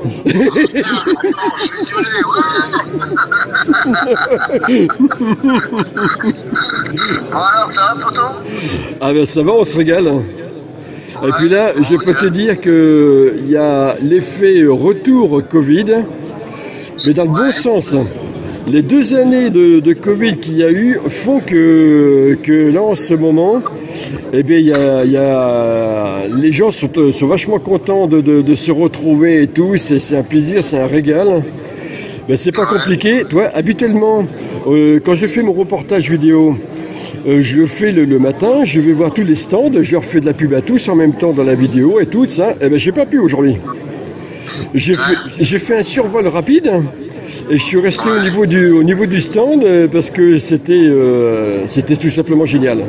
Alors, ça va, poteau? Ah ben ça va, on se régale. Et puis là, je peux te dire qu'il y a l'effet retour Covid, mais dans le bon sens. Les deux années de, de Covid qu'il y a eu font que, que là, en ce moment, eh bien, il y a, il y a, les gens sont, sont vachement contents de, de, de se retrouver et tout. C'est un plaisir, c'est un régal. Mais c'est pas compliqué. Toi, habituellement, euh, quand je fais mon reportage vidéo, euh, je le fais le, le matin, je vais voir tous les stands, je leur fais de la pub à tous en même temps dans la vidéo et tout ça. Eh ben, j'ai pas pu aujourd'hui. J'ai fait, j'ai fait un survol rapide. Et je suis resté au niveau du, au niveau du stand euh, parce que c'était euh, c'était tout simplement génial.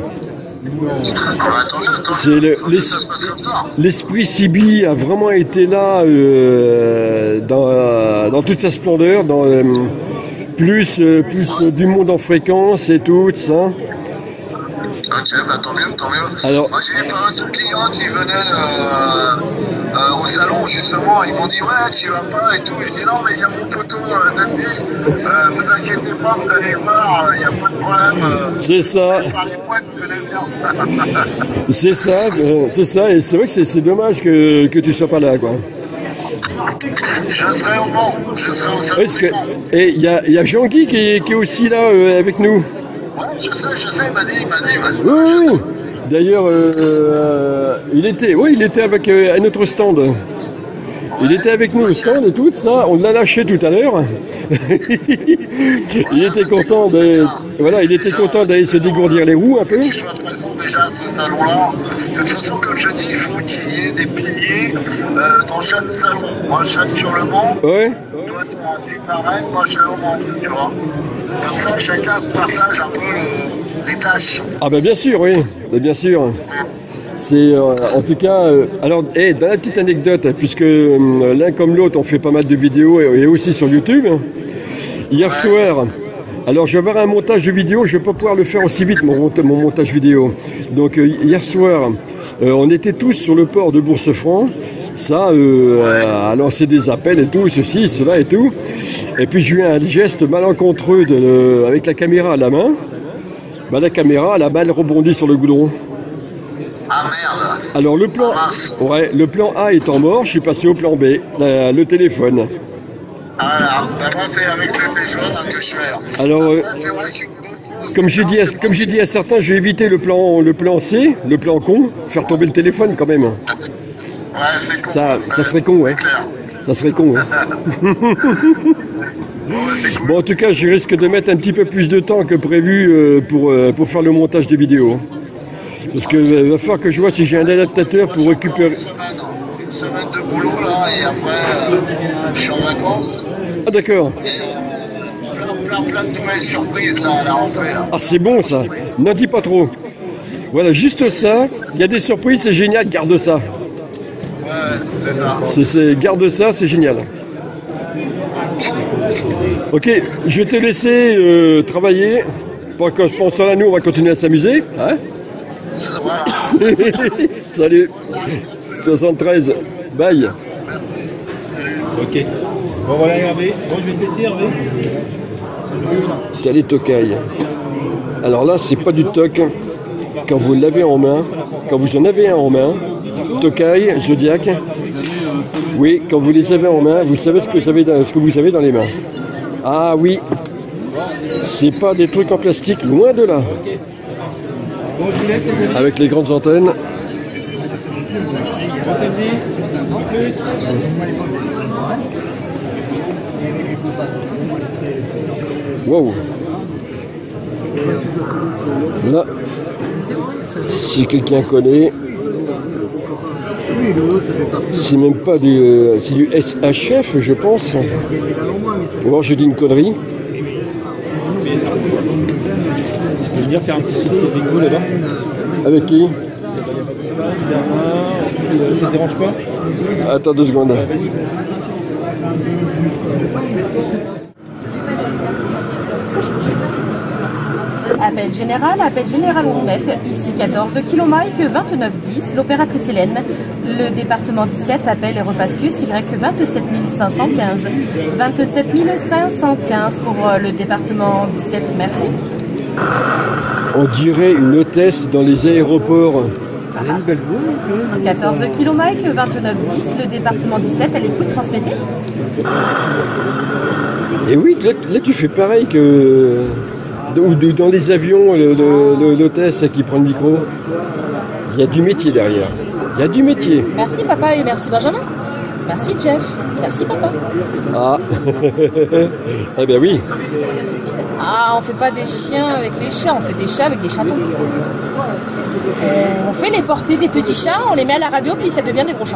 L'esprit le, Sibi a vraiment été là euh, dans, dans toute sa splendeur, dans, euh, plus, euh, plus du monde en fréquence et tout ça. Ok, bah tant mieux, tant mieux. Alors, moi j'ai eu pas mal de clients qui venaient euh, euh, au salon justement, ils m'ont dit ouais tu vas pas et tout, je dis non mais il y a mon poteau euh, Dandy, euh, vous inquiétez pas, vous allez voir, il euh, n'y a pas de problème. Euh, c'est ça. C'est ça, euh, c'est ça, et c'est vrai que c'est dommage que, que tu sois pas là quoi. Je serai au Mans, je serai au salon. Que, et il y a, y a Jean-Guy qui, qui est aussi là euh, avec nous. Ouais, je sais, je sais, il m'a dit, il m'a dit, il m'a dit. Oui, oui. D'ailleurs, euh, euh, il était, oui, il était avec euh, un autre stand. Ouais, il était avec nous au stand et tout ça. On l'a lâché tout à l'heure. Il était content de, voilà, il était content d'aller se dégourdir les roues un peu. Je suis présent déjà à ce salon-là. De toute façon, comme je dis, il faut qu'il y ait des piliers euh, dans chaque salon. Moi, je suis sur le Mans. Ouais. Toi, tu es pareil, moi, je suis au Mans, tu vois. Comme ça, chacun se partage un peu le, les tâches. Ah ben bien sûr, oui, bien sûr. C'est euh, en tout cas, euh, alors, hey, dans la petite anecdote, puisque euh, l'un comme l'autre, on fait pas mal de vidéos et, et aussi sur YouTube. Hier ouais. soir, alors je vais avoir un montage de vidéo, je vais pas pouvoir le faire aussi vite, mon, mon montage vidéo. Donc euh, hier soir, euh, on était tous sur le port de Bourse-Franc. Ça, euh, ouais. à lancer des appels et tout, ceci, cela et tout. Et puis j'ai eu un geste malencontreux de, euh, avec la caméra à la main. Bah, la caméra, la balle rebondit sur le goudron. Ah merde. Alors le plan, ouais, le plan A étant mort, je suis passé au plan B, la, le téléphone. Voilà, bah, moi c'est avec le téléphone hein, que je fais. Alors, euh, comme j'ai dit, à, comme j'ai dit à certains, je vais éviter le plan, le plan C, le plan con, faire tomber le téléphone quand même. Ouais, c'est con. Ça, ça serait con, ouais. Ça serait con, hein. Bon, en tout cas, je risque de mettre un petit peu plus de temps que prévu euh, pour, euh, pour faire le montage des vidéos. Parce qu'il euh, va falloir que je vois si j'ai un adaptateur pour récupérer. Une semaine, une semaine de boulot là, et après, euh, je suis en vacances. Ah, d'accord. Et euh, plein, plein, plein de nouvelles surprises là, à la rentrée. Là. Ah, c'est bon ça. N'en dis pas trop. Voilà, juste ça. Il y a des surprises, c'est génial, garde ça. Ouais, c'est ça. C'est, garde ça, c'est génial. Ok, je vais te laisser euh, travailler. Pendant ce temps-là, nous, on va continuer à s'amuser. Hein? Salut. soixante-treize. Bye. Ok. Bon, voilà, Hervé. Bon, je vais te laisser, Hervé. T'as les tocailles. Alors là, c'est pas du toc. Quand vous l'avez en main, quand vous en avez un en main, tocaille, Zodiac. Oui, quand vous les avez en main, vous savez ce que vous avez dans, ce que vous avez dans les mains. Ah oui, c'est pas des trucs en plastique, loin de là. Bon, je vous laisse, les amis. Avec les grandes antennes. Bon samedi, en plus. Wow. Là, si quelqu'un connaît, c'est même pas du, euh, c'est du S H F, je pense. Ou alors je dis une connerie. Tu peux venir faire un petit selfie bingo là-bas? Avec qui? Ça te dérange pas? Attends deux secondes. Appel général, appel général onze mètres, ici quatorze kilo Mike, vingt-neuf dix, l'opératrice Hélène. Le département dix-sept, appel et repasse Q S Y vingt-sept mille cinq cent quinze. vingt-sept mille cinq cent quinze pour le département dix-sept, merci. On dirait une hôtesse dans les aéroports. Une belle voix. quatorze kilo Mike, vingt-neuf dix, le département dix-sept, à l'écoute, transmettez. Et oui, là, là tu fais pareil que ou dans les avions, l'hôtesse qui prend le micro. Il y a du métier derrière. Il y a du métier. Merci papa et merci Benjamin. Merci Jeff. Merci papa. Ah, eh ben oui. Ah, on fait pas des chiens avec les chats, on fait des chats avec des chatons. Euh, on fait les portées des petits chats, on les met à la radio, puis ça devient des gros chats.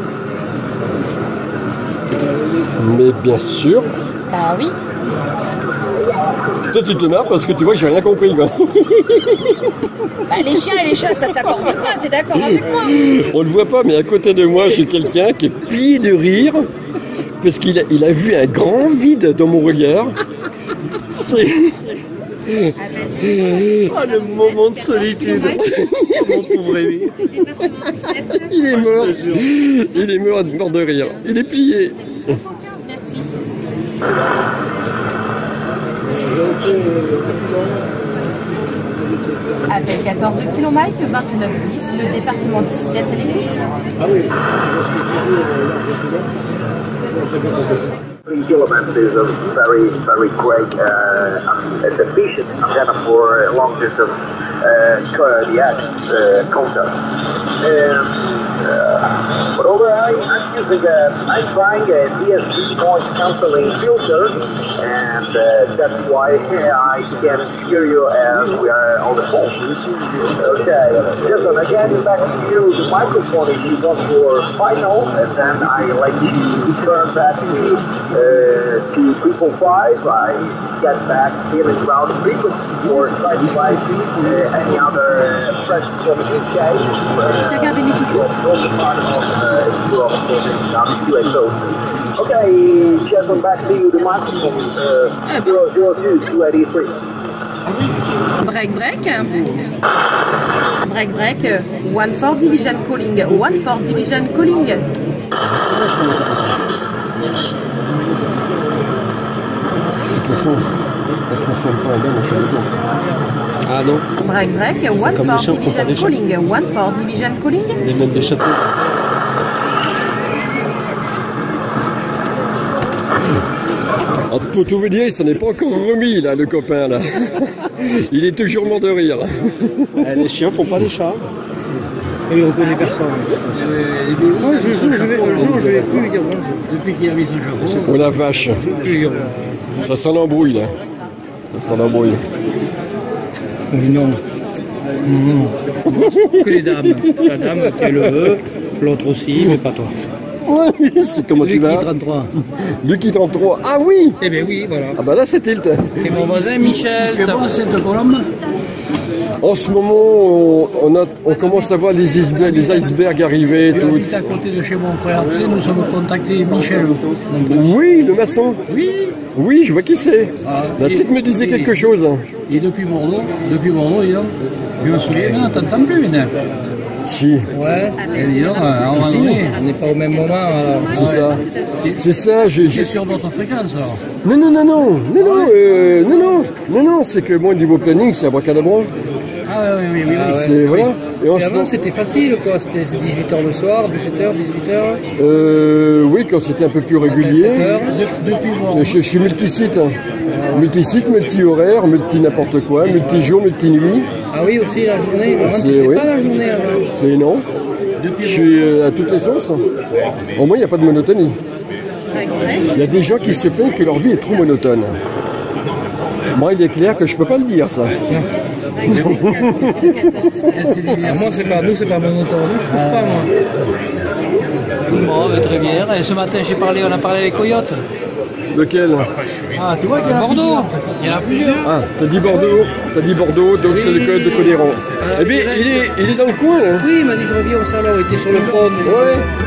Mais bien sûr. Ah oui. Toi tu te marres parce que tu vois que j'ai rien compris quoi. Bah, les chiens et les chats ça s'accorde pas, t'es d'accord avec moi? On le voit pas mais à côté de moi j'ai quelqu'un qui est plié de rire parce qu'il a, il a vu un grand vide dans mon regard. C'est... Oh, le moment de solitude. Mon pauvre Rémi. Il est mort. Il est mort, mort de rire. Il est plié. Merci. Appel quatorze kilo Mike, vingt-neuf dix, le département dix-sept à l'écoute. Ah oui. three kilometers is a very, very great, uh, it's efficient antenna for long distance uh, cardiac uh, contact. Um, uh, but over I, I'm using a, I'm trying a D S P noise cancelling filter, and uh, that's why I can hear you as we are on the phone. Okay, Jason, again, back to you. The microphone is used up for final, and then I like to turn back to uh, to three four five. I get back feeling around the frequency for try to find uh, any other uh, press from the U K. Regardez mes ici. Okay, Jason, back to you. The microphone uh, zero zero two two eighty three. Break, break. Break, break. One four division calling. One four division calling. Ah non. Break, break. One four division calling. One four division calling. Les mêmes des châteaux. Alors, pour tout vous dire, il s'en est pas encore remis là, le copain là. Il est toujours mort de rire. Eh, les chiens font pas des chats. Et on connaît personne. Moi, je joue, je vais, un jour, je vais plus lui dire bonjour. Depuis qu'il a mis son chapeau. Oh la vache. Ça sent l'embrouille là. Ça sent l'embrouille. Non. Non. Que les dames. La dame, elle le veut. L'autre aussi, mais pas toi. Oui, c'est comment tu vas? Lucky trente-trois. Lucky trente-trois. Ah oui. Eh bien oui, voilà. Ah bah là c'est tilt. Et mon voisin Michel. Tu fais voir cette colombe? En ce moment, on, on, a, on commence à voir les icebergs, les icebergs arriver. Tu habites à côté de chez mon frère. Tu sais, nous sommes contactés Michel. Oui, le maçon. Oui. Oui, je vois qui c'est. Ah, la petite me disait quelque chose. Et depuis Bordeaux, depuis Bordeaux, dis donc, je me souviens, non, t'entends plus, maintenant. Si. Ouais, et dis donc, à un moment donné, on n'est pas au même moment. Alors. C'est ça. C'est ça, j'ai... C'est sur notre fréquence, alors. Non, non, non, non, non, non, euh, non, non, non, non, c'est que moi, niveau planning, c'est abracadabra. Ah oui, oui, oui. Ah, oui. c'est, voilà. Et, et avant, c'était facile, quoi. C'était dix-huit heures le soir, dix-sept heures, dix-huit heures. Euh, oui, quand c'était un peu plus régulier. De, depuis moi. Je, je suis multisite. Ah, multisite, multi-horaire, multi-n'importe quoi, multi-jour, multi-nuit. Ah oui, aussi la journée. C'est, oui. Pas la journée avant. C'est non. Depuis je suis euh, à toutes les sauces. Au moins, il n'y a pas de monotonie. Il y a des gens qui se plaignent que leur vie est trop monotone. Moi, il est clair que je peux pas le dire, ça. Moi, c'est pas, nous, c'est pas monotone. Je trouve pas, moi. Bon, bah, très bien. Et ce matin, j'ai parlé, on a parlé avec Coyote. Lequel? Ah, tu vois qu'il y en a Bordeaux. Il y en a plusieurs. Ah, t'as dit Bordeaux, t'as dit Bordeaux, donc oui. C'est le Coyote de Codéron. Eh bien, il est, il est dans le coin, là. Oui, il m'a dit je reviens au salon, il était sur le pont. Ouais.